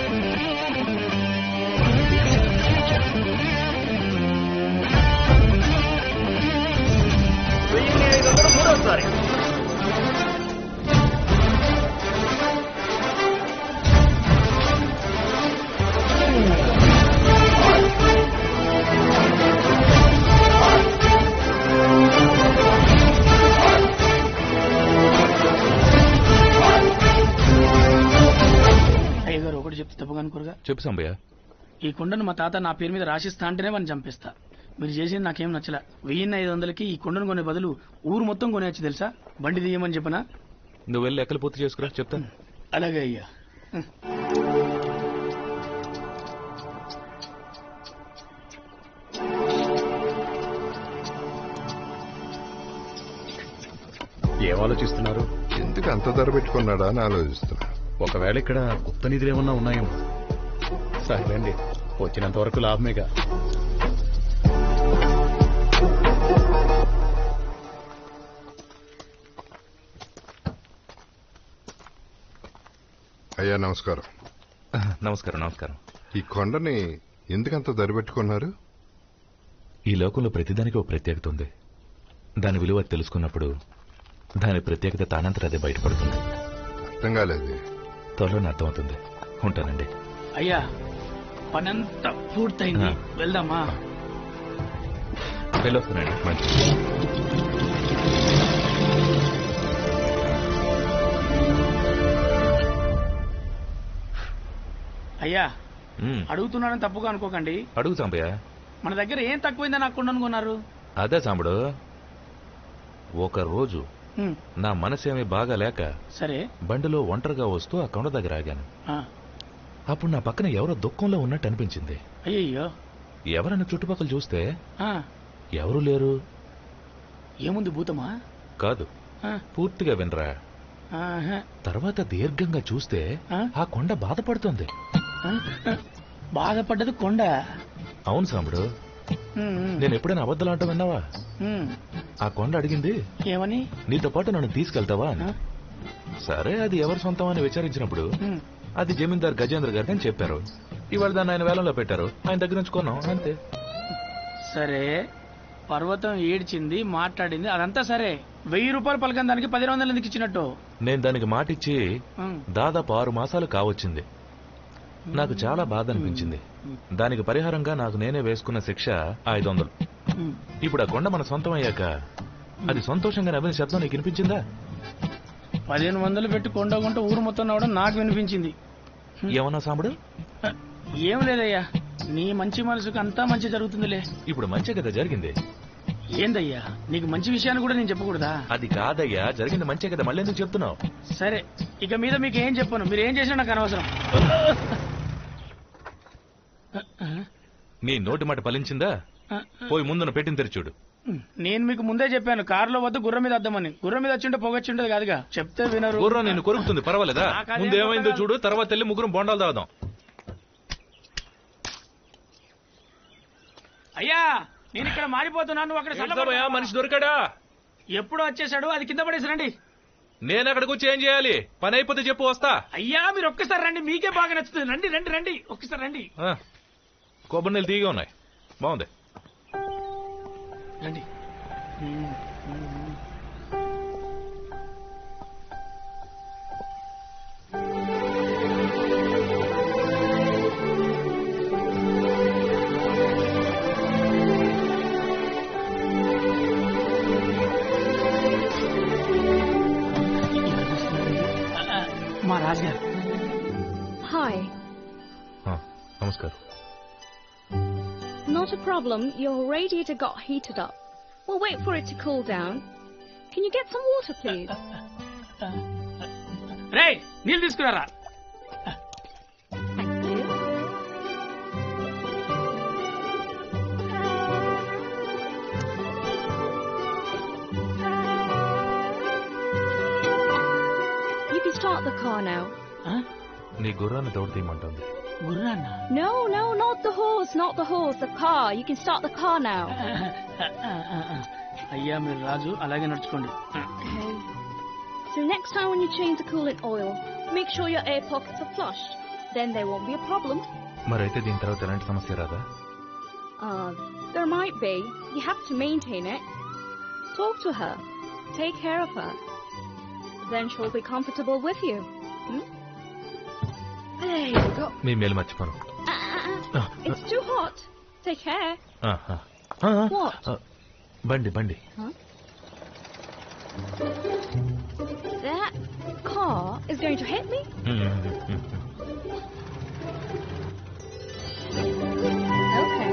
1500 మూడోసారి.
అయ్యగారు ఒకటి చెప్తే తప్పుగా అనుకోరుగా?
చెప్పు సంబయ్య.
ఈ కొండను మా తాత నా పేరు మీద రాసిస్తా అంటేనే వాడిని చంపేస్తా. మీరు చేసేది నాకేం నచ్చలా. 1500కి ఈ కొండను కొనే బదులు ఊరు మొత్తం కొనేయచ్చు తెలుసా? బండి తీయమని చెప్పనా?
నువ్వు వెళ్ళి లెక్కలు పూర్తి చేసుకురా, చెప్తాను.
అలాగే అయ్యా.
ఏం ఆలోచిస్తున్నారు?
ఎందుకు అంత ధర పెట్టుకున్నాడా అని ఆలోచిస్తున్నా.
ఒకవేళ ఇక్కడ గుప్త నిధులు ఏమన్నా ఉన్నాయేమో. సరేలేండి, వచ్చినంత వరకు లాభమేగా.
అయ్యా నమస్కారం.
నమస్కారం. నమస్కారం.
ఈ కొండని ఎందుకంత ధర పెట్టుకున్నారు?
ఈ లోకంలో ప్రతిదానికి ఒక ప్రత్యేకత ఉంది. దాని విలువ తెలుసుకున్నప్పుడు దాని ప్రత్యేకత తానంతట అదే బయటపడుతుంది.
అర్థం కాలేదు.
త్వరలో అర్థమవుతుంది. ఉంటానండి.
అయ్యా పనంతా పూర్తయింది, వెళ్దామా?
వెళ్ళొస్తానండి. మంచిది.
అయ్యా అడుగుతున్నానని తప్పుగా అనుకోకండి.
అడుగు సాంబయ్య.
మన దగ్గర ఏం తక్కువైందని నాకు కొండను కొన్నారు?
అదే సాంబడు, ఒక రోజు నా మనసేమీ బాగా లేక
సరే
బండిలో ఒంటరిగా వస్తూ ఆ కొండ దగ్గర ఆగాను. అప్పుడు నా పక్కన ఎవరో దుఃఖంలో ఉన్నట్టు అనిపించింది.
అయ్యయ్యో.
ఎవరన్నా చుట్టుపక్కల చూస్తే
ఆ,
ఎవరూ లేరు.
ఏముంది భూతమా?
కాదు, పూర్తిగా వినరా.
ఆహా.
తర్వాత దీర్ఘంగా చూస్తే ఆ కొండ బాధపడుతుంది.
బాధపడ్డది కొండ?
అవును సాంబడు. నేను ఎప్పుడైనా అబద్ధాలంటూ విన్నావా? ఆ కొండ అడిగింది
ఏమని?
నీతో పాటు నన్ను తీసుకెళ్తావా అని. సరే, అది ఎవరి సొంతం అని విచారించినప్పుడు అది జమీందార్ గజేంద్ర గారికి అని చెప్పారు. ఇవాళ దాన్ని ఆయన వేలంలో పెట్టారు. ఆయన దగ్గర నుంచి కొన్నాం, అంతే.
సరే, పర్వతం ఏడ్చింది, మాట్లాడింది, అదంతా సరే. 1000 రూపాయలు పలకని దానికి 1500 ఎందుకు ఇచ్చినట్టు?
నేను దానికి మాటిచ్చి దాదాపు 6 మాసాలు కావచ్చింది. నాకు చాలా బాధ అనిపించింది. దానికి పరిహారంగా నాకు నేనే వేసుకున్న శిక్ష 500. ఇప్పుడు ఆ కొండ మన సొంతం అయ్యాక అది సంతోషంగా నవ్విన శబ్దం నీకు వినిపించిందా?
1500 పెట్టి కొండ కొంట ఊరు మొత్తం నవ్వడం నాకు వినిపించింది.
ఏమన్నా సాంబడు?
ఏం లేదయ్యా, నీ మంచి మనసుకు అంతా మంచి జరుగుతుందిలే.
ఇప్పుడు మంచి కదా జరిగింది.
ఏందయ్యా, నీకు మంచి విషయాన్ని కూడా నేను చెప్పకూడదా?
అది కాదయ్యా, జరిగింది మంచి కదా, మళ్ళీ ఎందుకు చెప్తున్నావు?
సరే, ఇక మీద మీకు ఏం చెప్పను. మీరు ఏం చేసినా నాకు అనవసరం.
నీ నోటి మాట ఫలించిందా? పోయి ముందున పెట్టిన తెరిచూడు.
నేను మీకు ముందే చెప్పాను, కారులో వద్దు, గుర్రం మీద వద్దామని. గుర్రం మీద వచ్చింటే పొగొచ్చిండదు కాదుగా. చెప్తే వినరు.
గుర్రం నిన్ను కొరుకుతుంది, పర్వాలేదా? ముందు ఏమైందో చూడు, తర్వాత వెళ్ళి ముగ్గురం బొండాలు తాగుదాం.
అయ్యా, నేను ఇక్కడ మారిపోతున్నాను. నువ్వు అక్కడ
మనిషి దొరికాడా?
ఎప్పుడో వచ్చేసాడు, అది కింద పడేసి రండి.
నేను అక్కడికి వచ్చి ఏం చేయాలి? పని అయిపోతే చెప్పు, వస్తా.
అయ్యా, మీరు ఒక్కసారి రండి, మీకే బాగా నచ్చుతుంది. రండి రండి రండి, ఒక్కసారి రండి.
కొబ్బరి నీళ్ళు తీగా ఉన్నాయి, బాగుంది.
రండి. మా రాజుగారు.
హాయ్.
నమస్కారం.
Not a problem. Your radiator got heated up. We'll wait for it to cool down. Can you get some water, please?
రేయ్ నీళ్ళు తీసుకురారా.
You can start the car now.
నీ గుర్రాన్ని తోడు తీయమంటుంది.
గుర్రాన్నా?
No, not the horse, the car. You can start the car now.
అయ్యా మీరు రాజు, అలాగే నడుచుకోండి.
Okay. So next time when you change the coolant oil, make sure your air pockets are flushed. Then there won't be a problem.
మరైతే దీని తర్వాత ఎలాంటి సమస్య రాదా?
There might be. You have to maintain it. Talk to her. Take care of her. Then she'll be comfortable with you. There you go.
మీ మేలు మర్చిపోను.
It's too hot. Take care. What?
బండి.
Huh? That car is going to hit me? Okay.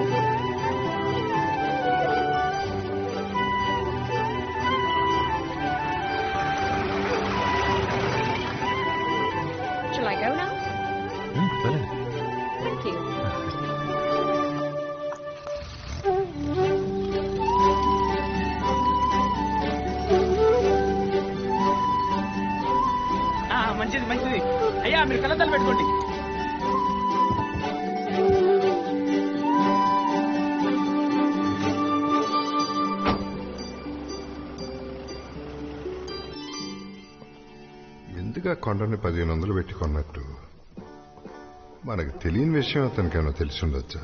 Shall I go now? Thank you.
మంచిది. అయ్యా మీరు కళ్ళద్దాలు పెట్టుకోండి.
ఎందుకు కొండని 1500 పెట్టి కొన్నట్టు? మనకు తెలియని విషయం అతనికేమో తెలిసి ఉండొచ్చా?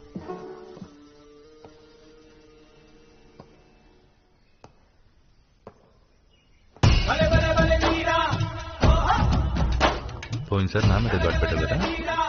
పోయినసారి నా మీద దొడ్డు పెట్టదు కదా.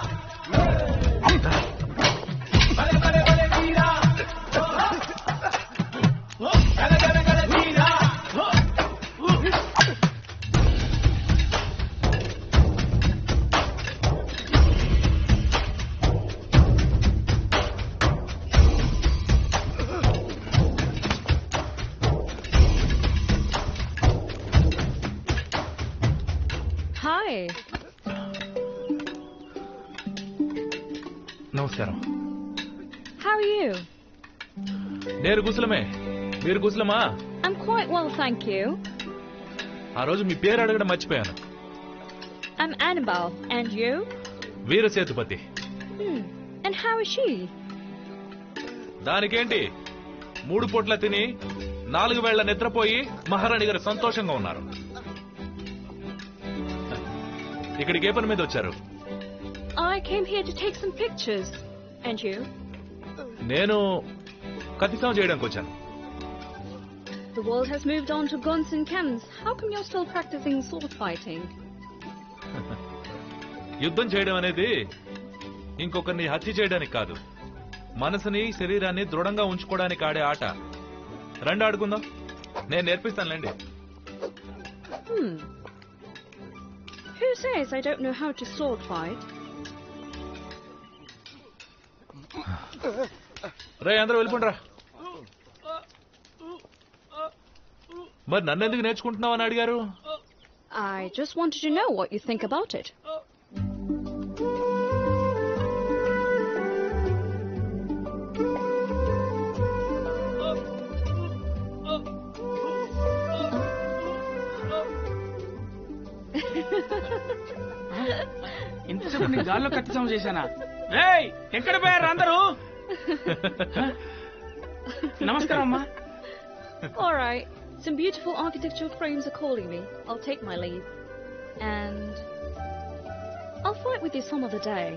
Hi.
నమస్కారం.
How are you?
నేను కుశలమే. మీరు కుశలమా?
I'm quite well, thank you.
ఆ రోజు మీ పేరు అడగడం మర్చిపోయాను.
I'm Annabelle. And you?
వీరసేతుపతి.
And how is she?
దానికేంటి? 3 పూట్ల తిని 4 వేళ్ల నిద్రపోయి మహారాణి గారు సంతోషంగా ఉన్నారు. ఇక్కడికి ఏ పని మీద వచ్చారు?
I came here to take some pictures. And you?
నేను కత్తిసాం చేయడానికి వచ్చాను.
The world has moved on to guns and cannons. How come you're still practicing sword fighting?
యుద్ధం చేయడం అనేది ఇంకొకరిని హత్య చేయడానికి కాదు, మనసుని శరీరాన్ని దృఢంగా ఉంచుకోవడానికి ఆడే ఆట. రండి ఆడుకుందాం, నేను నేర్పిస్తానులేండి.
Who says I don't know how to sword fight?
రే అందరూ వెళ్ళిపోండిరా. మరి నన్నెందుకు నేర్చుకుంటున్నావని అడిగారు?
I just wanted to know what you think about it.
ఇంతసేపు నీ గాల్లో కత్తిసాం చేశానా? రేయ్ ఎక్కడ పోయారు అందరూ? నమస్కారం అమ్మా.
All right. Some beautiful architectural frames are calling me. I'll take my leave. And I'll fight with you some other day.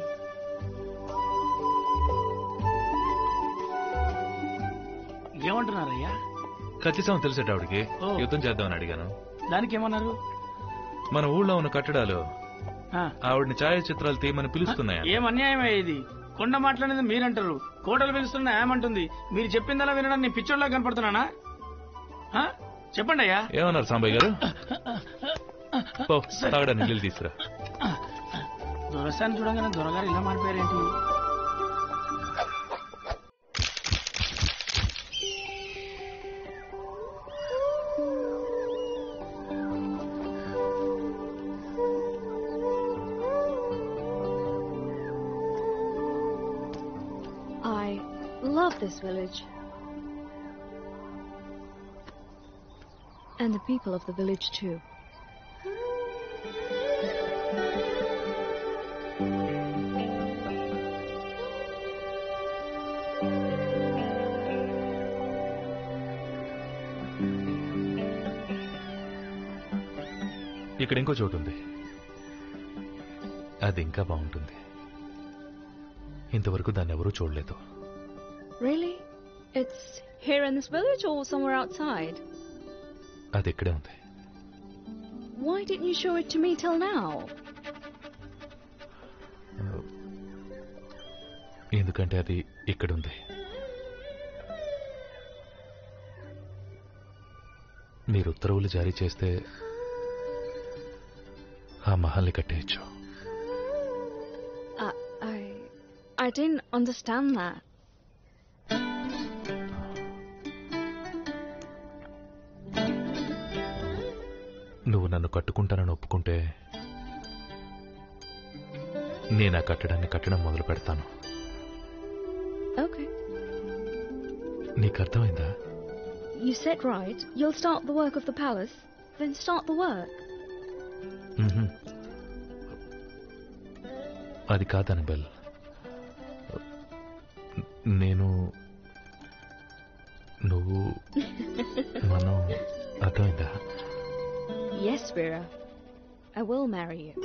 ఏమంటున్నారయ్యా?
కత్తిసాం తెలిసేటావిడికి యుద్ధం చేద్దామని అడిగాను.
దానికి ఏమన్నారు?
మన ఊళ్ళో ఉన్న కట్టడాలు ఆవిడని ఛాయాచిత్రాలు తీయమని పిలుస్తున్నాయి.
ఏం అన్యాయం ఇది? కొండ మాట్లాడేది మీరంటారు, కోటలు పిలుస్తున్నా ఏమంటుంది? మీరు చెప్పిందలా వినడానికి నేను పిచ్చోళ్ళ కనపడుతున్నానా? చెప్పండి అయ్యా.
ఏమన్నారు సాంబయ్య గారు? తాగడానికి నీళ్ళు తీసుకురా.
దొరసాన్ని చూడగానే దొరగారు ఇలా మారిపోయారేంటి?
this village. And the people of the village too.
ఇక్కడ ఇంకో చోటు ఉంది, అది ఇంకా బాగుంటుంది. ఇంతవరకు దాన్ని ఎవరూ చూడలేదు.
Really? It's here in this village or somewhere outside?
అది ఇక్కడే ఉంది.
Why didn't you show it to me till now?
ఎందుకంటే అది ఇక్కడ ఉంది. మీరు ఉత్తర్వులు జారీ చేస్తే ఆ మహల్ని కట్టేయచ్చు.
I didn't understand that.
నువ్వు నన్ను కట్టుకుంటానని ఒప్పుకుంటే నేను ఆ కట్టడాన్ని కట్టడం మొదలు పెడతాను.
Okay.
నీకు అర్థమైందా?
You said right. You'll start the work of the palace. Then start the work.
అది కాదు అనబెల్. నువ్వు మనం అర్థమైందా?
Yes, Vera. I will marry you.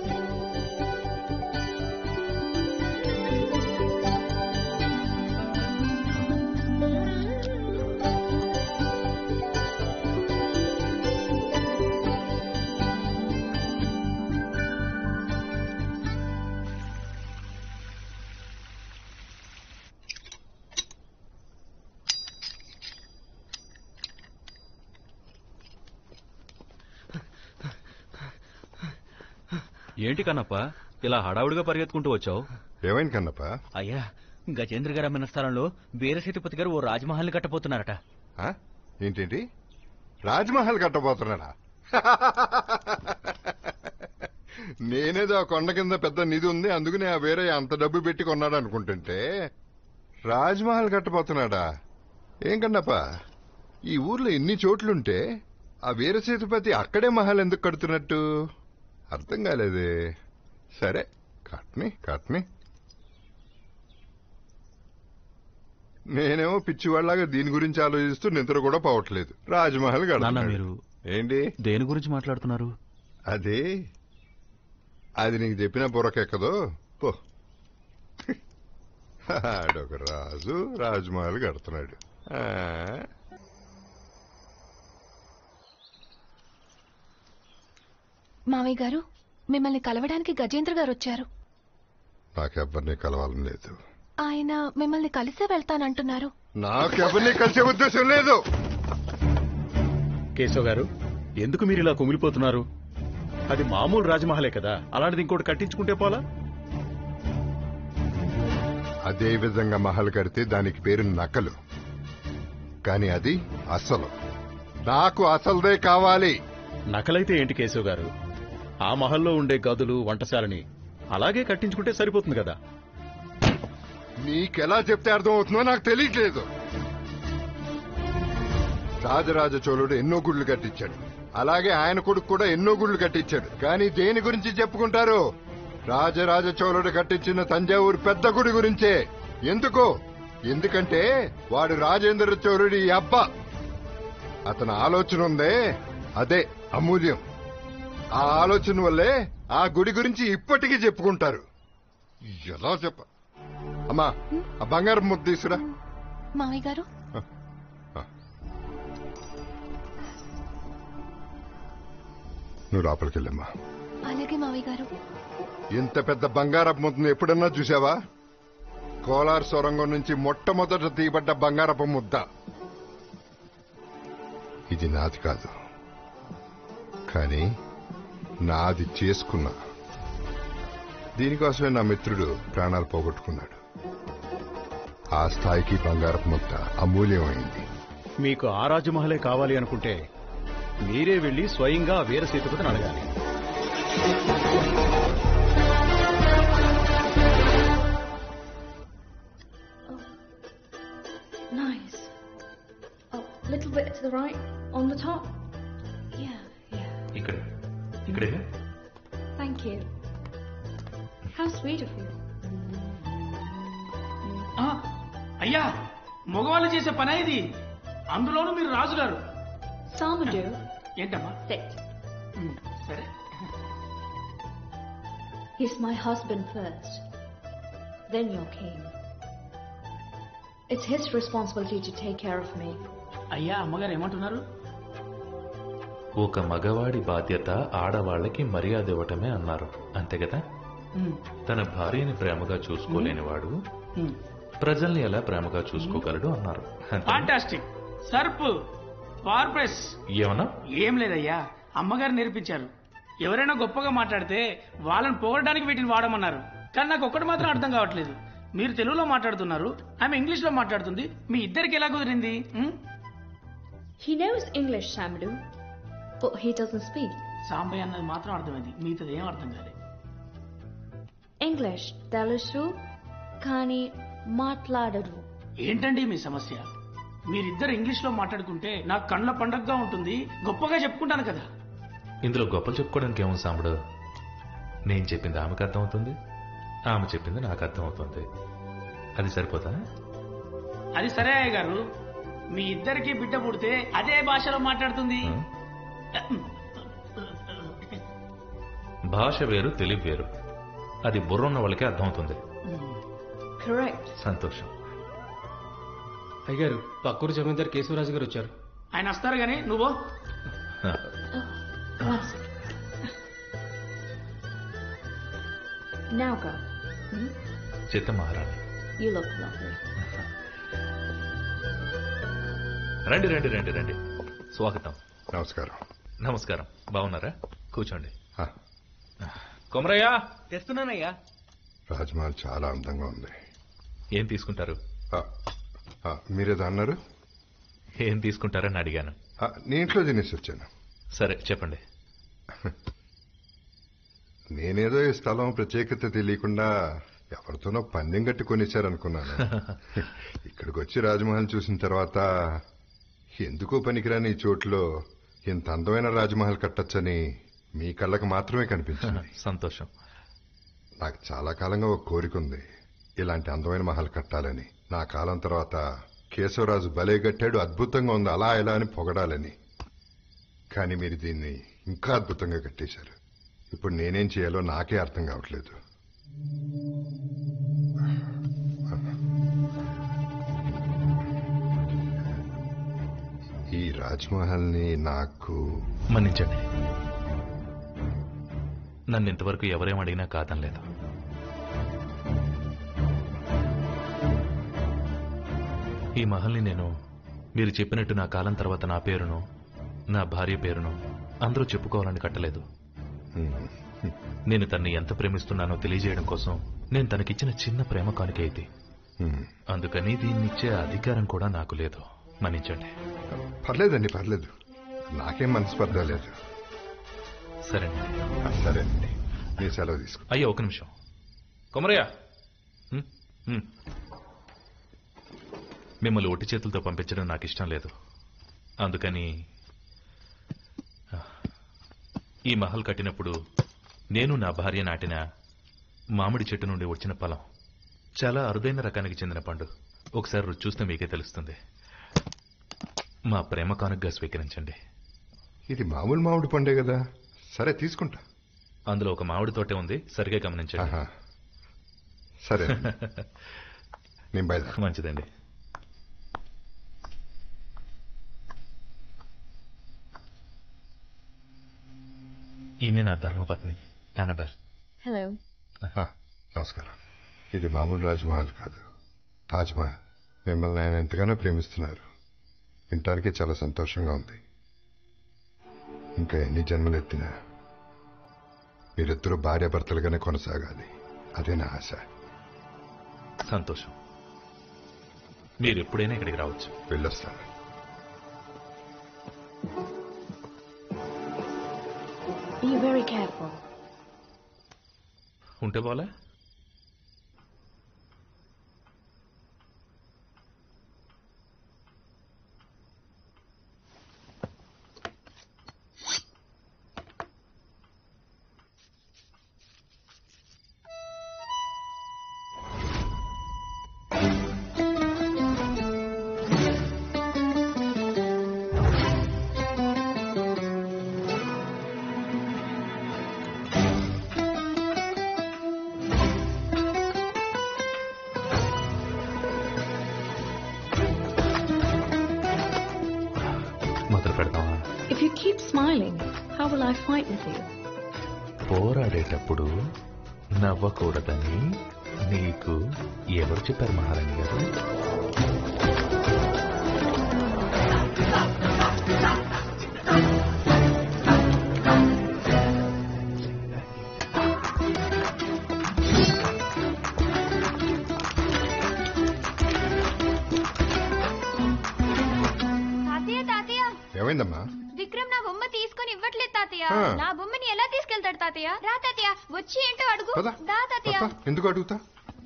ఏంటి కన్నప్ప ఇలా హడావుడిగా పరిగెత్తుకుంటూ వచ్చావు?
ఏమైంది కన్నప్ప?
అయ్యా, గజేంద్ర గారు అమ్మిన స్థలంలో వీరసేతుపతి గారు ఓ రాజమహల్ ని కట్టబోతున్నారట.
ఏంటేంటి? రాజ్మహల్ కట్టబోతున్నాడా? నేనేదో ఆ కొండ కింద పెద్ద నిధి ఉంది, అందుకనే ఆ వేరే అంత డబ్బు పెట్టి కొన్నాడు అనుకుంటుంటే రాజ్మహల్ కట్టబోతున్నాడా? ఏం కన్నప్ప, ఈ ఊర్లో ఎన్ని చోట్లుంటే ఆ వీరసేతుపతి అక్కడే మహల్ ఎందుకు కడుతున్నట్టు అర్థం కాలేదే. సరే, కట్ని నేనేమో పిచ్చివాళ్లాగా దీని గురించి ఆలోచిస్తూ నిద్ర కూడా పోవట్లేదు. రాజ్మహల్ కడుతున్నాడు.
మీరు
ఏంటి
దేని గురించి మాట్లాడుతున్నారు?
అది నీకు చెప్పిన బుర్రకెక్కదో పో. ఆడొక రాజు రాజ్మహల్ కడుతున్నాడు.
మావయ్య గారు, మిమ్మల్ని కలవడానికి గజేంద్ర గారు వచ్చారు.
నాకెవ్వరిని కలవాలని లేదు.
ఆయన మిమ్మల్ని కలిసే వెళ్తానంటున్నారు.
నాకెవరిని కలిసే ఉద్దేశం లేదు.
కేశవ్ గారు, ఎందుకు మీరు ఇలా కుమిలిపోతున్నారు? అది మామూలు రాజమహలే కదా, అలాంటిది ఇంకోటి కట్టించుకుంటే పోలా?
అదే విధంగా మహల్ కడితే దానికి పేరు నకలు, కానీ అది అసలు. నాకు అసలుదే కావాలి.
నకలైతే ఏంటి కేశవ్ గారు? ఆ మహల్లో ఉండే గదులు వంటశాలని అలాగే కట్టించుకుంటే సరిపోతుంది కదా.
నీకెలా చెప్తే అర్థం అవుతుందో నాకు తెలియట్లేదు. రాజరాజ చోళుడు ఎన్నో గుళ్ళు కట్టించాడు, అలాగే ఆయన కొడుకు కూడా ఎన్నో గుళ్ళు కట్టించాడు. కానీ దేని గురించి చెప్పుకుంటారు? రాజరాజ చోళుడు కట్టించిన తంజావూరు పెద్ద గుడి గురించే. ఎందుకు? ఎందుకంటే వాడు రాజేంద్ర చోళుడి అబ్బా. అతని ఆలోచన ఉందే, అదే అమూల్యం. ఆ ఆలోచన వల్లే ఆ గుడి గురించి ఇప్పటికీ చెప్పుకుంటారు. ఎలా చెప్ప అమ్మా, ఆ బంగారు ముద్ద తీసురా.
మావయ్య గారు,
నువ్వు లోపలికెళ్ళమ్మా.
అలాగే మావయ్య గారు.
ఇంత పెద్ద బంగారపు ముద్దను ఎప్పుడన్నా చూసావా? కోలార్ సొరంగం నుంచి మొట్టమొదట తీయబడ్డ బంగారపు ముద్ద. ఇది నాది కాదు, కానీ నాది చేసుకున్నా. దీనికోసమే నా మిత్రుడు ప్రాణాలు పోగొట్టుకున్నాడు. ఆ స్థాయికి బంగారపు ముద్ద అమూల్యమైంది.
మీకు ఆ రాజమహలే కావాలి అనుకుంటే మీరే వెళ్లి స్వయంగా వీరసేతుపతిని అడగాలి.
Little bit to the right, on the top. Yeah, yeah.
ఇక్కడ ఇక్కడే
Thank you. How sweet of you.
అయ్యా మగవాళ్ళు చేసే పని ఇది, అందులోనూ మీరు రాజుగారు.
Samadhu.
ఏంటమ్మా?
Sit.
సరే.
He's my husband first, then your king. It's his responsibility to take care of me.
అయ్యా అమ్మగారు ఏమంటున్నారు?
ఒక మగవాడి బాధ్యత ఆడవాళ్ళకి మర్యాద ఇవ్వటమే అన్నారు, అంతే కదా? తన భార్యని ప్రేమగా చూసుకోలేని వాడు ప్రజల్ని ఎలా ప్రేమగా చూసుకోగలడు అన్నారు.
ఫాంటాస్టిక్. సర్ప్ పార్ప్రెస్.
ఏమన్నా?
ఏం లేదయ్యా, అమ్మగారు నేర్పించారు. ఎవరైనా గొప్పగా మాట్లాడితే వాళ్ళని పొగడడానికి వీటిని వాడమన్నారు. కానీ నాకు ఒక్కటి మాత్రం అర్థం కావట్లేదు. మీరు తెలుగులో మాట్లాడుతున్నారు, ఆమె ఇంగ్లీష్ లో మాట్లాడుతుంది. మీ ఇద్దరికి ఎలా కుదిరింది?
He knows English, Samadhu, but he doesn't speak.
Sambaiah అన్నది మాత్రం అర్థమైంది, మిగతాది ఏం అర్థం కాలేదు.
English తెలుసు కానీ మాట్లాడరు.
ఏంటండి మీ సమస్య? మీరిద్దరు ఇంగ్లీష్ లో మాట్లాడుకుంటే నాకు కళ్ళ పండగగా ఉంటుంది, గొప్పగా చెప్పుకుంటాను కదా.
ఇందులో గొప్పలు చెప్పుకోవడానికి ఏమో సాంబడు. నేను చెప్పింది ఆమెకు అర్థం అవుతుంది, ఆమె చెప్పింది నాకు అర్థం అవుతుంది. అది సరిపోతా?
అది సరే అయ్య గారు, మీ ఇద్దరికి బిడ్డ పుడితే అదే భాషలో మాట్లాడుతుంది.
భాష వేరు, తెలివి వేరు. అది బుర్రున్న వాళ్ళకే అర్థమవుతుంది.
కరెక్ట్.
సంతోషం.
అయ్యారు పక్కూరు జమీందారు కేశవరాజు గారు వచ్చారు.
ఆయన వస్తారు గాని నువ్వు
Now go.
చిత్త మహారాణి.
You look lovely.
రండి రండి రండి రండి. స్వాగతం.
నమస్కారం.
నమస్కారం. బాగున్నారా? కూర్చోండి. కొమరయ్య
తెస్తున్నానయ్యా.
రాజ్మహల్ చాలా అందంగా ఉంది.
ఏం తీసుకుంటారు?
మీరేదో అన్నారు?
ఏం తీసుకుంటారని అడిగాను.
నీ ఇంట్లో తినేసి వచ్చాను.
సరే చెప్పండి.
నేనేదో ఈ స్థలం ప్రత్యేకత తెలియకుండా ఎవరితోనో పందెం కట్టి కొనిచ్చారనుకున్నాను. ఇక్కడికి వచ్చి రాజ్మహల్ చూసిన తర్వాత ఎందుకో పనికిరాని ఈ చోట్లో ఇంత అందమైన రాజ్మహల్ కట్టొచ్చని మీ కళ్ళకు మాత్రమే కనిపించింది.
సంతోషం.
నాకు చాలా కాలంగా ఒక కోరిక ఉంది, ఇలాంటి అందమైన మహల్ కట్టాలని. నా కాలం తర్వాత కేశవరాజు భలే కట్టాడు, అద్భుతంగా ఉంది, అలా ఎలా అని పొగడాలని. కానీ మీరు దీన్ని ఇంకా అద్భుతంగా కట్టేశారు. ఇప్పుడు నేనేం చేయాలో నాకే అర్థం కావట్లేదు. ఈ రాజ్మహల్ ని నాకు
మన్నించండి. నన్ను ఇంతవరకు ఎవరేం అడిగినా కాదనలేదు. ఈ మహల్ని నేను మీరు చెప్పినట్టు నా కాలం తర్వాత నా పేరును, నా భార్య పేరును అందరూ చెప్పుకోవాలని కట్టలేదు. నేను తన్ని ఎంత ప్రేమిస్తున్నానో తెలియజేయడం కోసం నేను తనకిచ్చిన చిన్న ప్రేమ కానుక ఇది. అందుకని దీన్నిచ్చే అధికారం కూడా నాకు లేదు. మన్నించండి.
పర్లేదండి, పర్లేదు. నాకేం మనస్పర్ధ లేదు.
సరేనండి.
సరేనండి, మీ సెలవు తీసుకో.
అయ్యో ఒక నిమిషం. కొమరయ్య, మిమ్మల్ని ఒట్టి చేతులతో పంపించడం నాకు ఇష్టం లేదు. అందుకని ఈ మహల్ కట్టినప్పుడు నేను నా భార్య నాటిన మామిడి చెట్టు నుండి వచ్చిన ఫలం చాలా అరుదైన రకానికి చెందిన పండు. ఒకసారి రుచి చూస్తే మీకే తెలుస్తుంది. మా ప్రేమ కానుకగా స్వీకరించండి.
ఇది మామూలు మామిడి పండే కదా. సరే తీసుకుంటా.
అందులో ఒక మామిడి తోటే ఉంది, సరిగా గమనించండి.
సరే నేను బయట.
మంచిదండి. ఈమె నా ధర్మపత్ని అనబర్.
హలో.
నమస్కారం. ఇది మామూలు రాజ్మహల్ కాదు, తాజ్మహల్. మిమ్మల్ని ఆయన ఎంతగానో ప్రేమిస్తున్నారు. వినటానికి చాలా సంతోషంగా ఉంది. ఇంకా ఎన్ని జన్మలు ఎత్తినా మీరిద్దరూ భార్యాభర్తలుగానే కొనసాగాలి, అదే నా ఆశ.
సంతోషం. మీరు ఎప్పుడైనా ఇక్కడికి రావచ్చు.
వెళ్ళొస్తాను.
Be very careful.
ఉంటే పోలే.
keep smiling. How will I fight with you?
పోరాడేటప్పుడు నవ్వకూడదని నీకు ఎవరు చెప్పారు మహారాణి గారు?
ఏమైందమ్మా?
విక్రమ్ నా బొమ్మ తీసుకొని ఇవ్వట్లేదు తాతయ్య.
ఆ.
నా బొమ్మని ఎలా తీసుకెళ్తాడు తాతయ్య? రా తాతయ్య, వచ్చి ఏంటో అడుగు.
పద.
దా తాతయ్య.
ఎందుకు అడుగుతా?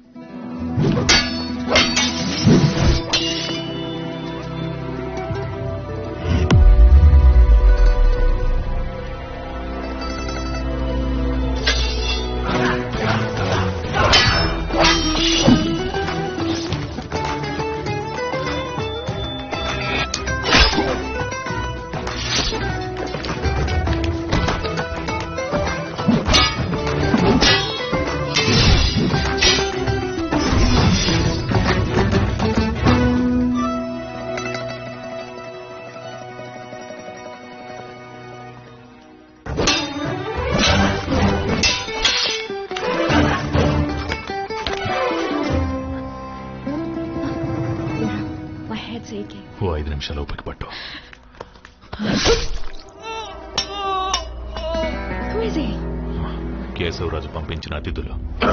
ఓ 5 నిమిషాలు ఓపిక పట్టు. కేశవరాజు పంపించిన అతిథులు.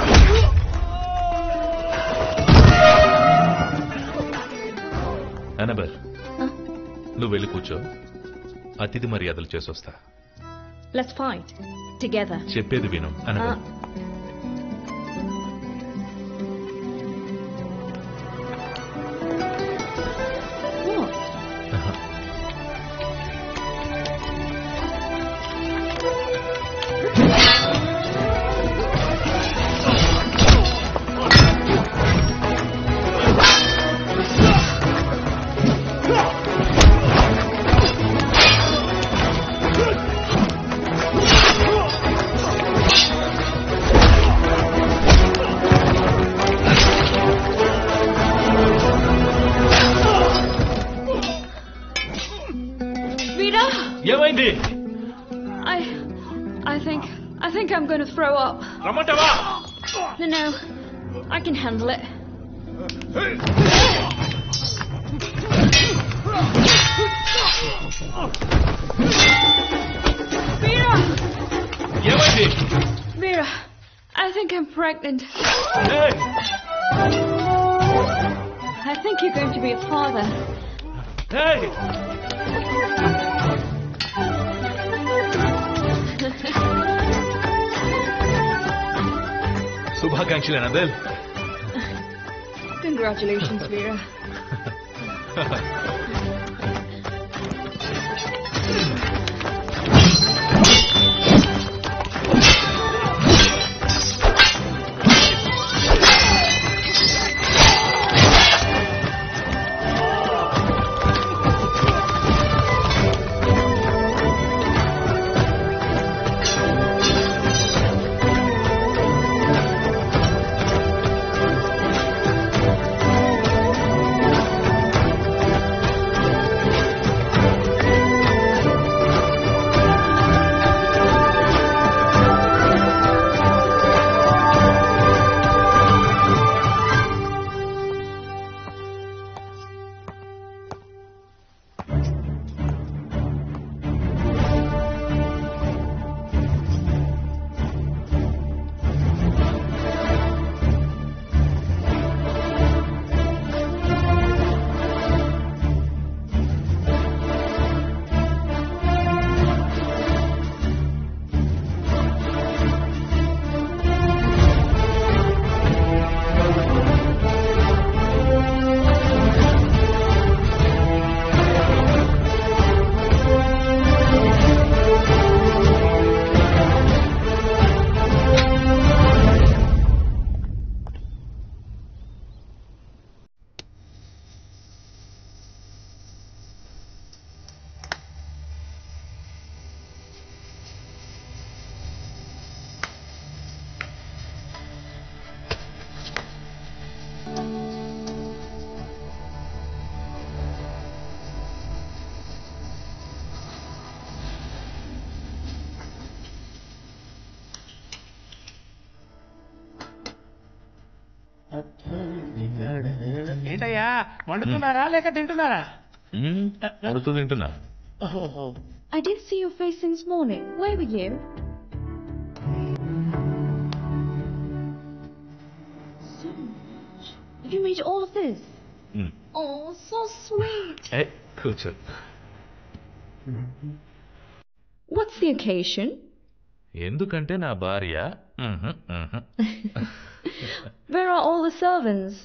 అనబెల్, నువ్వు వెళ్ళి కూర్చో, అతిథి మర్యాదలు చేసొస్తా.
Let's fight together.
చెప్పేది విను అనబెల్.
ఏమైంది?
I think I'm going to throw up.
రమ్మంటావా?
No, I can handle it. Veera!
ఏమైంది?
Veera, I think I'm pregnant. I think you're going to be a father.
Hey!
శుభాకాంక్షలు Annabelle.
Congratulations, Veera.
వండుతున్నారా లేక తింటున్నారా?
వండుతూ తింటున్నా.
I didn't see your face since morning. Where were you? You made all of this? Oh, so sweet.
కూర్చో.
What's the occasion?
ఎందుకంటే నా భార్య.
Where are all the servants?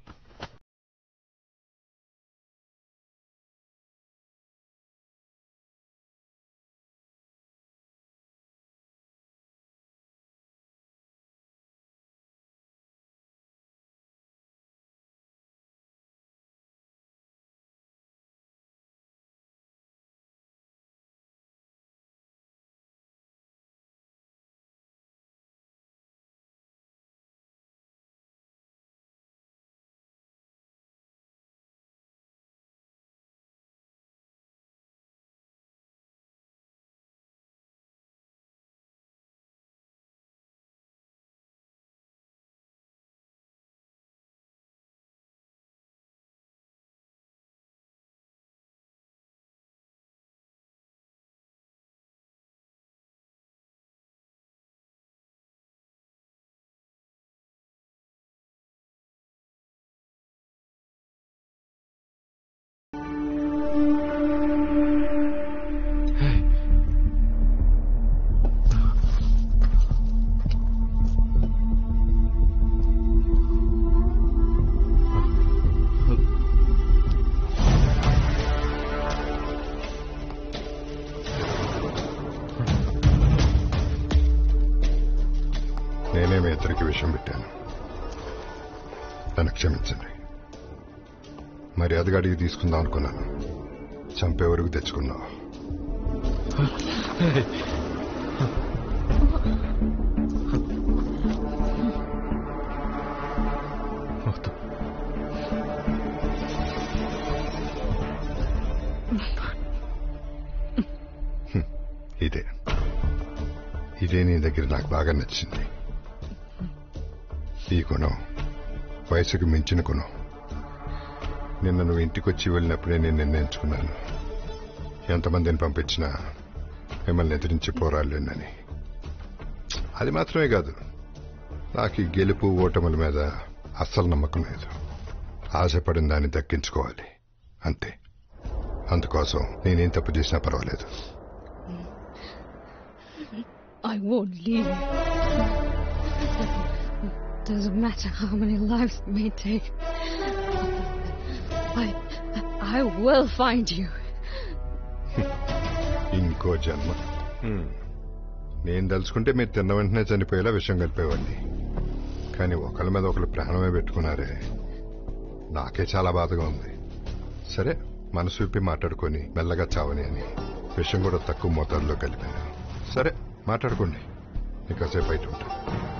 నేనే మీ ఇద్దరికి విషయం పెట్టాను. నన్ను క్షమించండి. మర్యాదగా అడిగి తీసుకుందాం అనుకున్నాను. చంపే వరకు తెచ్చుకున్నావు. ఇదే నీ దగ్గర నాకు బాగా నచ్చింది. ఈ గుణం వయసుకు మించిన గుణం. నిన్న నువ్వు ఇంటికొచ్చి వెళ్ళినప్పుడే నేను నిర్ణయించుకున్నాను, ఎంతమందిని పంపించినా మిమ్మల్ని ఎదిరించి పోరాడలేనని. అది మాత్రమే కాదు, నాకు ఈ గెలుపు ఓటముల మీద అస్సలు నమ్మకం లేదు. ఆశపడిన దాన్ని దక్కించుకోవాలి అంతే. అందుకోసం నేనేం తప్పు చేసినా పర్వాలేదు.
I won't leave. Doesn't matter how many lives it may take. I will find you.
ఇంకో జన్మ. నేను తలుచుకుంటే మీరు తిన్న వెంటనే చనిపోయేలా విషయం కలిపేవాడిని. కానీ ఒకళ్ళ మీద ఒకళ్ళు ప్రాణమే పెట్టుకున్నారే, నాకే చాలా బాధగా ఉంది. సరే, మనసు విప్పి మాట్లాడుకొని మెల్లగా చావని అని విషయం కూడా తక్కువ మోతాదులో కలిపాను. సరే, మాట్లాడుకోండి. నీకు కాసేపు బయట ఉంటా.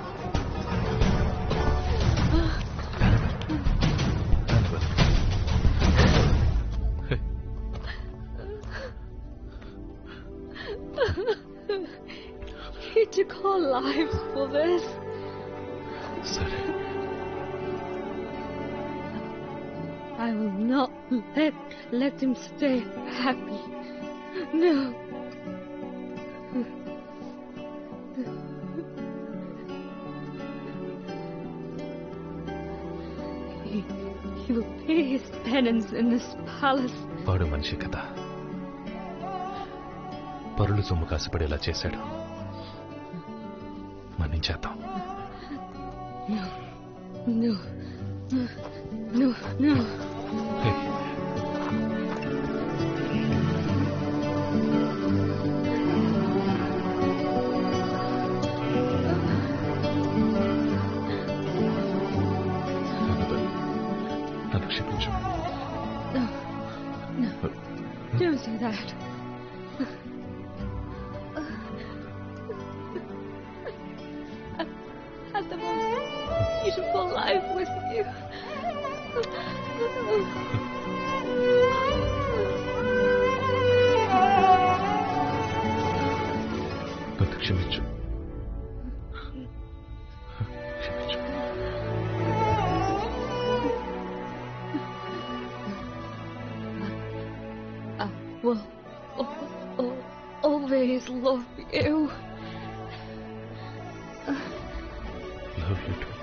He took our lives for this.
Sorry.
I will not let him stay happy. No. He will pay his penance in this palace.
వాడు మనిషి కదా, పరులు సొమ్ము కాసిపడేలా చేశాడు. మన్నించేద్దాం.
No. No. No.
నన్ను క్షమించు.
No. Don't say that. Had the most beautiful life with you.
నన్ను క్షమించు.
always love you.
Love you too.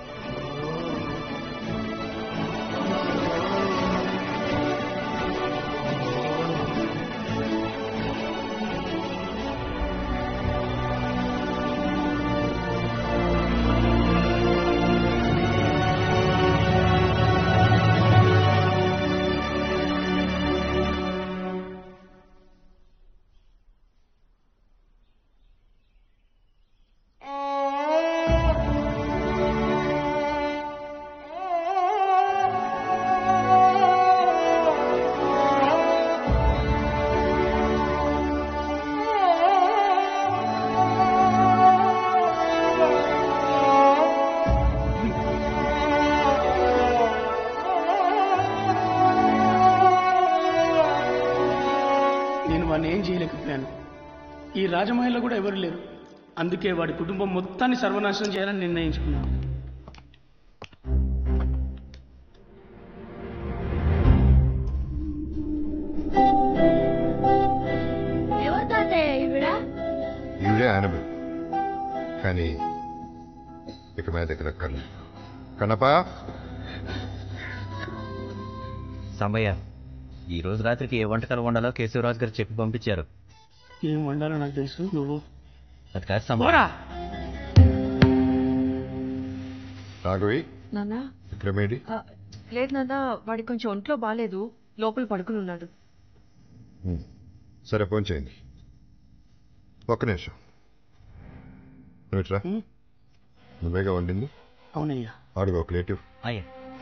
ఏం చేయలేకపోయాను. ఈ రాజమహల్లో కూడా ఎవరు లేరు. అందుకే వాడి కుటుంబం మొత్తాన్ని సర్వనాశనం చేయాలని నిర్ణయించుకున్నాను.
ఈవిడే ఆనబుల్, కానీ ఇక మీద దగ్గర కన్నపా
సమయ ఈ రోజు రాత్రికి ఏ వంటకాలు వండాలో కేశవరాజు గారు చెప్పి పంపించారు.
ఏం వండాలో నాకు తెలుసు, నువ్వు
అది కాదు సమయ.
రాఘవి
నాన్నా
విక్రమేడి
లేదు నాన్న, వాడికి కొంచెం ఒంట్లో బాగాలేదు, లోపల పడుకుని ఉన్నాడు.
సరే ఫోన్ చేయండి. ఒక్క నిమిషం. నువ్వుట్రా, నువ్వేగా వండింది?
అవునయ్యా.
ఆడుగో ప్లేట్
అయ్యా.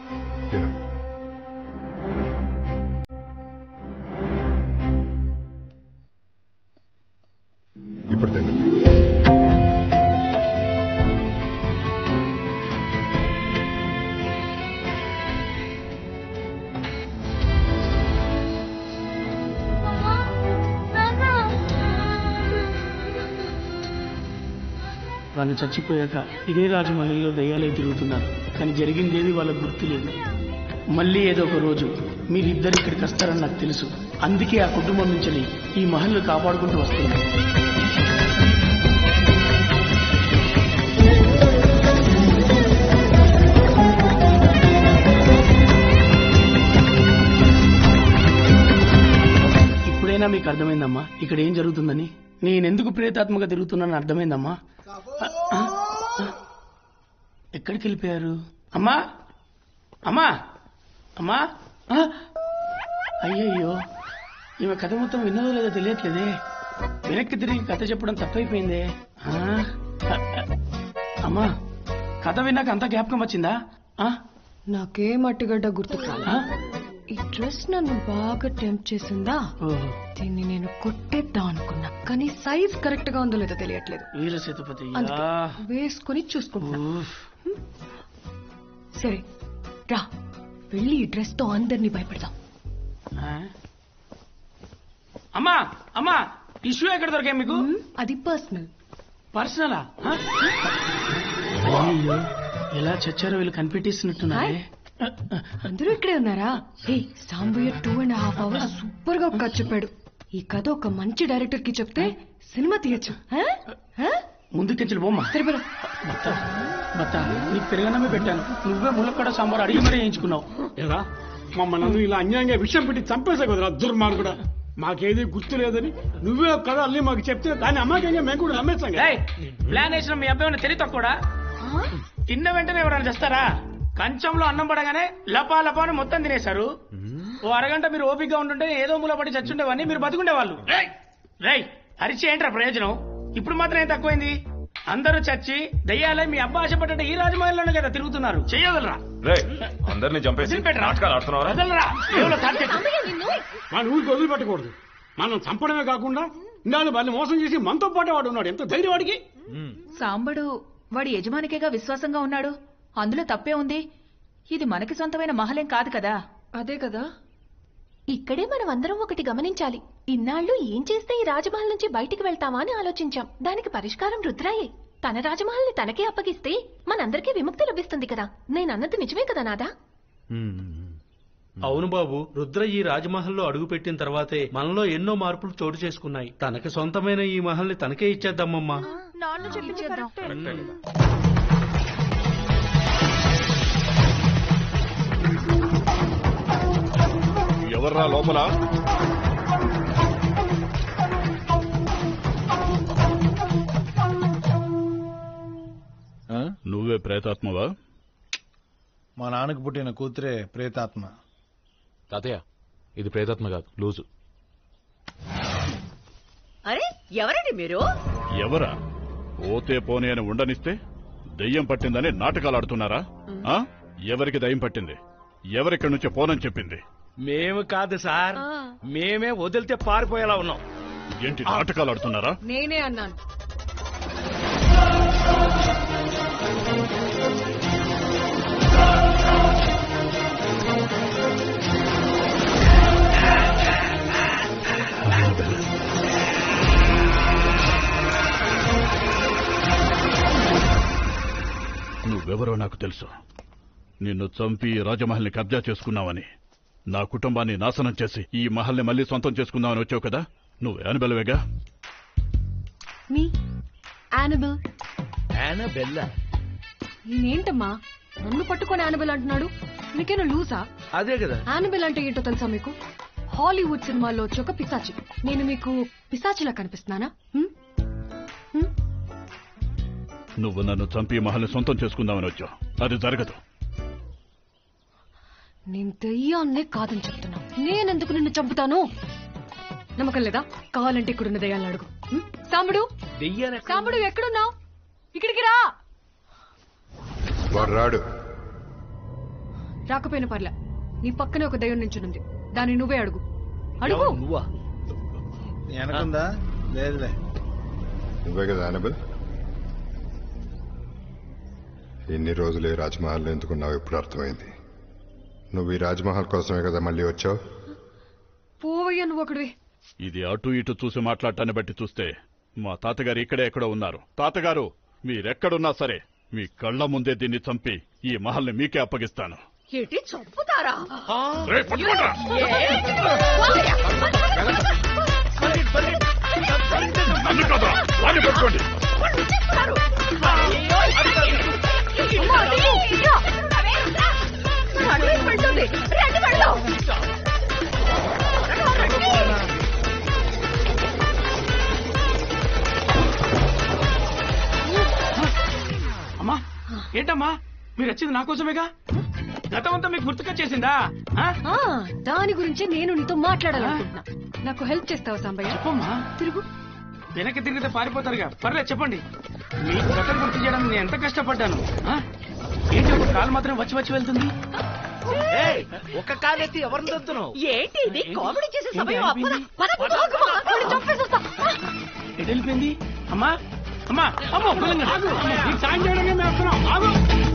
ఇప్పుడు తిండి.
వాళ్ళు చచ్చిపోయాక ఇదే రాజమహల్లో దయ్యాలే తిరుగుతున్నారు, కానీ జరిగిందేది వాళ్ళకు గుర్తు లేదు. మళ్ళీ ఏదో ఒక రోజు మీరిద్దరు ఇక్కడికి వస్తారని నాకు తెలుసు. అందుకే ఆ కుటుంబం నుంచి ఈ మహల్ని కాపాడుకుంటూ వస్తుంది. ఇప్పుడైనా మీకు అర్థమైందమ్మా ఇక్కడ ఏం జరుగుతుందని? నేనెందుకు ప్రేతాత్మక తిరుగుతున్నానని అర్థమైందమ్మా? ఎక్కడికి వెళ్ళిపోయారు? అమ్మా అమ్మా అమ్మా! అయ్యయ్యో, ఈమె కథ మొత్తం విన్నదో లేదో తెలియట్లేదే. వెనక్కి తిరిగి కథ చెప్పడం తప్పైపోయిందే. అమ్మా, కథ విన్నాక అంత జ్ఞాపకం వచ్చిందా?
నాకే మట్టిగడ్డ గుర్తుకు రాలా. ఈ డ్రెస్ నన్ను బాగా టెంప్ట్ చేసిందా? దీన్ని నేను కొట్టేద్దాం అనుకున్నా, కానీ సైజ్ కరెక్ట్ గా ఉందో లేదో తెలియట్లేదు.
వీరసేతుపతి
వేసుకుని చూసుకుంటున్నా. సరే రా, వెళ్ళి ఈ డ్రెస్ తో అందరినీ భయపెడదాం.
అమ్మా అమ్మా, ఇష్యూ ఎక్కడ దొరికాయి మీకు?
అది పర్సనల్.
పర్సనలా? అయ్యో, ఎలా చచ్చారో వీళ్ళు కనిపెట్టేసినట్టున్నారే.
అందరూ ఇక్కడే ఉన్నారా? హే, సాంబయ్య 2.5 hours సూపర్ గా కథ చెప్పాడు. ఈ కథ ఒక మంచి డైరెక్టర్ కి చెప్తే సినిమా తీయచ్చు.
ముందుకెంచి బొమ్మ
సరిపడా
బత్తా, నీకు పెరుగన్నమే పెట్టాను, నువ్వే ములక్కడ సాంబార్ అడిగి మరీ వేయించుకున్నావు.
ఏరా, మమ్మల్ని ఇలా అన్యాయంగా విషయం పెట్టి చంపేసా కదరా దుర్మార్గుడా. మాకేది గుర్తు లేదని నువ్వే కదా అల్లి మాకు చెప్తే దాన్ని అమ్మాకంగా మేము కూడా నమ్మేస్తాం.
ప్లాన్ వేసిన మీ అబ్బాయి తెలివి తక్కువడా? తిన్న వెంటనే ఎవరైనా చేస్తారా? కంచంలో అన్నం పడగానే లపా లపాని మొత్తం తినేశారు. ఓ అరగంట మీరు ఓపికగా ఉంటుంటే ఏదో మూల పడి చచ్చుండేవాడిని, మీరు బతుకుండేవాళ్ళు. రై అరిచి ఏంట్రా ప్రయోజనం? ఇప్పుడు మాత్రం ఏం తక్కువైంది? అందరూ చచ్చి దయ్యాలై మీ అబ్బా ఆశపడ్డ ఈ రాజమహల్లోనే కదా తిరుగుతున్నారు. చెయ్యగలరా?
అందరినీ చంపేసి నాటకాలు ఆడుతున్నారా?
మన ఊరికి వదిలిపెట్టకూడదు. మనం చంపడమే కాకుండా ఇందాక వాళ్ళని మోసం చేసి మనతో పాటు వాడు ఉన్నాడు. ఎంత ధైర్యం వాడికి!
సాంబడు వాడి యజమానికేగా విశ్వాసంగా ఉన్నాడు, అందులో తప్పే ఉంది. ఇది మనకి సొంతమైన మహలేం కాదు కదా.
అదే కదా.
ఇక్కడే మనం అందరం ఒకటి గమనించాలి. ఇన్నాళ్లు ఏం చేస్తే ఈ రాజమహల్ నుంచి బయటికి వెళ్తామా అని ఆలోచించాం. దానికి పరిష్కారం రుద్రాయే. తన రాజమహల్ ని తనకే అప్పగిస్తే మనందరికీ విముక్తి లభిస్తుంది కదా. నేనన్నది నిజమే కదా నాదా?
అవును బాబు, రుద్ర ఈ రాజమహల్లో అడుగుపెట్టిన తర్వాతే మనలో ఎన్నో మార్పులు చోటు చేసుకున్నాయి. తనకి సొంతమైన ఈ మహల్ని తనకే ఇచ్చేద్దామమ్మా.
నాన్న చెప్పింది కరెక్టే.
ఎవర్రా లోపల? నువ్వే ప్రేతాత్మవా?
మా నాన్నకు పుట్టిన కూతురే ప్రేతాత్మ.
తాతయ్య, ఇది ప్రేతాత్మ కాదు, లూజు.
అరే ఎవరండి మీరు?
ఎవరా? పోతే పోనీ అని ఉండనిస్తే దెయ్యం పట్టిందని నాటకాలు ఆడుతున్నారా? ఎవరికి దయ్యం పట్టింది? ఎవరిక్కడి నుంచి పోనని చెప్పింది?
మేము కాదు సార్, మేమే వదిలితే పారిపోయేలా ఉన్నాం.
ఏంటి నాటకాలు ఆడుతున్నారా?
నేనే అన్నాను.
నువ్వెవరో నాకు తెలుసు. నిన్ను చంపి రాజమహల్ని కబ్జా చేసుకున్నావని, నా కుటుంబాన్ని నాశనం చేసి ఈ మహల్ని మళ్లీ సొంతం చేసుకుందామని వచ్చావు కదా. నువ్వు యానబెల్వేగా?
మీ యానబెల్?
యానబెల్లా?
నేనేంటమ్మా నన్ను పట్టుకొని యానబెల్ అంటున్నాడు? నీకేనా లూసా?
అదే కదా.
యానబెల్ అంటే ఏంటో తెలుసా మీకు? హాలీవుడ్ సినిమాలో వచ్చి ఒక పిశాచి. నేను మీకు పిశాచిలా కనిపిస్తున్నానా?
నువ్వు నన్ను చంపి మహల్ని సొంతం చేసుకుందామని వచ్చావు. అది జరగదు.
నేను దెయ్యాన్నే కాదని చెప్తున్నా. నేనెందుకు నిన్ను చంపుతాను? నమ్మకం లేదా? కావాలంటే ఇక్కడున్న దెయ్యాలను అడుగు. సాంబడు, సాంబడు ఎక్కడున్నావు? ఇక్కడికి రా.
రాడు.
రాకపోయిన పర్లే, నీ పక్కనే ఒక దెయ్యం నించునుంది. దాన్ని నువ్వే అడుగు. అడుగు.
నువ్వా? వెనకుందా? లేదులే.
నువ్వే కదా యానబెల్? ఎన్ని రోజులు ఈ రాజ్మహల్ ఎందుకున్నావు ఇప్పుడు అర్థమైంది. నువ్వు ఈ రాజ్మహల్ కోసమే కదా మళ్ళీ వచ్చావు.
పోవయ్యా నువ్వు ఒకడివి.
ఇది అటు ఇటు చూసి మాట్లాడటాన్ని బట్టి చూస్తే మా తాతగారు ఇక్కడే ఎక్కడో ఉన్నారు. తాతగారు, మీరెక్కడున్నా సరే మీ కళ్ల ముందే దీన్ని చంపి ఈ మహల్ని మీకే అప్పగిస్తాను.
ఏంటి చంపుతారా?
నన్ను కదా వాడిని పెట్టుకోండి.
అమ్మా ఏంటమ్మా మీరు వచ్చింది నా కోసమేగా? గతమంతా మీకు గుర్తుకొచ్చేసిందా?
దాని గురించి నేను నీతో మాట్లాడాలనుకుంటున్నా. నాకు హెల్ప్ చేస్తావా సాంబయ్య?
చెప్పమ్మా.
తిరుగు.
వెనక్కి తిరిగితే పారిపోతారుగా. పర్లేదు చెప్పండి. మీ గతం గుర్తు చేయడానికి నేను ఎంత కష్టపడ్డాను. ఏంటి ఒక కాలు మాత్రం వచ్చి వచ్చి వెళ్తుంది?
ఒక కాలెత్తి ఎవరిని దొరుకుతున్నావు?
ఏంటి ఇది? కామెడీ చేసే సమయం
ఎటు వెళ్ళిపోయింది? అమ్మా అమ్మా అమ్మో సాయం చేయడానికి మేము వస్తున్నాం. ఆగు.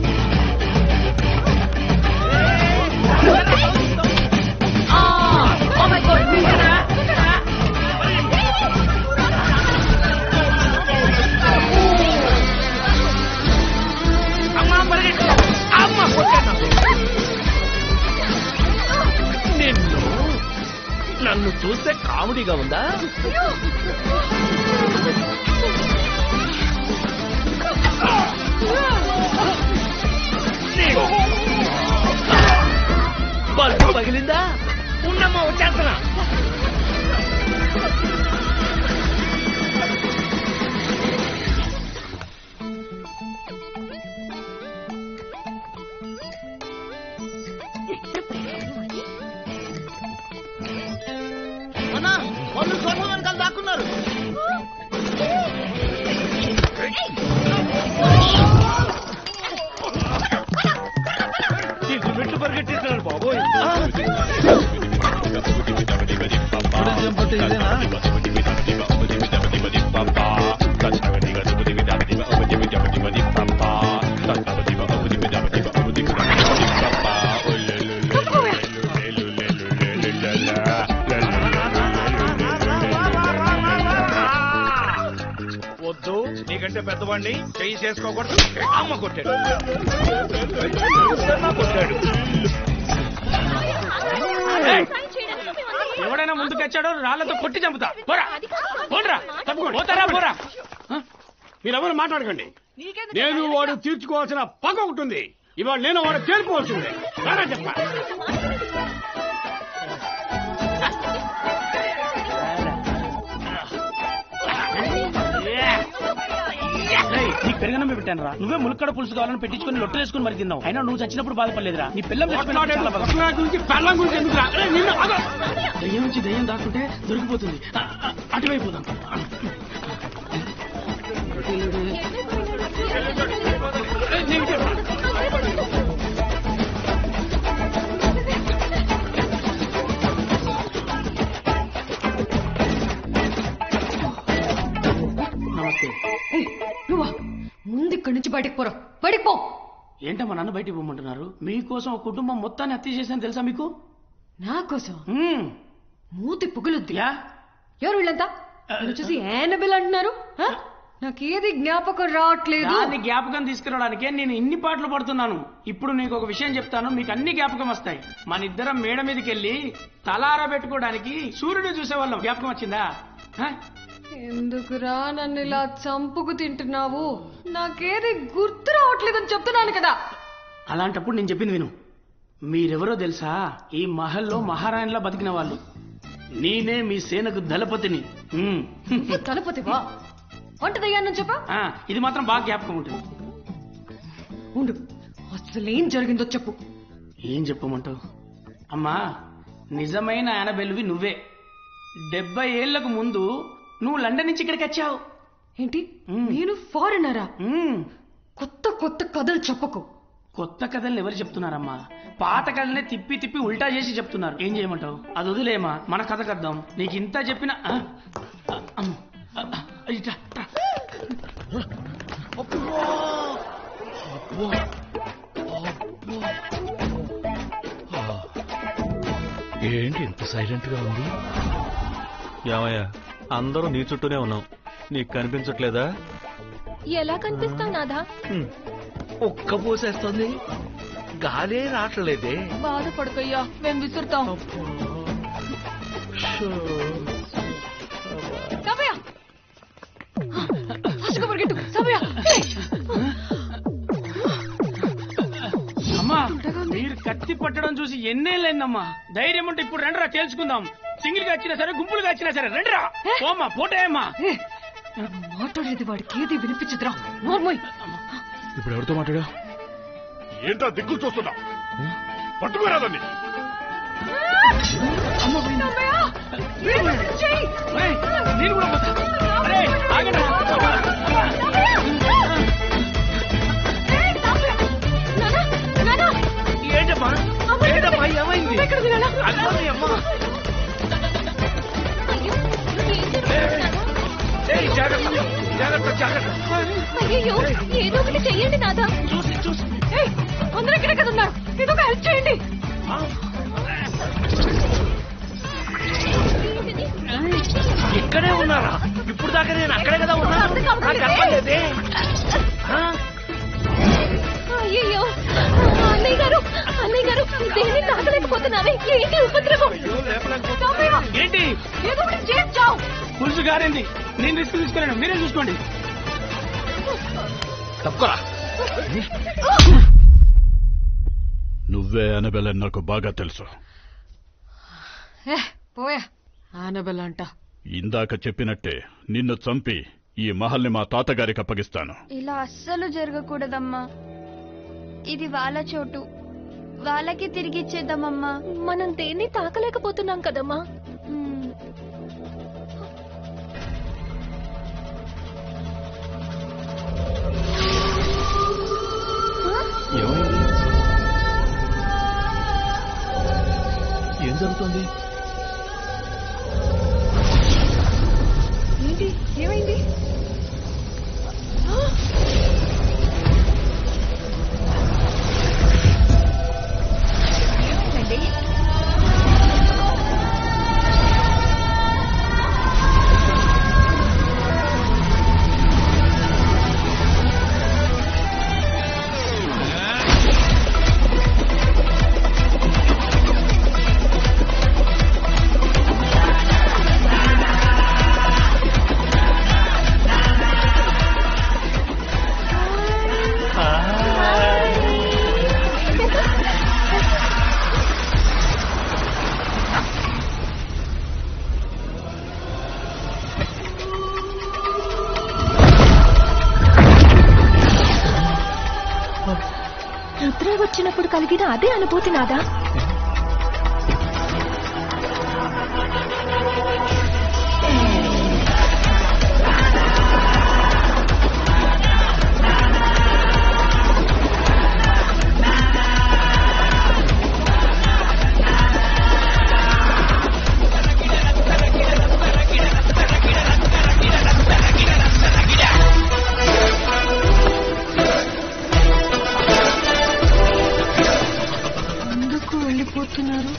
నన్ను చూస్తే కామెడీగా ఉందా? బల్బు పగిలిందా? ఉన్నమ్మా వచ్చేస్తున్నా.
అన్నా వాళ్ళు సోఫా వెనకాల దాక్కున్నారు.
మెట్లు పరిగెట్టేస్తున్నారు బాబోయ్. వద్దు, నీకంటే పెద్దవాడిని చెయ్యి చేసుకోకూడదు. అమ్మ కొట్టాడు. కొట్టాడు.
ఎవడైనా ముందుకొచ్చాడో రాళ్లతో కొట్టి చంపుతా. పోరా పోరా పోతారా పోరా.
మీరెవరు మాట్లాడకండి. నేను వాడు తీర్చుకోవాల్సిన పగ ఉంటుంది. ఇవాళ నేను వాడు తేలిపోవాల్సిందే. రారా చెప్పా.
నీకు పెరగనమే పెట్టాను రా. నువ్వే ములక్కడ పులుసు కావాలని పెట్టించుకుని లొట్టలు వేసుకుని మరి తిన్నావు. అయినా నువ్వు చచ్చినప్పుడు బాధపడలేదురా. నీ పిల్లం దయ్యం నుంచి దయ్యం దాక్కుంటే దొరికిపోతుంది. అటువైపోదాం.
ముందు ఇక్కడి నుంచి బయటకు పోరా. బయటకు పో.
ఏంటమ్మా నన్ను బయటికి పోమంటున్నారు? మీకోసం ఒక కుటుంబం మొత్తాన్ని హత్య చేశాను తెలుసా మీకు?
నా కోసం మూతి పుగులుద్దియా? ఎవరు వీళ్ళంతా? చూసి యానబెల్ అంటున్నారు. నాకేది జ్ఞాపకం రావట్లేదు.
దాన్ని జ్ఞాపకం తీసుకురావడానికే నేను ఇన్ని పాటలు పడుతున్నాను. ఇప్పుడు నీకు ఒక విషయం చెప్తాను, మీకు అన్ని జ్ఞాపకం వస్తాయి. మన ఇద్దరం మేడ మీదకి వెళ్ళి తలారా పెట్టుకోవడానికి సూర్యుడు చూసేవాళ్ళం. జ్ఞాపకం వచ్చిందా?
ఎందుకురా నన్ను ఇలా చంపుకు తింటున్నావు? నాకేది గుర్తు రావట్లేదని చెప్తున్నాను కదా.
అలాంటప్పుడు నేను చెప్పింది విను. మీరెవరో తెలుసా? ఈ మహల్లో మహారాణిలా బతికిన వాళ్ళు. నేనే మీ సేనకు దళపతిని.
దళపతివా? వంటదయ్యానని చెప్పా?
ఇది మాత్రం బాగా జ్ఞాపకం ఉంటుంది.
ఉండు, అసలేం జరిగిందో చెప్పు.
ఏం చెప్పమంటావు? అమ్మా, నిజమైన యానబెల్వి నువ్వే. 70 ఏళ్లకు ముందు నువ్వు లండన్ నుంచి ఇక్కడికి వచ్చావు.
ఏంటి? నేను ఫారినరా? కొత్త కొత్త కథలు చెప్పకు.
కొత్త కథలు ఎవరు చెప్తున్నారమ్మా? పాత కథలనే తిప్పి తిప్పి ఉల్టా చేసి చెప్తున్నారు. ఏం చేయమంటావు? అది వదిలేమా, మన కథ కద్దాం. నీకు ఇంత చెప్పిన
ఏంటి ఇంత సైలెంట్ గా ఉంది? ఏమయ్యా, అందరూ నీ చుట్టూనే ఉన్నాం, నీకు కనిపించట్లేదా?
ఎలా కనిపిస్తావు నాదా?
ఒక్క పోసేస్తుంది, గాలే రావట్లేదే.
బాధపడకయ్యా, మేము విసురుతాం.
అమ్మా, మీరు కత్తి పట్టడం చూసి ఎన్నేళ్ళైందమ్మా. ధైర్యం ఉంటే ఇప్పుడు రండిరా, తేల్చుకుందాం. సింగిల్ గా వచ్చినా సరే, గుంపులుగా వచ్చినా సరే రండిరా. పోమ్మా, పోటాయమ్మా.
మాట్లాడేది వాడికి ఏది వినిపించదురా. నోర్మోయ్.
ఇప్పుడు ఎవరితో మాట్లాడా?
ఏంటో దిక్కులు చూస్తున్నా, పట్టుకోరాదండి.
నేను కూడా ఏంటమ్మా ఏంటమ్మా ఏమైంది? అమ్మా జాగ్రత్త జాగ్రత్త జాగ్రత్త.
అయ్యో, ఏదో ఒకటి చెయ్యండి నాదా.
చూసి చూసి
అందరూ ఇక్కడే కదా ఉన్నారు, ఏదో ఒక హెల్ప్ చేయండి.
ఇక్కడే ఉన్నారా? ఇప్పుడు దాకా నేను అక్కడే కదా ఉన్నా. నాకు అర్థమలేదే.
అయ్యో అన్నయ్య గారు, అన్నయ్య గారు, దేన్ని తాకలేకపోతున్నావే? ఏంటి ఉపద్రవం?
ఏంటి?
ఏదో ఒకటి చేయించావు.
పులుసు గారింది, నేను రిస్క్ తీసుకోలేను, మీరే చూసుకోండి.
తప్పుకోరా.
నువ్వే అనబెల్ అని నాకు బాగా తెలుసు.
పోయా ఆనబెల్ అంట.
ఇందాక చెప్పినట్టే నిన్ను చంపి ఈ మహల్ని మా తాతగారికి అప్పగిస్తాను.
ఇలా అస్సలు జరగకూడదమ్మా. ఇది వాళ్ళ చోటు, వాళ్ళకి తిరిగిచ్చేద్దామమ్మా.
మనం దేన్ని తాకలేకపోతున్నాం కదమ్మా.
ఏం జరుగుతుంది?
ఏంటి? ఏమైంది?
వచ్చినప్పుడు కలిగిన అదే అనుభూతి నాదా.
వెళ్ళిపోతున్నారు.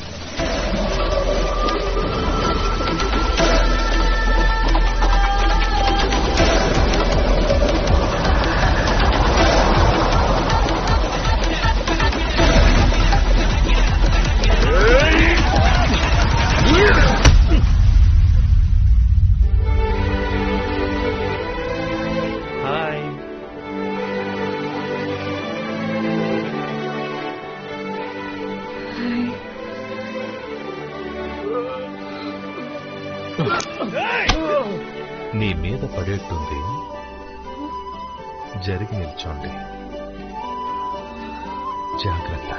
నీ మీద పడేట్టుంది, జరిగి నిల్చోండి. జాగ్రత్త.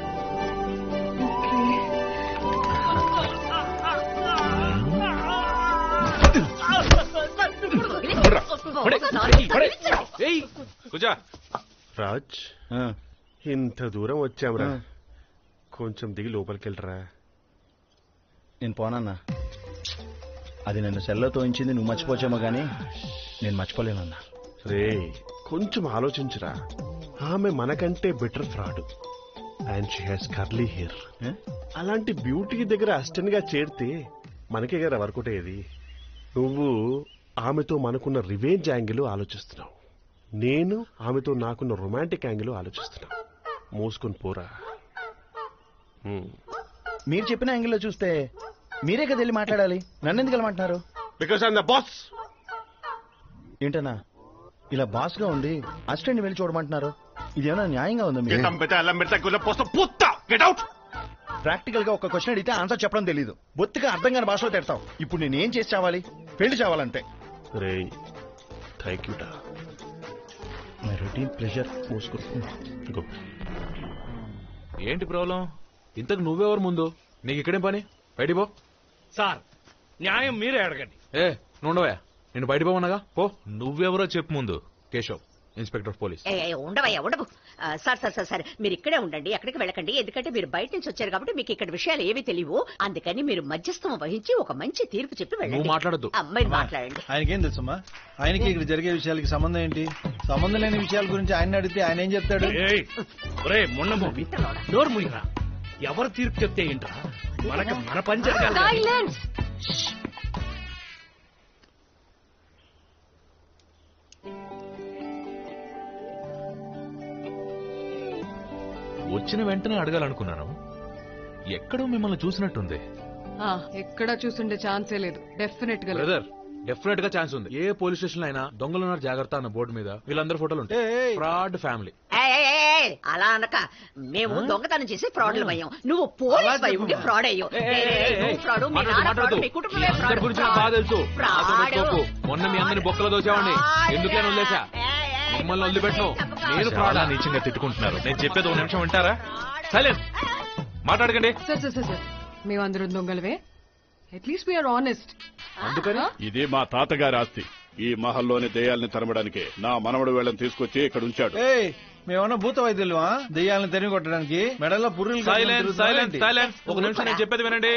రాజ్, ఇంత దూరం వచ్చాంరా, కొంచెం దిగి లోపలికి వెళ్ళరా.
నేను పోనన్నా. అది నన్ను సెల్లో తోయించింది నువ్వు మర్చిపోచేమో గానీ నేను మర్చిపోలేనన్నా.
రే, కొంచెం ఆలోచించరా. ఆమె మనకంటే better fraud and she has curly hair. అలాంటి బ్యూటీ దగ్గర అసిస్టెంట్ గా చేరితే మనకే కదా వర్కౌట్ అయ్యేది. నువ్వు ఆమెతో మనకున్న రివెంజ్ యాంగిల్ ఆలోచిస్తున్నావు, నేను ఆమెతో నాకున్న రొమాంటిక్ యాంగిల్ ఆలోచిస్తున్నా. మోసుకొని పోరా.
మీరు చెప్పిన యాంగిల్లో చూస్తే మీరే కదా వెళ్ళి మాట్లాడాలి, నన్ను ఎందుకు వెళ్ళమంటున్నారు?
Because I'm the boss.
ఏంటన్నా ఇలా బాస్ గా ఉండి అసిస్టెంట్ వెళ్ళి చూడమంటున్నారు? ఇదేమన్నా న్యాయంగా ఉందా? ప్రాక్టికల్ గా ఒక క్వశ్చన్ అడిగితే ఆన్సర్ చెప్పడం తెలీదు, బొత్తిగా అర్థం కాని భాషలో తిడతావు. ఇప్పుడు నేనేం చేసి చావాలి? పెళ్లి చావాలంతే.
రే, థ్యాంక్ యూ డా.
My routine pleasure.
మూసుకో.
ఏంటి ప్రాబ్లం? ఇంతకు నువ్వెవరు ముందు? నీకు ఇక్కడే పని? బయటికి పో.
సార్, న్యాయం మీరే అడగండి.
నుండవా, నేను బయట పోవనగా. పో.
నువ్వెవరో చెప్పు ముందు.
Keshav, inspector of police.
ఉండవయ్యా, ఉండవు. సార్ మీరు ఇక్కడే ఉండండి, ఎక్కడికి వెళ్ళకండి. ఎందుకంటే మీరు బయట నుంచి వచ్చారు కాబట్టి మీకు ఇక్కడ విషయాలు ఏవి తెలియవు. అందుకని మీరు మధ్యస్థం వహించి ఒక మంచి తీర్పు చెప్పి వెళ్ళండి.
మాట్లాడద్దు.
అమ్మాయి మాట్లాడండి.
ఆయనకేం తెలుసమ్మా? ఆయనకి ఇక్కడ జరిగే విషయాలకి సంబంధం ఏంటి? సంబంధం లేని విషయాల గురించి ఆయన అడిగితే ఆయన ఏం చెప్తాడు?
నోరు ముయ్యరా. ఎవరు తీర్పు చెప్తే ఏంట్రా? మనకి మన పని జరగాలి.
వచ్చిన వెంటనే అడగాలనుకున్నాను. ఎక్కడో మిమ్మల్ని చూసినట్టుంది.
ఎక్కడా చూసుండే ఛాన్సే లేదు. డెఫినెట్ గా
బ్రదర్, డెఫినెట్ గా ఛాన్స్ ఉంది. ఏ పోలీస్ స్టేషన్ అయినా దొంగలున్నారు జాగ్రత్త అన్న బోర్డు మీద వీళ్ళందరూ ఫోటోలు ఉంటాయి. Fraud family.
అలా అనక, మేము దొంగతనం చేసి ఫ్రాడ్లు అయ్యాం. నువ్వు పోలీస్ అయి ఉండి ఫ్రాడ్ అయ్యావు.
బాగా తెలుసు. మొన్న మీ అందరిని బొక్కలో దోచావండి, ఎందుకని వదిలేసా? మిమ్మల్ని వదిలిపెట్టను. నేను
ఫ్రాడ్ నీచంగా తిట్టుకుంటున్నారు. నేను చెప్పేది ఒక నిమిషం వింటారా? సైలెన్స్. మాట్లాడకండి.
సార్ మేమందరం దొంగలవే. At least we are honest.
అందుకని ఇది మా తాతగారి ఆస్తి. ఈ మహల్లోని దెయ్యాల్ని తరమడానికి నా మనవడు వీళ్ళని తీసుకొచ్చి ఇక్కడ ఉంచాడు.
మేమన్నా భూత వైద్యులమా దెయ్యాలను తరిమి కొట్టడానికి? మెడలో పుర్రులు.
ఒక నిమిషం, నేను చెప్పేది వినండి.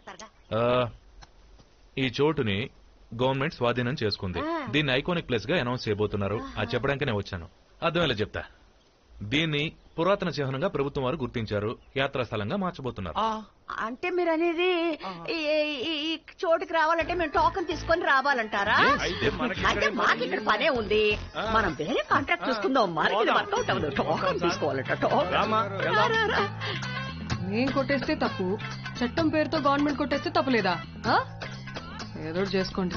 ఈ చోటుని గవర్నమెంట్ స్వాధీనం చేసుకుంది. దీన్ని ఐకానిక్ ప్లేస్ గా అనౌన్స్ చేయబోతున్నారు. అది చెప్పడానికి నేను వచ్చాను. అర్థమేలా చెప్తా. దీన్ని పురాతన చిహ్నంగా ప్రభుత్వం వారు గుర్తించారు. యాత్రా స్థలంగా మార్చబోతున్నారు.
అంటే మీరు అనేది ఈ చోటుకి రావాలంటే మేము టోకన్ తీసుకొని రావాలంటారా? అంటే మాకు ఇక్కడ పనే ఉంది, మనం వేరే కాంట్రాక్ట్ చూసుకుందాం. మనకి వర్కౌట్ అవ్వదు. టోకన్ తీసుకోవాలంట.
మేం కొట్టేస్తే తప్పు, చట్టం పేరుతో గవర్నమెంట్ కొట్టేస్తే తప్పులేదా? ఏదో చేసుకోండి.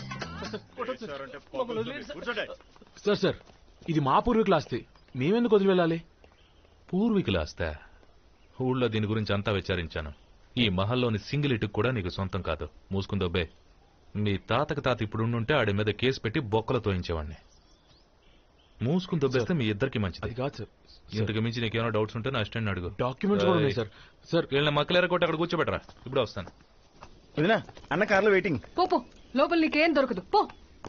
సార్, ఇది మా పూర్వీకుల ఆస్తి, మేమెందుకు వదిలి వెళ్ళాలి?
పూర్వీకుల ఆస్తా? ఊళ్ళో దీని గురించి అంతా విచారించాను. ఈ మహల్లోని సింగిల్ ఇటుకు కూడా నీకు సొంతం కాదు. మూసుకుందోబే. మీ తాతకి తాత ఇప్పుడు ఉండుంటే ఆడి మీద కేసు పెట్టి బొక్కలు తోయించేవాడిని. మూసుకుని దొబ్బేస్తే మీ ఇద్దరికి మంచిది.
అది కాదు సార్.
ఇంతకు మించి నీకేమైనా డౌట్స్ ఉంటే నా అసిస్టెంట్ అడుగు.
డాక్యుమెంట్స్ కూడా ఉన్నాయి సార్.
సార్ వీళ్ళని మక్కలేర కొట్టి అక్కడ కూర్చోబెట్టరా, ఇప్పుడు వస్తాను.
వదినా అన్న కార్లో వెయిటింగ్.
పో లోపల నీకేం దొరకదు పో.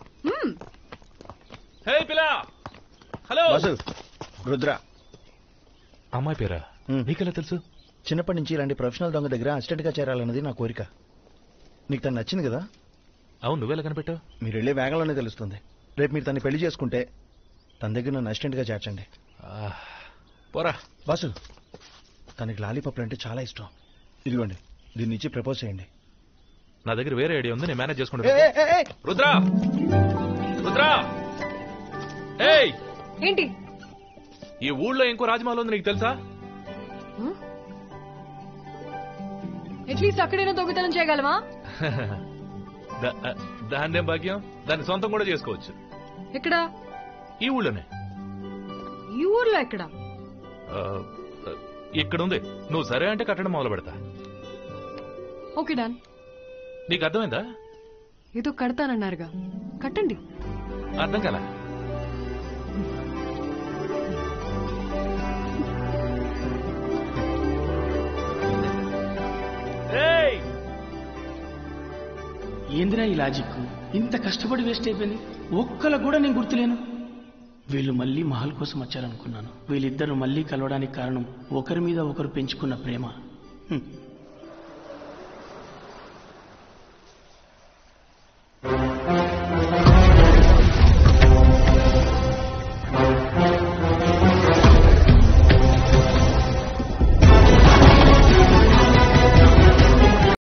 హే పిల్ల, హలో.
రుద్ర.
అమ్మాయి పేరా? నీకెలా తెలుసు?
చిన్నప్పటి నుంచి ఇలాంటి ప్రొఫెషనల్ దొంగ దగ్గర అసిస్టెంట్ గా చేరాలన్నది నా కోరిక. నీకు తను నచ్చింది కదా?
అవును, నువ్వెలా కనిపెట్టావు?
మీరు వెళ్ళే వేగంలోనే తెలుస్తుంది. రేపు మీరు తన్ని పెళ్లి చేసుకుంటే తన దగ్గర నన్ను అసిస్టెంట్ గా చేర్చండి.
పోరా.
బాసు, తనకి లాలీపాప్లు అంటే చాలా ఇష్టం. ఇదిగోండి, దీన్ని ఇచ్చి ప్రపోజ్ చేయండి.
నా దగ్గర వేరే ఐడియా ఉంది, నేను మేనేజ్ చేసుకుంటా. రుద్రా, రుద్రా, ఏయ్
ఏంటి?
ఈ ఊళ్ళో ఇంకో రాజమహల్ ఉంది, నీకు తెలుసా?
అట్లీస్ట్ అక్కడైనా దొంగతనం చేయగలమా?
దాన్నేం భాగ్యం, దాన్ని సొంతం కూడా చేసుకోవచ్చు.
ఎక్కడ?
ఈ ఊళ్ళోనే.
ఈ ఊర్లో ఎక్కడ?
ఇక్కడ ఉంది. నువ్వు సరే అంటే కట్టడం మొదలు పెడతా.
Okay done.
నీకు అర్థమైందా?
ఏదో కడతానన్నారుగా, కట్టండి.
అర్థం కదా?
ఏందిరా ఈ లాజిక్? ఇంత కష్టపడి వేస్ట్ అయిపోయింది. ఒక్కల కూడా నేను గుర్తులేను. వీళ్ళు మళ్ళీ మహల్ కోసం వచ్చారనుకున్నాను. వీళ్ళిద్దరూ మళ్ళీ కలవడానికి కారణం ఒకరి మీద ఒకరు పెంచుకున్న ప్రేమ.